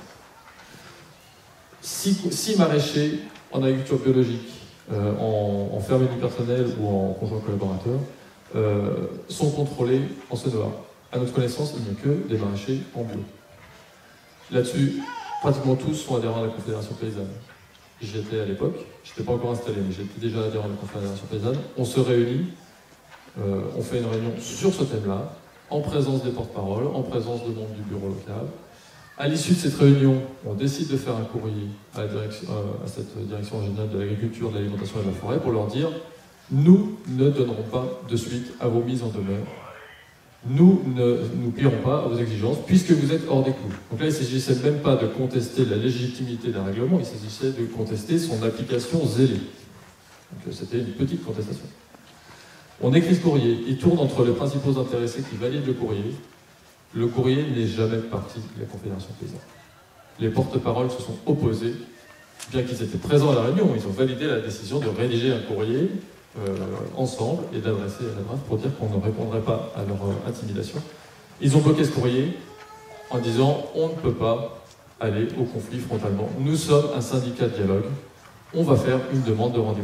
Six, six maraîchers en agriculture biologique, euh, en, en ferme unipersonnelle ou en conjoint collaborateur, euh, sont contrôlés en Saône-et-Loire. À notre connaissance, il n'y a que des maraîchers en bio. Là-dessus, pratiquement tous sont adhérents à la Confédération paysanne. J'y étais à l'époque, je n'étais pas encore installé, mais j'étais déjà adhérent à la Confédération paysanne. On se réunit, euh, on fait une réunion sur ce thème-là, en présence des porte-paroles, en présence de membres du bureau local. À l'issue de cette réunion, on décide de faire un courrier à, la direction, euh, à cette direction générale de l'agriculture, de l'alimentation et de la forêt pour leur dire « Nous ne donnerons pas de suite à vos mises en demeure nous ne nous plierons pas à vos exigences puisque vous êtes hors des clous. Donc là, il ne s'agissait même pas de contester la légitimité d'un règlement, il s'agissait de contester son application zélée. Donc c'était une petite contestation. On écrit ce courrier, il tourne entre les principaux intéressés qui valident le courrier. Le courrier n'est jamais parti de la Confédération paysanne. Les porte-paroles se sont opposés, bien qu'ils étaient présents à la réunion, ils ont validé la décision de rédiger un courrier euh, ensemble et d'adresser à la D R A F pour dire qu'on ne répondrait pas à leur euh, intimidation. Ils ont bloqué ce courrier en disant on ne peut pas aller au conflit frontalement. Nous sommes un syndicat de dialogue, on va faire une demande de rendez-vous.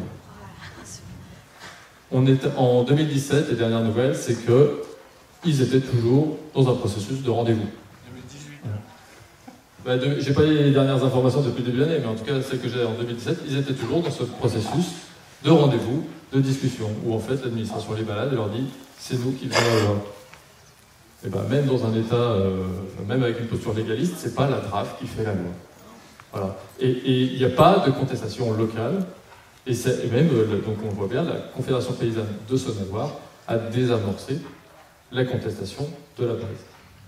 On est en deux mille dix-sept, les dernières nouvelles, c'est que ils étaient toujours dans un processus de rendez-vous. deux mille dix-huit. Bah, de, j'ai pas les dernières informations depuis le début de l'année, mais en tout cas celles que j'ai en deux mille dix-sept, ils étaient toujours dans ce processus de rendez-vous, de discussion, où en fait l'administration les balade et leur dit c'est nous qui faisons la loi. Et ben même dans un état, euh, même avec une posture légaliste, c'est pas la D R A F qui fait la loi. Voilà. Et il n'y a pas de contestation locale. Et, et même, donc on voit bien, la Confédération paysanne de Saône-et-Loire a désamorcé la contestation de la base.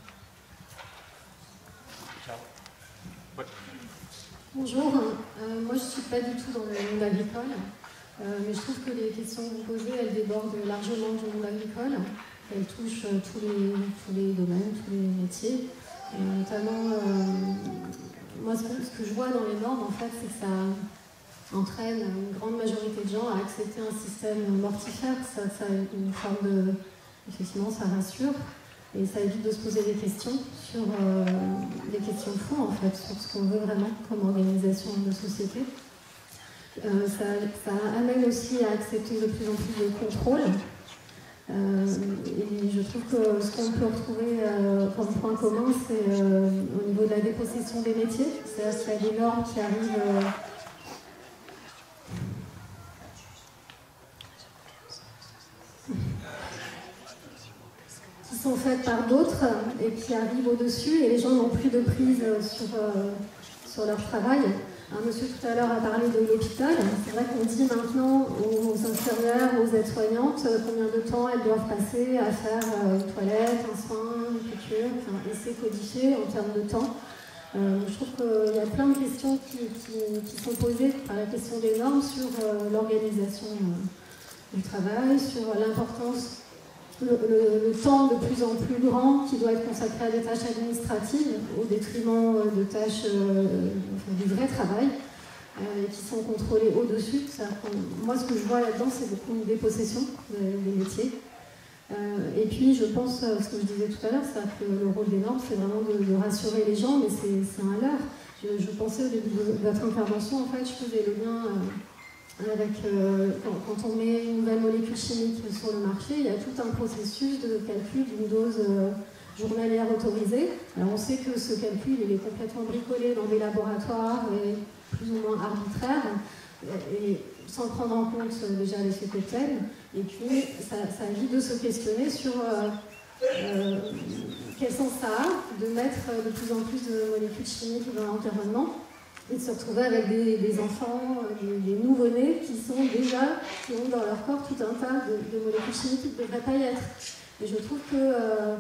Bonjour, euh, moi je ne suis pas du tout dans le monde agricole, euh, mais je trouve que les questions que vous posez, elles débordent largement du monde agricole. Elles touchent euh, tous, les, tous les domaines, tous les métiers. Et notamment, euh, moi ce que, ce que je vois dans les normes, en fait, c'est que ça entraîne une grande majorité de gens à accepter un système mortifère. Ça, ça a une forme de... Effectivement, ça rassure et ça évite de se poser des questions sur euh, des questions de fond, en fait, sur ce qu'on veut vraiment comme organisation de société. Euh, ça, ça amène aussi à accepter de plus en plus de contrôle. Euh, et je trouve que ce qu'on peut retrouver euh, comme point commun, c'est euh, au niveau de la dépossession des métiers. C'est-à-dire qu'il y a des normes qui arrivent... Euh, qui sont faites par d'autres et qui arrivent au-dessus et les gens n'ont plus de prise sur, euh, sur leur travail. Un monsieur tout à l'heure a parlé de l'hôpital. C'est vrai qu'on dit maintenant aux infirmières, aux aides-soignantes, combien de temps elles doivent passer à faire une toilette, un soin, une piqûre, enfin, et c'est codifié en termes de temps. Euh, je trouve qu'il y a plein de questions qui, qui, qui sont posées par la question des normes sur euh, l'organisation euh, du travail, sur l'importance, le, le, le temps de plus en plus grand qui doit être consacré à des tâches administratives au détriment de tâches euh, enfin, du vrai travail euh, et qui sont contrôlées au-dessus. Moi, ce que je vois là-dedans, c'est beaucoup une dépossession des, des métiers. Euh, et puis, je pense, ce que je disais tout à l'heure, c'est que le rôle des normes, c'est vraiment de, de rassurer les gens, mais c'est un leurre. Je, je pensais au début de votre intervention, en fait, je faisais le lien euh, avec euh, quand, quand on met une nouvelle molécule chimique sur le marché, il y a tout un processus de calcul d'une dose euh, journalière autorisée. Alors, on sait que ce calcul, il est complètement bricolé dans des laboratoires et plus ou moins arbitraire. Et sans prendre en compte euh, déjà l'effet cocktail, et puis ça, ça évite de se questionner sur euh, euh, quel sens ça a de mettre de plus en plus de molécules chimiques dans l'environnement et de se retrouver avec des, des enfants, des, des nouveau-nés qui sont déjà, qui ont dans leur corps tout un tas de, de molécules chimiques qui ne devraient pas y être. Et je trouve que euh,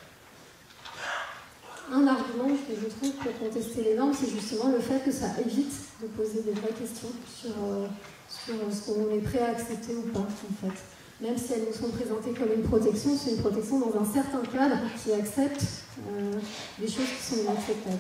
un argument que je trouve pour contester les normes, c'est justement le fait que ça évite de poser des vraies questions sur, euh, sur ce qu'on est prêt à accepter ou pas, en fait. Même si elles nous sont présentées comme une protection, c'est une protection dans un certain cadre qui accepte euh, des choses qui sont inacceptables.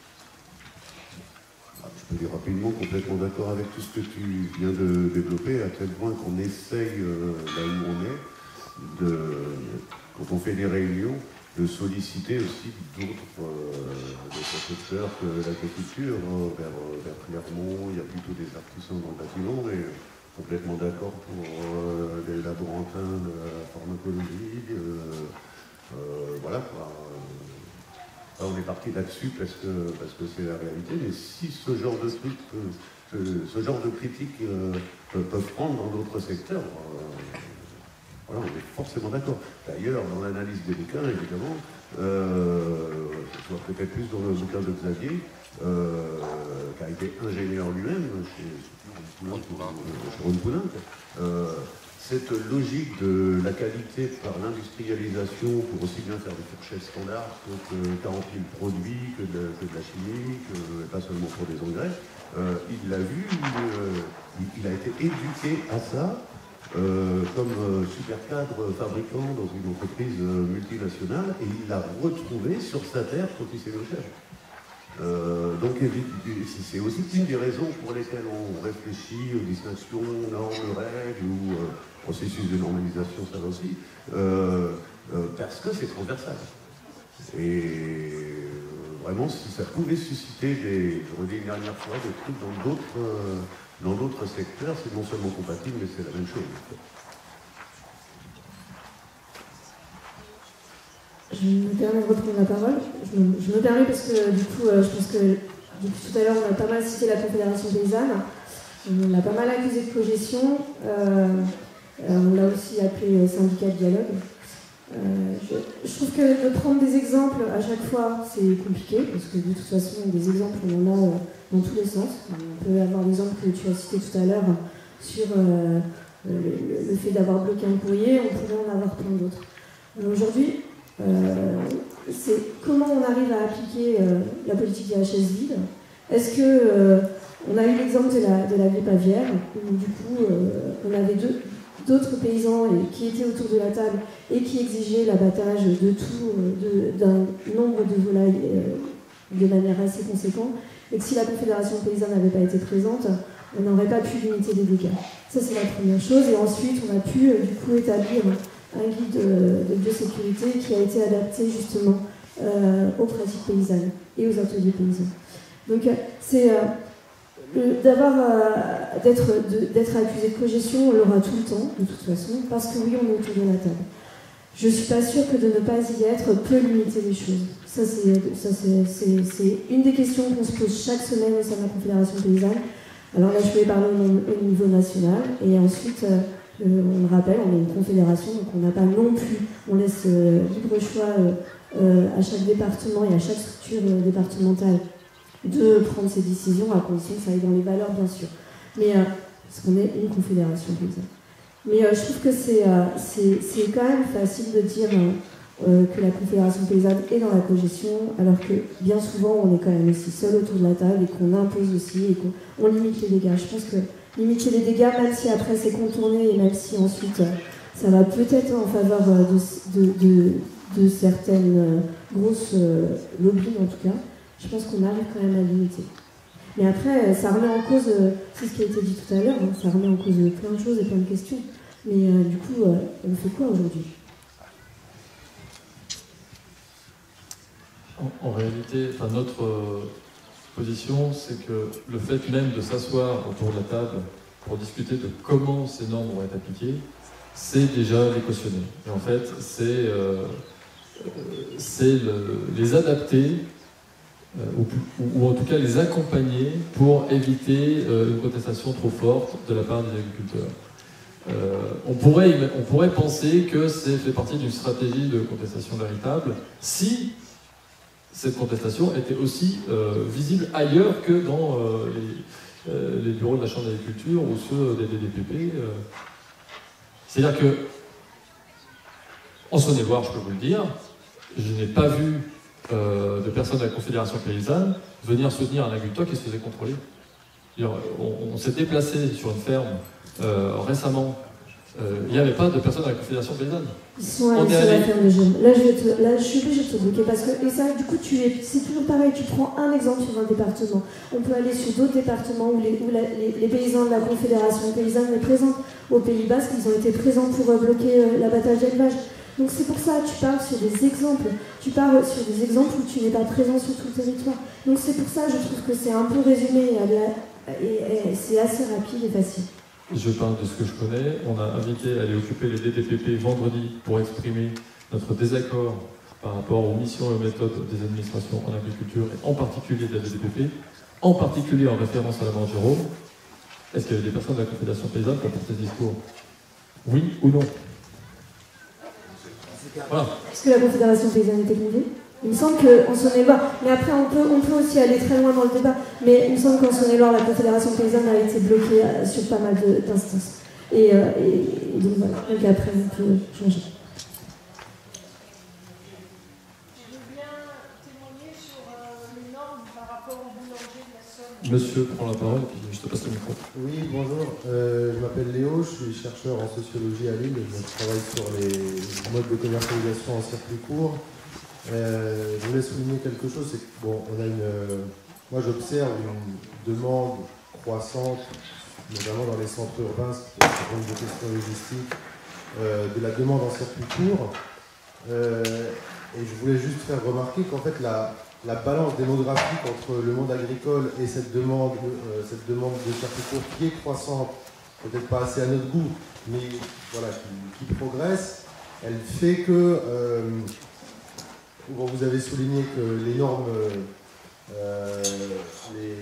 Je peux dire rapidement, complètement d'accord avec tout ce que tu viens de développer, à tel point qu'on essaye, euh, là où on est, de, quand on fait des réunions, de solliciter aussi d'autres euh, secteurs que l'agriculture, hein, vers, vers Clermont. Il y a plutôt des artisans dans le bâtiment, et complètement d'accord pour euh, les laborantins de la pharmacologie. Euh, euh, voilà quoi. Là, on est parti là-dessus parce que parce que c'est la réalité, mais si ce genre de truc, ce, ce genre de critiques euh, peuvent prendre dans d'autres secteurs, euh, voilà, on est forcément d'accord. D'ailleurs, dans l'analyse des bouquins, évidemment, euh, ce soit peut-être plus dans le bouquin de Xavier, euh, qui a été ingénieur lui-même chez Ron Poulenc, euh, cette logique de la qualité par l'industrialisation pour aussi bien faire des fourchettes standards que quarante mille produits, que de, que de la chimie, que, et pas seulement pour des engrais, euh, il l'a vu, il, euh, il a été éduqué à ça euh, comme euh, super cadre fabricant dans une entreprise euh, multinationale, et il l'a retrouvé sur sa terre quand il s'est mis au chef. Euh, donc c'est aussi une des raisons pour lesquelles on réfléchit aux distinctions, normes, règles ou euh, processus de normalisation, ça va aussi, euh, euh, parce que c'est transversal. Et euh, vraiment, si ça pouvait susciter des, je redis une dernière fois, des trucs dans d'autres euh, dans d'autres secteurs, c'est non seulement compatible, mais c'est la même chose. En fait. Je me permets de reprendre la parole. Je me, je me permets parce que du coup, euh, je pense que depuis tout à l'heure, on a pas mal cité la Confédération Paysanne. On l'a pas mal accusé de cogestion. Euh, euh, on l'a aussi appelé euh, syndicat de dialogue. Euh, je, je trouve que de prendre des exemples à chaque fois, c'est compliqué, parce que de toute façon, des exemples, on en a euh, dans tous les sens. On peut avoir l'exemple que tu as cité tout à l'heure sur euh, le, le fait d'avoir bloqué un courrier, on pourrait en avoir plein d'autres. Aujourd'hui, Euh, c'est comment on arrive à appliquer euh, la politique des H S vide. Est-ce que euh, on a eu l'exemple de la, de la grippe aviaire, où du coup euh, on avait d'autres paysans et, qui étaient autour de la table et qui exigeaient l'abattage de tout, euh, d'un nombre de volailles euh, de manière assez conséquente, et que si la Confédération paysanne n'avait pas été présente, on n'aurait pas pu limiter les dégâts. Ça c'est la première chose, et ensuite on a pu euh, du coup établir un guide de, de biosécurité qui a été adapté justement euh, aux pratiques paysannes et aux ateliers paysans. Donc c'est euh, d'avoir euh, d'être accusé de cogestion, on l'aura tout le temps de toute façon, parce que oui, on est autour de la table. Je suis pas sûre que de ne pas y être peut limiter les choses. Ça c'est une des questions qu'on se pose chaque semaine au sein de la Confédération paysanne. Alors là je vais parler au, au niveau national, et ensuite euh, Euh, on le rappelle, on est une confédération, donc on n'a pas non plus, on laisse euh, libre choix euh, euh, à chaque département et à chaque structure euh, départementale de prendre ses décisions, à condition que ça aille dans les valeurs, bien sûr. Mais euh, parce qu'on est une confédération paysanne. Mais euh, je trouve que c'est euh, quand même facile de dire euh, euh, que la confédération paysanne est dans la cogestion, alors que bien souvent on est quand même aussi seul autour de la table et qu'on impose aussi et qu'on limite les dégâts. Je pense que limiter les dégâts, même si après c'est contourné et même si ensuite euh, ça va peut-être en faveur euh, de, de, de, de certaines euh, grosses euh, lobbies en tout cas, je pense qu'on arrive quand même à limiter. Mais après, ça remet en cause, euh, c'est ce qui a été dit tout à l'heure, hein, ça remet en cause plein de choses et plein de questions. Mais euh, du coup, euh, on fait quoi aujourd'hui ? en, en réalité, enfin, notre euh, position, c'est que le fait même de s'asseoir autour de la table pour discuter de comment ces normes vont être appliquées, c'est déjà les cautionner. Et en fait, c'est euh, le, les adapter, euh, ou, ou en tout cas les accompagner pour éviter euh, une contestation trop forte de la part des agriculteurs. Euh, on, pourrait, on pourrait penser que c'est fait partie d'une stratégie de contestation véritable si cette contestation était aussi euh, visible ailleurs que dans euh, les, euh, les bureaux de la Chambre d'agriculture ou ceux des D D P P. Euh. C'est-à-dire que, en Saône-et-Loire, je peux vous le dire, je n'ai pas vu euh, de personnes de la Confédération paysanne venir soutenir un agriculteur qui se faisait contrôler. On, on s'est déplacé sur une ferme euh, récemment. Il n'y avait pas de personnes de la Confédération paysanne. Ils sont allés sur la ferme de Gênes. Là, je, te, là, je suis obligée de te bloquer parce que, et ça, du coup, c'est toujours pareil. Tu prends un exemple sur un département. On peut aller sur d'autres départements où, les, où la, les, les paysans de la Confédération paysanne est présente. Au Pays Basque, ils ont été présents pour euh, bloquer euh, l'abattage d'élevage. Donc c'est pour ça que tu parles sur des exemples. Tu parles sur des exemples où tu n'es pas présent sur tout le territoire. Donc c'est pour ça, je trouve que c'est un peu résumé et, et, et c'est assez rapide et facile. Je parle de ce que je connais. On a invité à aller occuper les D T P P vendredi pour exprimer notre désaccord par rapport aux missions et aux méthodes des administrations en agriculture, et en particulier de la D T P P, en particulier en référence à la Mort Jérôme. Est-ce qu'il y avait des personnes de la Confédération paysanne pour porter ce discours? Oui ou non? Voilà. Est-ce que la Confédération paysanne était conviée? Il me semble qu'en Saône-et-Loire, mais après on peut, on peut aussi aller très loin dans le débat, mais il me semble qu'en Saône-et-Loire, la Confédération paysanne a été bloquée sur pas mal d'instances. Et, euh, et, et donc voilà, donc après on peut changer. Monsieur prend la parole et puis je te passe le micro. Oui, bonjour. Euh, je m'appelle Léo, je suis chercheur en sociologie à Lille. Je travaille sur les modes de commercialisation en circuit court. Euh, je voulais souligner quelque chose, c'est que bon, on a une, euh, moi j'observe une demande croissante, notamment dans les centres urbains, ce qui est un certain nombre de questions logistiques, euh, de la demande en circuit court. Euh, et je voulais juste faire remarquer qu'en fait la la balance démographique entre le monde agricole et cette demande, euh, cette demande de circuit court qui est croissante, peut-être pas assez à notre goût, mais voilà, qui, qui progresse, elle fait que, euh, vous avez souligné que les normes, euh, les,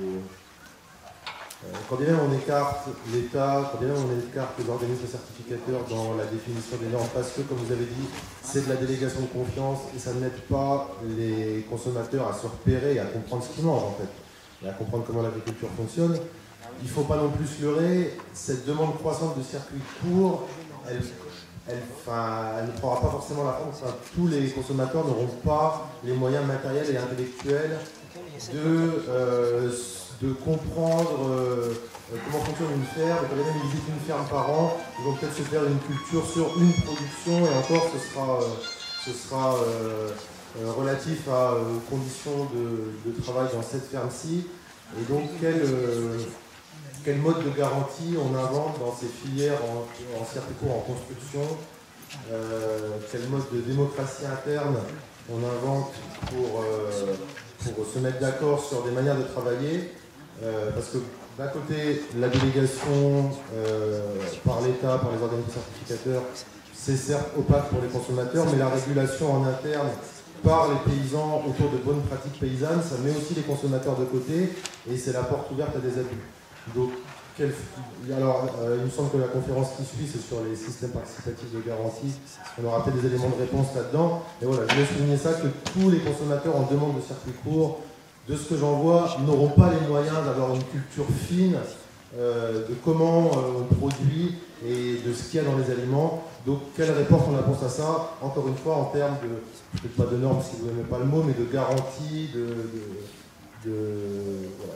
euh, quand bien on écarte l'État, quand bien on écarte les organismes certificateurs dans la définition des normes, parce que, comme vous avez dit, c'est de la délégation de confiance et ça n'aide pas les consommateurs à se repérer et à comprendre ce qu'ils mangent en fait, et à comprendre comment l'agriculture fonctionne. Il ne faut pas non plus se leurrer, cette demande croissante de circuits courts, elle, elle, enfin, elle ne prendra pas forcément la forme, enfin, tous les consommateurs n'auront pas les moyens matériels et intellectuels de, euh, de comprendre euh, comment fonctionne une ferme. Quand même ils visitent une ferme par an, ils vont peut-être se faire une culture sur une production et encore ce sera, euh, ce sera euh, euh, relatif à, aux conditions de, de travail dans cette ferme-ci. Et donc quel, euh, quel mode de garantie on invente dans ces filières en, en circuit court, en construction, euh, quel mode de démocratie interne on invente pour, euh, pour se mettre d'accord sur des manières de travailler, euh, parce que d'un côté, la délégation euh, par l'État, par les organismes certificateurs, c'est certes opaque pour les consommateurs, mais la régulation en interne par les paysans autour de bonnes pratiques paysannes, ça met aussi les consommateurs de côté et c'est la porte ouverte à des abus. Donc, quel, alors, euh, il me semble que la conférence qui suit, c'est sur les systèmes participatifs de garantie. On aura peut-être des éléments de réponse là-dedans. Et voilà, je voulais souligner ça, que tous les consommateurs en demande de circuit court, de ce que j'en vois, n'auront pas les moyens d'avoir une culture fine euh, de comment euh, on produit et de ce qu'il y a dans les aliments. Donc, quelle réponse on apporte à ça, encore une fois, en termes de, peut-être pas de normes si vous n'aimez pas le mot, mais de garantie, de... de, de voilà.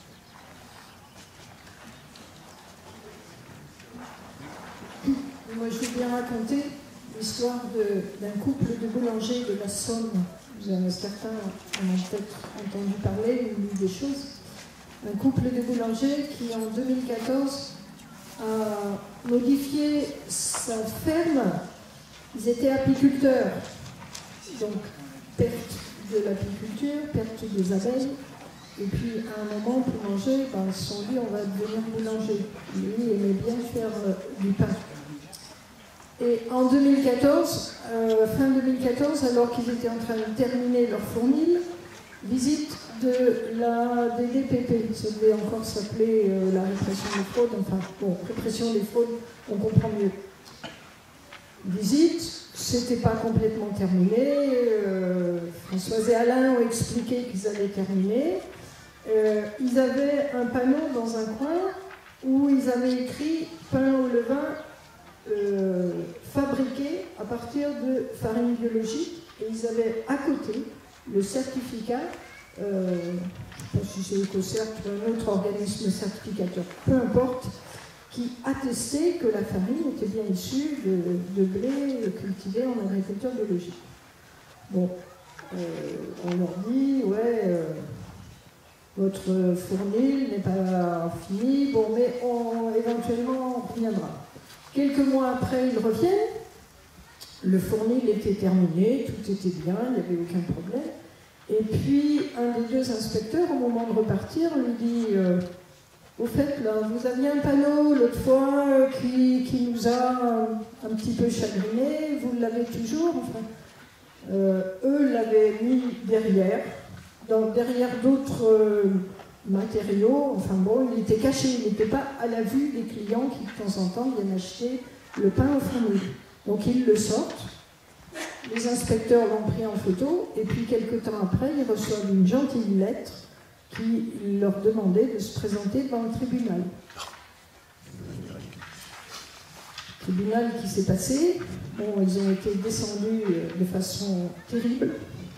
Moi, je vais bien raconter l'histoire d'un couple de boulangers de la Somme. Vous en avez certains en ont peut-être entendu parler ou lu des choses. Un couple de boulangers qui, en deux mille quatorze, a modifié sa ferme. Ils étaient apiculteurs. Donc, perte de l'apiculture, perte des abeilles. Et puis, à un moment, pour manger, ben, ils se sont dit, on va devenir boulanger. Lui, il aimait bien faire euh, du pain. Et en deux mille quatorze, euh, fin deux mille quatorze, alors qu'ils étaient en train de terminer leur fournil, visite de la D D P P, ça devait encore s'appeler euh, la répression des fraudes, enfin bon, répression des fraudes, on comprend mieux. Visite, c'était pas complètement terminé, euh, Françoise et Alain ont expliqué qu'ils allaient terminer. Euh, ils avaient un panneau dans un coin où ils avaient écrit « pain au levain ». Euh, fabriqués à partir de farine biologique et ils avaient à côté le certificat, euh, je ne sais pas si c'est EcoCert ou un autre organisme certificateur, peu importe, qui attestait que la farine était bien issue de, de blé cultivé en agriculture biologique. Bon, euh, on leur dit, ouais, euh, votre fournil n'est pas fini, bon, mais on, éventuellement on reviendra. Quelques mois après, ils reviennent, le fournil était terminé, tout était bien, il n'y avait aucun problème. Et puis, un des deux inspecteurs, au moment de repartir, lui dit euh, au fait, là, vous aviez un panneau l'autre fois euh, qui, qui nous a un, un petit peu chagriné, vous l'avez toujours enfin, euh, eux l'avaient mis derrière, dans, derrière d'autres euh, matériaux, enfin bon, il était caché, il n'était pas à la vue des clients qui de temps en temps viennent acheter le pain au fournil. Donc ils le sortent, les inspecteurs l'ont pris en photo, et puis quelques temps après, ils reçoivent une gentille lettre qui leur demandait de se présenter devant le tribunal. tribunal qui s'est passé. Bon, ils ont été descendus de façon terrible,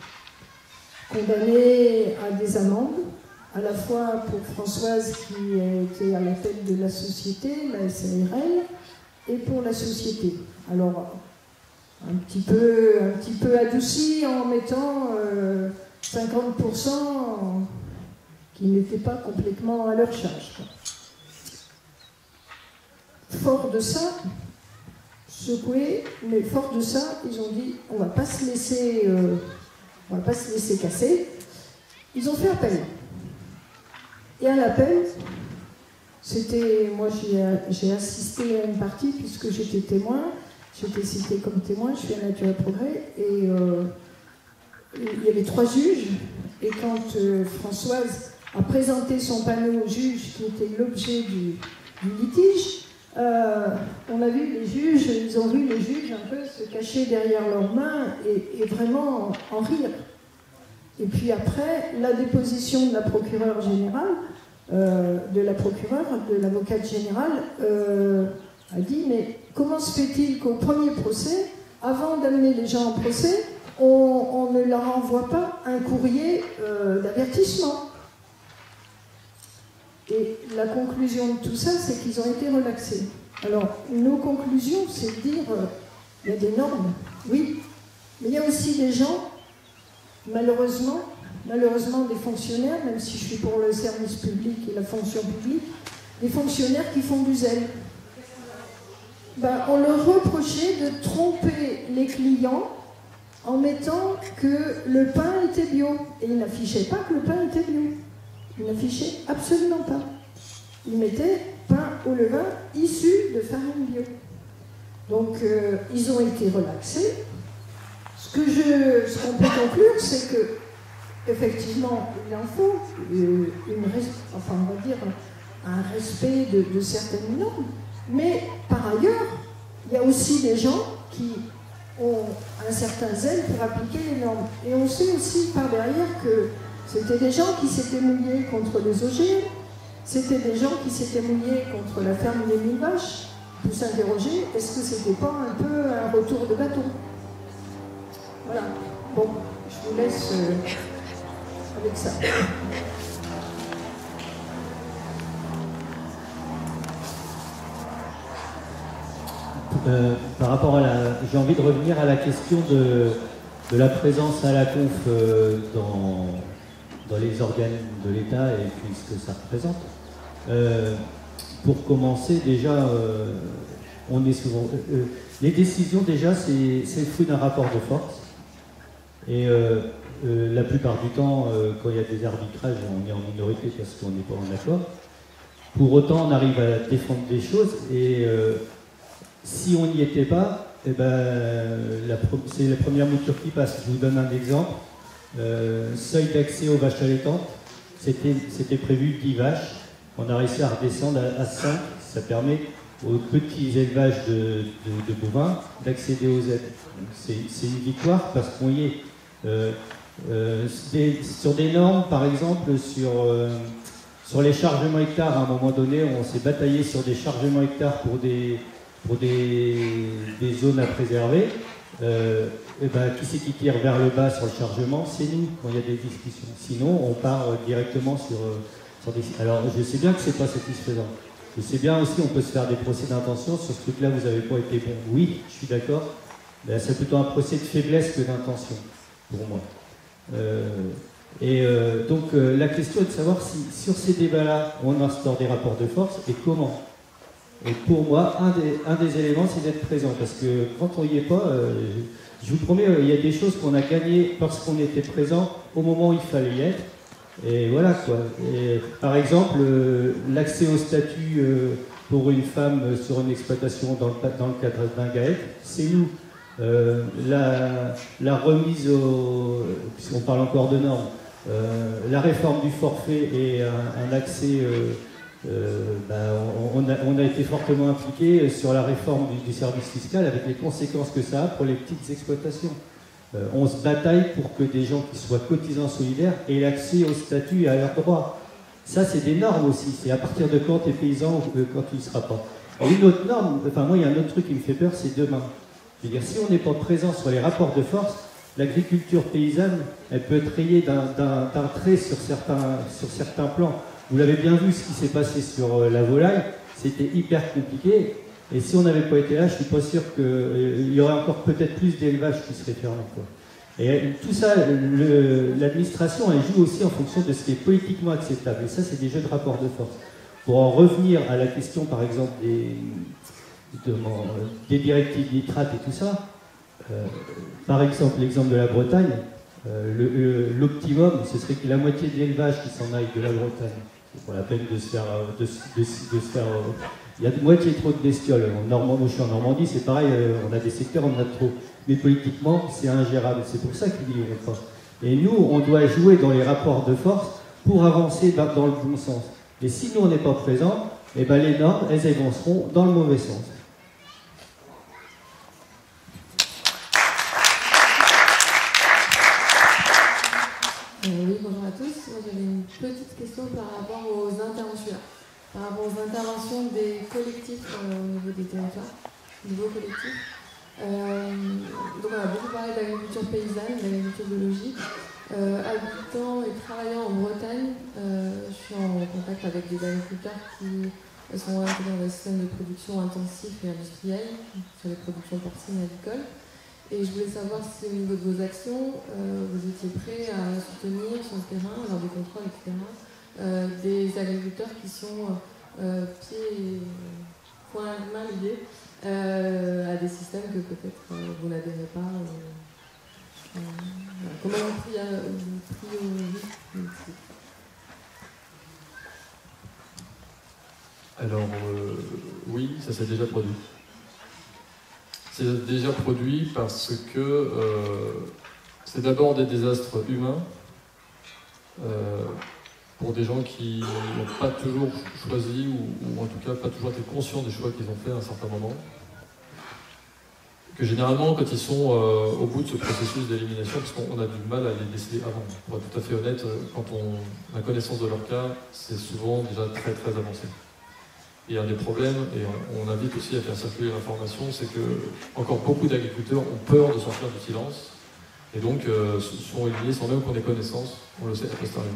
condamnés à des amendes, à la fois pour Françoise qui était à la tête de la société, la S A R L, et pour la société. Alors, un petit peu, un petit peu adouci en mettant euh, cinquante pour cent qui n'étaient pas complètement à leur charge, quoi. Fort de ça, secoué, mais fort de ça, ils ont dit on va pas se laisser, euh, on va pas se laisser casser. Ils ont fait appel. Et à l'appel, c'était, moi j'ai assisté à une partie puisque j'étais témoin, j'étais citée comme témoin, je suis à Nature et Progrès, et euh, il y avait trois juges, et quand euh, Françoise a présenté son panneau au juge qui était l'objet du, du litige, euh, on a vu les juges, ils ont vu les juges un peu se cacher derrière leurs mains et, et vraiment en, en rire. Et puis après, la déposition de la procureure générale, euh, de la procureure, de l'avocate générale, euh, a dit mais comment se fait-il qu'au premier procès, avant d'amener les gens en procès, on, on ne leur envoie pas un courrier euh, d'avertissement? Et la conclusion de tout ça, c'est qu'ils ont été relaxés. Alors, nos conclusions, c'est de dire, euh, il y a des normes, oui, mais il y a aussi des gens, malheureusement, malheureusement des fonctionnaires, même si je suis pour le service public et la fonction publique, des fonctionnaires qui font du zèle. Ben, on leur reprochait de tromper les clients en mettant que le pain était bio. Et ils n'affichaient pas que le pain était bio. Ils n'affichaient absolument pas. Ils mettaient pain au levain issu de farine bio. Donc, euh, ils ont été relaxés. Ce que je, ce qu'on peut conclure, c'est que, effectivement, il en faut une, enfin, on va dire, un respect de, de certaines normes. Mais par ailleurs, il y a aussi des gens qui ont un certain zèle pour appliquer les normes. Et on sait aussi par derrière que c'était des gens qui s'étaient mouillés contre les O G M, c'était des gens qui s'étaient mouillés contre la ferme des mille vaches. Vous s'interroger, est-ce que c'était pas un peu un retour de bâton? Voilà. Bon, je vous laisse euh, avec ça. Euh, par rapport à la... J'ai envie de revenir à la question de, de la présence à la conf euh, dans, dans les organes de l'État et puis ce que ça représente. Euh, pour commencer, déjà, euh, on est souvent... Euh, les décisions, déjà, c'est le fruit d'un rapport de force. Et euh, euh, la plupart du temps, euh, quand il y a des arbitrages, on est en minorité parce qu'on n'est pas en accord. Pour autant, on arrive à défendre des choses et... Euh, si on n'y était pas, eh ben, c'est la première mouture qui passe. Je vous donne un exemple. Euh, seuil d'accès aux vaches allaitantes, c'était prévu dix vaches. On a réussi à redescendre à, à cinq. Ça permet aux petits élevages de, de, de bovins d'accéder aux aides. C'est une victoire parce qu'on y est. Euh, euh, des, sur des normes, par exemple, sur, euh, sur les chargements hectares, à un moment donné, on s'est bataillé sur des chargements hectares pour des... pour des, des zones à préserver, euh, et ben, qui c'est qui tire vers le bas sur le chargement? C'est nous, quand il y a des discussions. Sinon, on part directement sur, sur des... Alors, je sais bien que c'est pas satisfaisant. Je sais bien aussi, on peut se faire des procès d'intention. Sur ce truc-là, vous n'avez pas été bon. Oui, je suis d'accord. Ben, c'est plutôt un procès de faiblesse que d'intention, pour moi. Euh, et euh, donc, euh, la question est de savoir si, sur ces débats-là, on instaure des rapports de force, et comment. Et pour moi, un des, un des éléments, c'est d'être présent. Parce que quand on n'y est pas, euh, je, je vous promets, euh, il y a des choses qu'on a gagnées parce qu'on était présent au moment où il fallait y être. Et voilà quoi. Et, par exemple, euh, l'accès au statut euh, pour une femme euh, sur une exploitation dans le, dans le cadre d'un GAEC, c'est nous. Euh, la, la remise au... puisqu'on parle encore de normes, euh, la réforme du forfait et un, un accès... Euh, Euh, ben, on, a, on a été fortement impliqué sur la réforme du, du service fiscal avec les conséquences que ça a pour les petites exploitations. Euh, on se bataille pour que des gens qui soient cotisants solidaires aient l'accès au statut et à leurs droits. Ça, c'est des normes aussi. C'est à partir de quand tu es paysan ou quand tu ne seras pas. Et une autre norme, enfin moi il y a un autre truc qui me fait peur, c'est demain. Je veux dire, si on n'est pas présent sur les rapports de force, l'agriculture paysanne, elle peut être rayée d'un trait sur certains, sur certains plans. Vous l'avez bien vu ce qui s'est passé sur la volaille, c'était hyper compliqué. Et si on n'avait pas été là, je suis pas sûr qu'il euh, y aurait encore peut-être plus d'élevages qui seraient fermés, quoi. Et tout ça, l'administration, elle joue aussi en fonction de ce qui est politiquement acceptable. Et ça, c'est des jeux de rapport de force. Pour en revenir à la question, par exemple, des, de, des directives nitrates et tout ça, euh, par exemple, l'exemple de la Bretagne, euh, l'optimum, ce serait que la moitié de l'élevage qui s'en aille de la Bretagne. C'est pour la peine de se faire... De, de, de se faire euh, il y a de moitié trop de bestioles. En Normandie, moi je suis en Normandie, c'est pareil, euh, on a des secteurs, on en a trop. Mais politiquement, c'est ingérable. C'est pour ça qu'ils n'y vont pas. Et nous, on doit jouer dans les rapports de force pour avancer dans, dans le bon sens. Et si nous, on n'est pas présents, eh ben, les normes, elles avanceront dans le mauvais sens. Euh, oui, bonjour à tous. Moi, j'avais une petite question par rapport aux interventions. Par rapport aux interventions des collectifs euh, au niveau des territoires, nouveaux collectifs. Euh, donc on a beaucoup parlé d'agriculture paysanne, d'agriculture biologique. Euh, habitant et travaillant en Bretagne, euh, je suis en contact avec des agriculteurs qui sont intégrés dans des systèmes de production intensifs et industriels, sur les productions porcines et avicoles. Et je voulais savoir si au niveau de vos actions, euh, vous étiez prêts à soutenir sur le terrain, lors des contrôles, et cetera, Euh, des agriculteurs qui sont euh, pieds et poings et mains liés euh, à des systèmes que peut-être euh, vous n'adhérez pas. Euh, euh, voilà. Comment vous priorisez? Alors, euh, oui, ça s'est déjà produit. C'est déjà produit parce que euh, c'est d'abord des désastres humains. Euh, pour des gens qui n'ont pas toujours choisi, ou, ou en tout cas pas toujours été conscients des choix qu'ils ont fait à un certain moment. Que généralement, quand ils sont euh, au bout de ce processus d'élimination, parce qu'on a du mal à les déceler avant, pour être tout à fait honnête, quand on a connaissance de leur cas, c'est souvent déjà très très avancé. Et un des problèmes, et on, on invite aussi à faire circuler l'information, c'est que encore beaucoup d'agriculteurs ont peur de sortir du silence, et donc euh, sont éliminés sans même qu'on ait connaissance, on le sait a posteriori.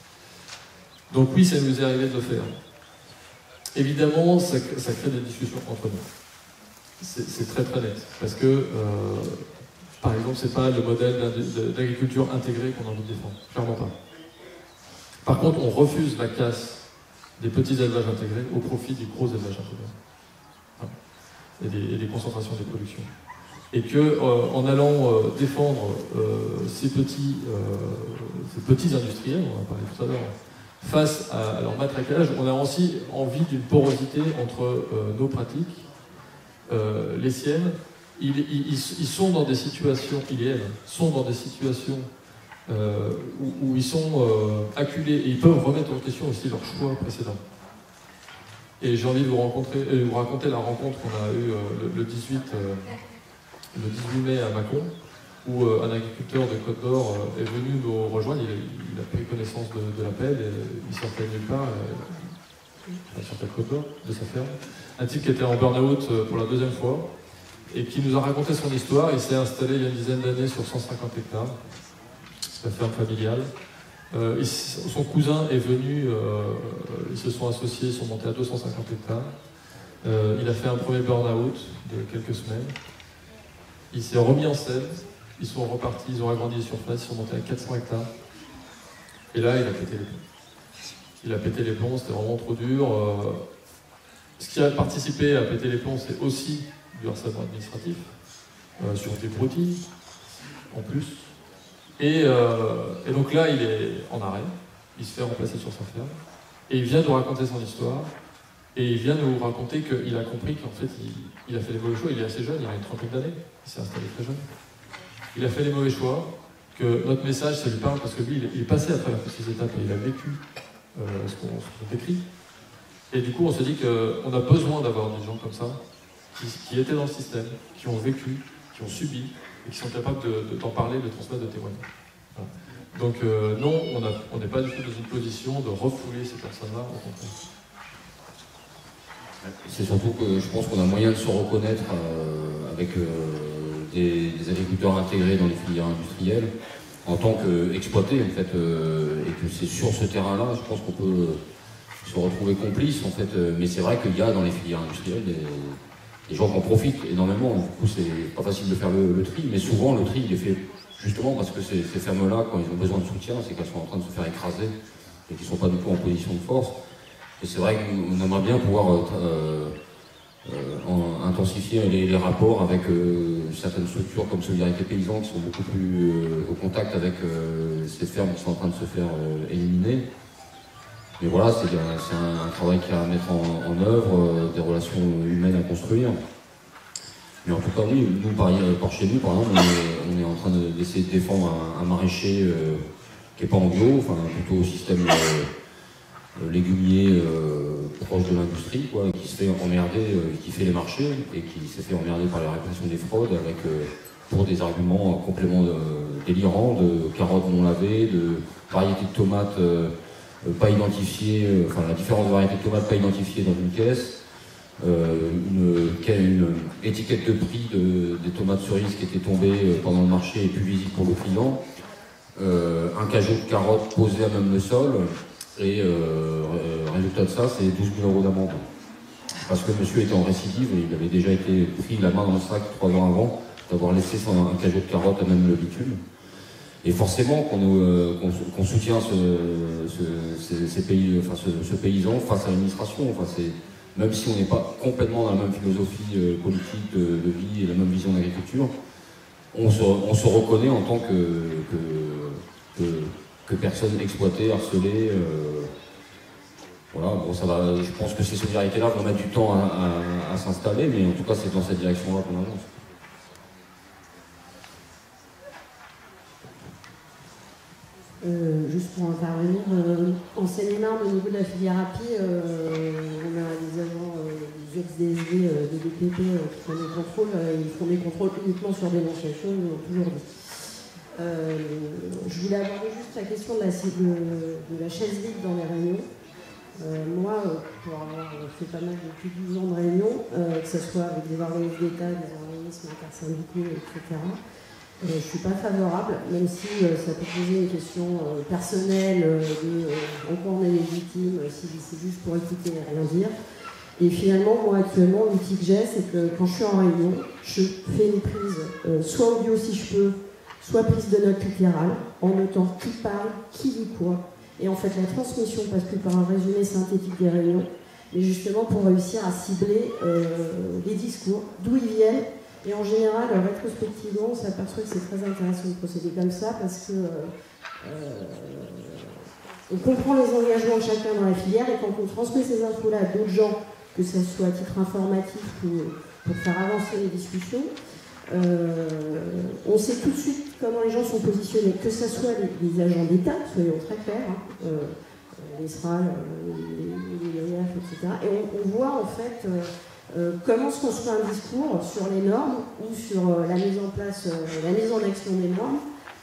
Donc oui, ça nous est arrivé de le faire. Évidemment, ça, ça crée des discussions entre nous. C'est très très net. Parce que, euh, par exemple, c'est pas le modèle d'agriculture intégrée qu'on a envie de défendre. Clairement pas. Par contre, on refuse la casse des petits élevages intégrés au profit des gros élevages intégrés. Hein, et, des, et des concentrations des productions. Et que, euh, en allant euh, défendre euh, ces, petits, euh, ces petits industriels, on en a parlé tout à l'heure, face à, à leur matraquage, on a aussi envie d'une porosité entre euh, nos pratiques, euh, les siennes. Ils, ils, ils sont dans des situations, ils et elles, sont dans des situations euh, où, où ils sont euh, acculés et ils peuvent remettre en question aussi leurs choix précédents. Et j'ai envie de vous, rencontrer, euh, vous raconter la rencontre qu'on a eue euh, le, le, dix-huit, euh, le dix-huit mai à Mâcon, où euh, un agriculteur de Côte d'Or euh, est venu nous rejoindre. Il, il a pris connaissance de, de l'appel et il sortait nulle part, euh, il sortait de Côte d'Or, de sa ferme. Un type qui était en burn-out euh, pour la deuxième fois et qui nous a raconté son histoire. Il s'est installé il y a une dizaine d'années sur cent cinquante hectares, la ferme familiale. Euh, il, son cousin est venu, euh, ils se sont associés, ils sont montés à deux cent cinquante hectares. Euh, il a fait un premier burn-out de quelques semaines. Il s'est remis en selle. Ils sont repartis, ils ont agrandi les surfaces, ils sont montés à quatre cents hectares. Et là, il a pété les plombs. Il a pété les plombs, c'était vraiment trop dur. Euh, ce qui a participé à péter les plombs, c'est aussi du harcèlement administratif, euh, sur des protéines, en plus. Et, euh, et donc là, il est en arrêt, il se fait remplacer sur sa ferme, et il vient nous raconter son histoire, et il vient nous raconter qu'il a compris qu'en fait, il, il a fait les mauvais choix, il est assez jeune, il a une trentaine d'années, il s'est installé très jeune. Il a fait les mauvais choix, que notre message, ça lui parle, parce que lui, il est passé à travers toutes ces étapes, et il a vécu euh, ce qu'on qu décrit. Et du coup, on s'est dit qu'on a besoin d'avoir des gens comme ça, qui, qui étaient dans le système, qui ont vécu, qui ont subi, et qui sont capables d'en de, de, parler, de transmettre, de témoigner. Voilà. Donc euh, non, on n'est pas du tout dans une position de refouler ces personnes-là, au contraire. C'est surtout que je pense qu'on a moyen de se reconnaître euh, avec euh, des, des agriculteurs intégrés dans les filières industrielles en tant qu'exploités en fait, euh, et que c'est sur ce terrain-là, je pense qu'on peut se retrouver complices en fait. Euh, mais c'est vrai qu'il y a dans les filières industrielles des, des gens qui en profitent énormément. Du coup, c'est pas facile de faire le, le tri, mais souvent le tri il est fait justement parce que ces, ces fermes-là, quand ils ont besoin de soutien, c'est qu'elles sont en train de se faire écraser et qu'ils ne sont pas du tout en position de force. Et c'est vrai qu'on aimerait bien pouvoir euh, euh, en, intensifier les, les rapports avec euh, certaines structures comme Solidarité Paysan qui sont beaucoup plus euh, au contact avec euh, ces fermes qui sont en train de se faire euh, éliminer. Mais voilà, c'est un, un travail qu'il y a à mettre en, en œuvre, euh, des relations humaines à construire. Mais en tout cas, oui, nous, par, par chez nous, par exemple, on est, on est en train d'essayer de, de défendre un, un maraîcher euh, qui n'est pas en bio, enfin plutôt au système euh, légumier euh, proche de l'industrie, quoi, qui se fait emmerder, euh, qui fait les marchés et qui s'est fait emmerder par la répression des fraudes avec, euh, pour des arguments euh, complètement euh, délirants, de carottes non lavées, de variétés de tomates euh, pas identifiées, euh, enfin la différence de variétés de tomates pas identifiées dans une caisse. Euh, une, une étiquette de prix de, des tomates cerises qui étaient tombées pendant le marché et plus visible pour le client, euh, un cajot de carottes posé à même le sol, et euh, résultat de ça, c'est douze mille euros d'amende. Parce que monsieur était en récidive et il avait déjà été pris la main dans le sac trois ans avant d'avoir laissé son, un cajot de carottes à même le bitume. Et forcément qu'on euh, qu'on, qu'on soutient ce, ce, ces, ces pays, enfin, ce, ce paysan face à l'administration. Enfin, c'est même si on n'est pas complètement dans la même philosophie euh, politique de, de vie et la même vision d'agriculture, on se, on se reconnaît en tant que, que, que, que personne exploitée, harcelée. Euh, voilà, bon, ça va, je pense que ces solidarités-là vont mettre du temps à, à, à s'installer, mais en tout cas, c'est dans cette direction-là qu'on avance. Euh, juste pour intervenir, euh, en Seine-et-Marne, au niveau de la filière A P I, euh, on a des agents euh, du ex D S V, euh, des D P P euh, qui font des contrôles, euh, ils font des contrôles uniquement sur dénonciation, ils l'ont toujours dit. Euh, je voulais aborder juste la question de la, de, de la chaise vide dans les réunions. Euh, moi, euh, pour avoir fait pas mal depuis douze ans de réunions, euh, que ce soit avec des organismes d'État, des organismes intersyndicaux, et cetera, Euh, je ne suis pas favorable, même si euh, ça peut poser une question euh, personnelle euh, de euh, en quoi on est légitime, euh, si c'est juste pour écouter et rien dire. Et finalement, moi actuellement, l'outil que j'ai, c'est que quand je suis en réunion, je fais une prise, euh, soit audio si je peux, soit prise de notes littérales, en notant qui parle, qui dit quoi. Et en fait, la transmission passe plus par un résumé synthétique des réunions, mais justement pour réussir à cibler euh, les discours, d'où ils viennent. Et en général, rétrospectivement, on s'aperçoit que c'est très intéressant de procéder comme ça parce que euh, on comprend les engagements de chacun dans la filière et quand on transmet ces infos-là à d'autres gens, que ce soit à titre informatif ou pour faire avancer les discussions, euh, on sait tout de suite comment les gens sont positionnés, que ce soit les, les agents d'État, soyons très clairs, hein, euh, les S R A L, les I A F, et cetera. Et on, on voit en fait euh, Euh, comment se construit un discours sur les normes ou sur euh, la mise en place, euh, la mise en action des normes.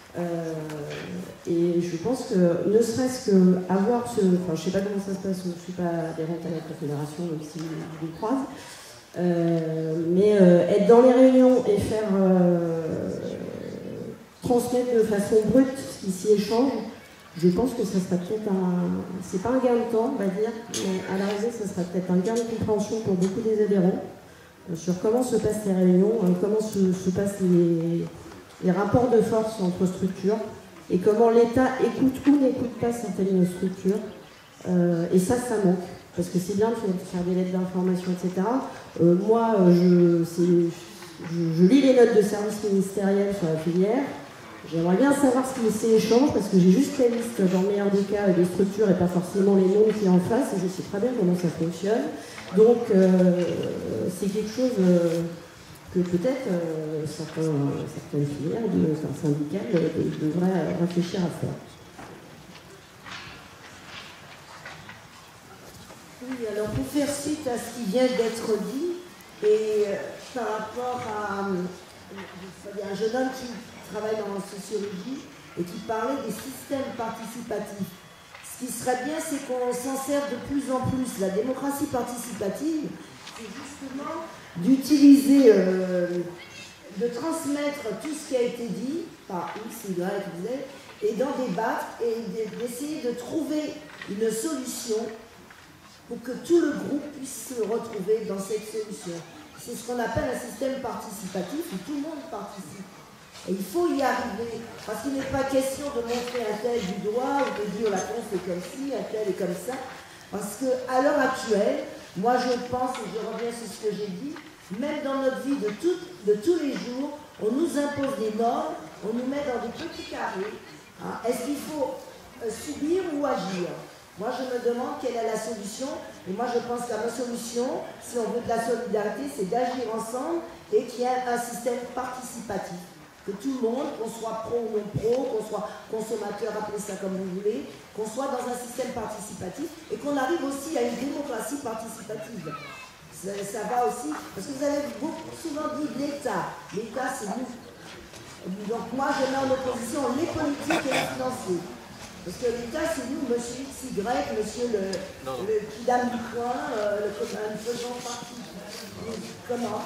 Euh, et je pense que ne serait-ce qu'avoir ce... Enfin, je ne sais pas comment ça se passe, je ne suis pas adhérente à la Confédération, même si je les croise. Euh, mais euh, être dans les réunions et faire euh, transmettre de façon brute ce qui s'y échange, je pense que ça sera peut-être un... C'est pas un gain de temps, on va dire, mais à l'arrivée, ça sera peut-être un gain de compréhension pour beaucoup des adhérents euh, sur comment se passent les réunions, euh, comment se, se passent les, les rapports de force entre structures et comment l'État écoute ou n'écoute pas certaines structures. Euh, et ça, ça manque. Parce que c'est bien de faire des lettres d'information, et cetera. Euh, moi, je, je, je lis les notes de service ministériel sur la filière. J'aimerais bien savoir ce qui s'échange parce que j'ai juste la liste, dans le meilleur des cas, des structures et pas forcément les noms qui en face, et je sais très bien comment ça fonctionne. Donc, euh, c'est quelque chose euh, que peut-être euh, certains, certaines filières, de, certains syndicats de, de, devraient réfléchir à faire. Oui, alors pour faire suite à ce qui vient d'être dit, et euh, par rapport à, euh, il y a un jeune homme qui travaille dans la sociologie et qui parlait des systèmes participatifs. Ce Ce qui serait bien, c'est qu'on s'en serve de plus en plus. La démocratie participative, c'est justement d'utiliser, euh, de transmettre tout ce qui a été dit par X, Y, Z, et d'en débattre et d'essayer de trouver une solution pour que tout le groupe puisse se retrouver dans cette solution. C'est ce qu'on appelle un système participatif où tout le monde participe. Et il faut y arriver, parce qu'il n'est pas question de montrer un tel du doigt ou de dire la conf est comme ci, un tel est comme ça. Parce qu'à l'heure actuelle, moi je pense, et je reviens sur ce que j'ai dit, même dans notre vie de, tout, de tous les jours, on nous impose des normes, on nous met dans des petits carrés. Hein. Est-ce qu'il faut euh, subir ou agir? Moi je me demande quelle est la solution, et moi je pense que la solution, si on veut de la solidarité, c'est d'agir ensemble et qu'il y ait un système participatif. Que tout le monde, qu'on soit pro ou non pro, qu'on soit consommateur, appelez ça comme vous voulez, qu'on soit dans un système participatif et qu'on arrive aussi à une démocratie participative. Ça, ça va aussi, parce que vous avez beaucoup souvent dit l'État. L'État, c'est nous. Donc moi, je mets en opposition les politiques et les financiers. Parce que l'État, c'est nous, monsieur X Y, monsieur le, le kidam du coin, euh, le commandant faisant partie. Comment?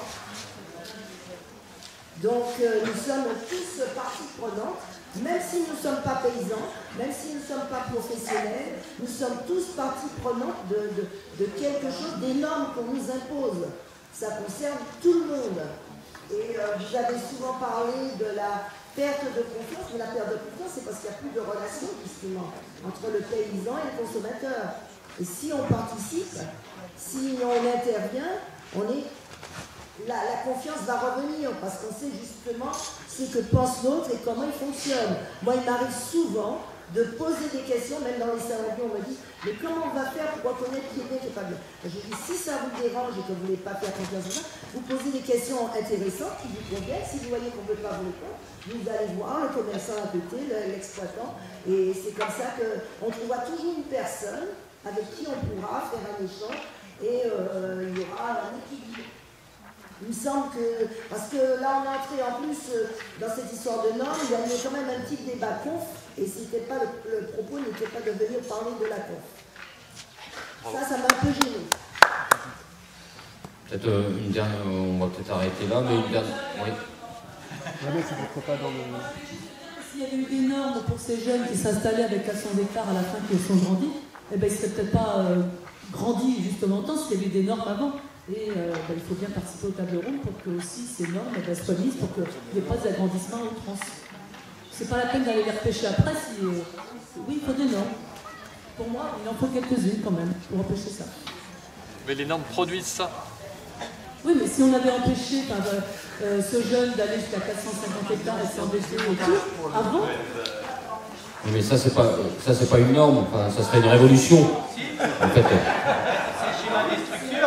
Donc euh, nous sommes tous parties prenantes, même si nous ne sommes pas paysans, même si nous ne sommes pas professionnels, nous sommes tous parties prenantes de, de, de quelque chose, des normes qu'on nous impose. Ça concerne tout le monde. Et euh, vous avez souvent parlé de la perte de confiance, mais la perte de confiance, c'est parce qu'il n'y a plus de relation, justement, entre le paysan et le consommateur. Et si on participe, si on intervient, on est... La, la confiance va revenir parce qu'on sait justement ce que pense l'autre et comment il fonctionne. Moi, il m'arrive souvent de poser des questions, même dans les salons, on me dit « Mais comment on va faire pour reconnaître qui est bien, qui n'est pas bien ?» Je dis « Si ça vous dérange et que vous ne voulez pas faire confiance à ça, vous posez des questions intéressantes qui vous conviennent. Si vous voyez qu'on ne peut pas vous répondre, vous allez voir le commerçant à côté, l'exploitant. Et c'est comme ça qu'on trouvera toujours une personne avec qui on pourra faire un échange et euh, il y aura un équilibre. Il me semble que, parce que là on est entré en plus euh, dans cette histoire de normes, il y avait quand même un petit débat conf, et c'était pas le, le propos n'était pas de venir parler de la conf. Ça, ça m'a un peu gêné. Peut-être euh, une dernière, on va peut-être arrêter là, mais une dernière. Oui. Pas dans le... S'il y avait eu des normes pour ces jeunes qui s'installaient avec quatre cents hectares à la fin qui sont grandis, eh ben, ils ne seraient peut-être pas euh, grandis justement tant s'il y avait eu des normes avant. Et euh, ben, il faut bien participer aux tables rondes pour que aussi ces normes ben, soient mises pour qu'il n'y ait pas d'agrandissement à outrance. C'est pas la peine d'aller les repêcher après si. Euh, oui, il faut des normes. Pour moi, il en faut quelques-unes quand même pour empêcher ça. Mais les normes produisent ça. Oui, mais si on avait empêché enfin, euh, ce jeune d'aller jusqu'à quatre cent cinquante hectares et s'embêter et tout, avant. Mais ça, c'est pas, ça, c'est pas une norme. Enfin, ça serait une révolution. En fait. C'est schéma des structures.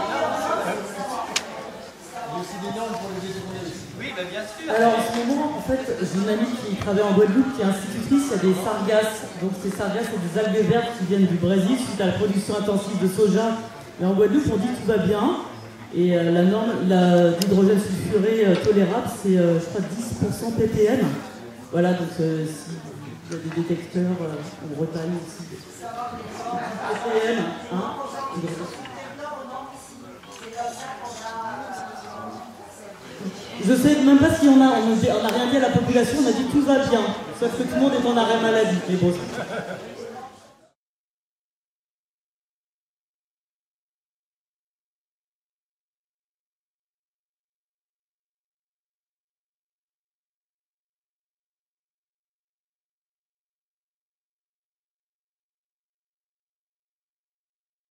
Oui, bah bien sûr. Alors en ce moment, en fait, j'ai une amie qui travaille en Guadeloupe, qui est institutrice, il y a des sargasses. Donc ces sargasses, c'est des algues vertes qui viennent du Brésil suite à la production intensive de soja. Et en Guadeloupe, on dit que tout va bien. Et euh, la norme d'hydrogène sulfuré euh, tolérable, c'est, euh, je crois, dix pour cent ppm. Voilà, donc euh, s'il y a des détecteurs euh, en Bretagne aussi. ppm, hein. Je sais même pas si on a, on n'a rien dit à la population, on a dit tout va bien, sauf que tout le monde est en arrêt maladie. Mais bon,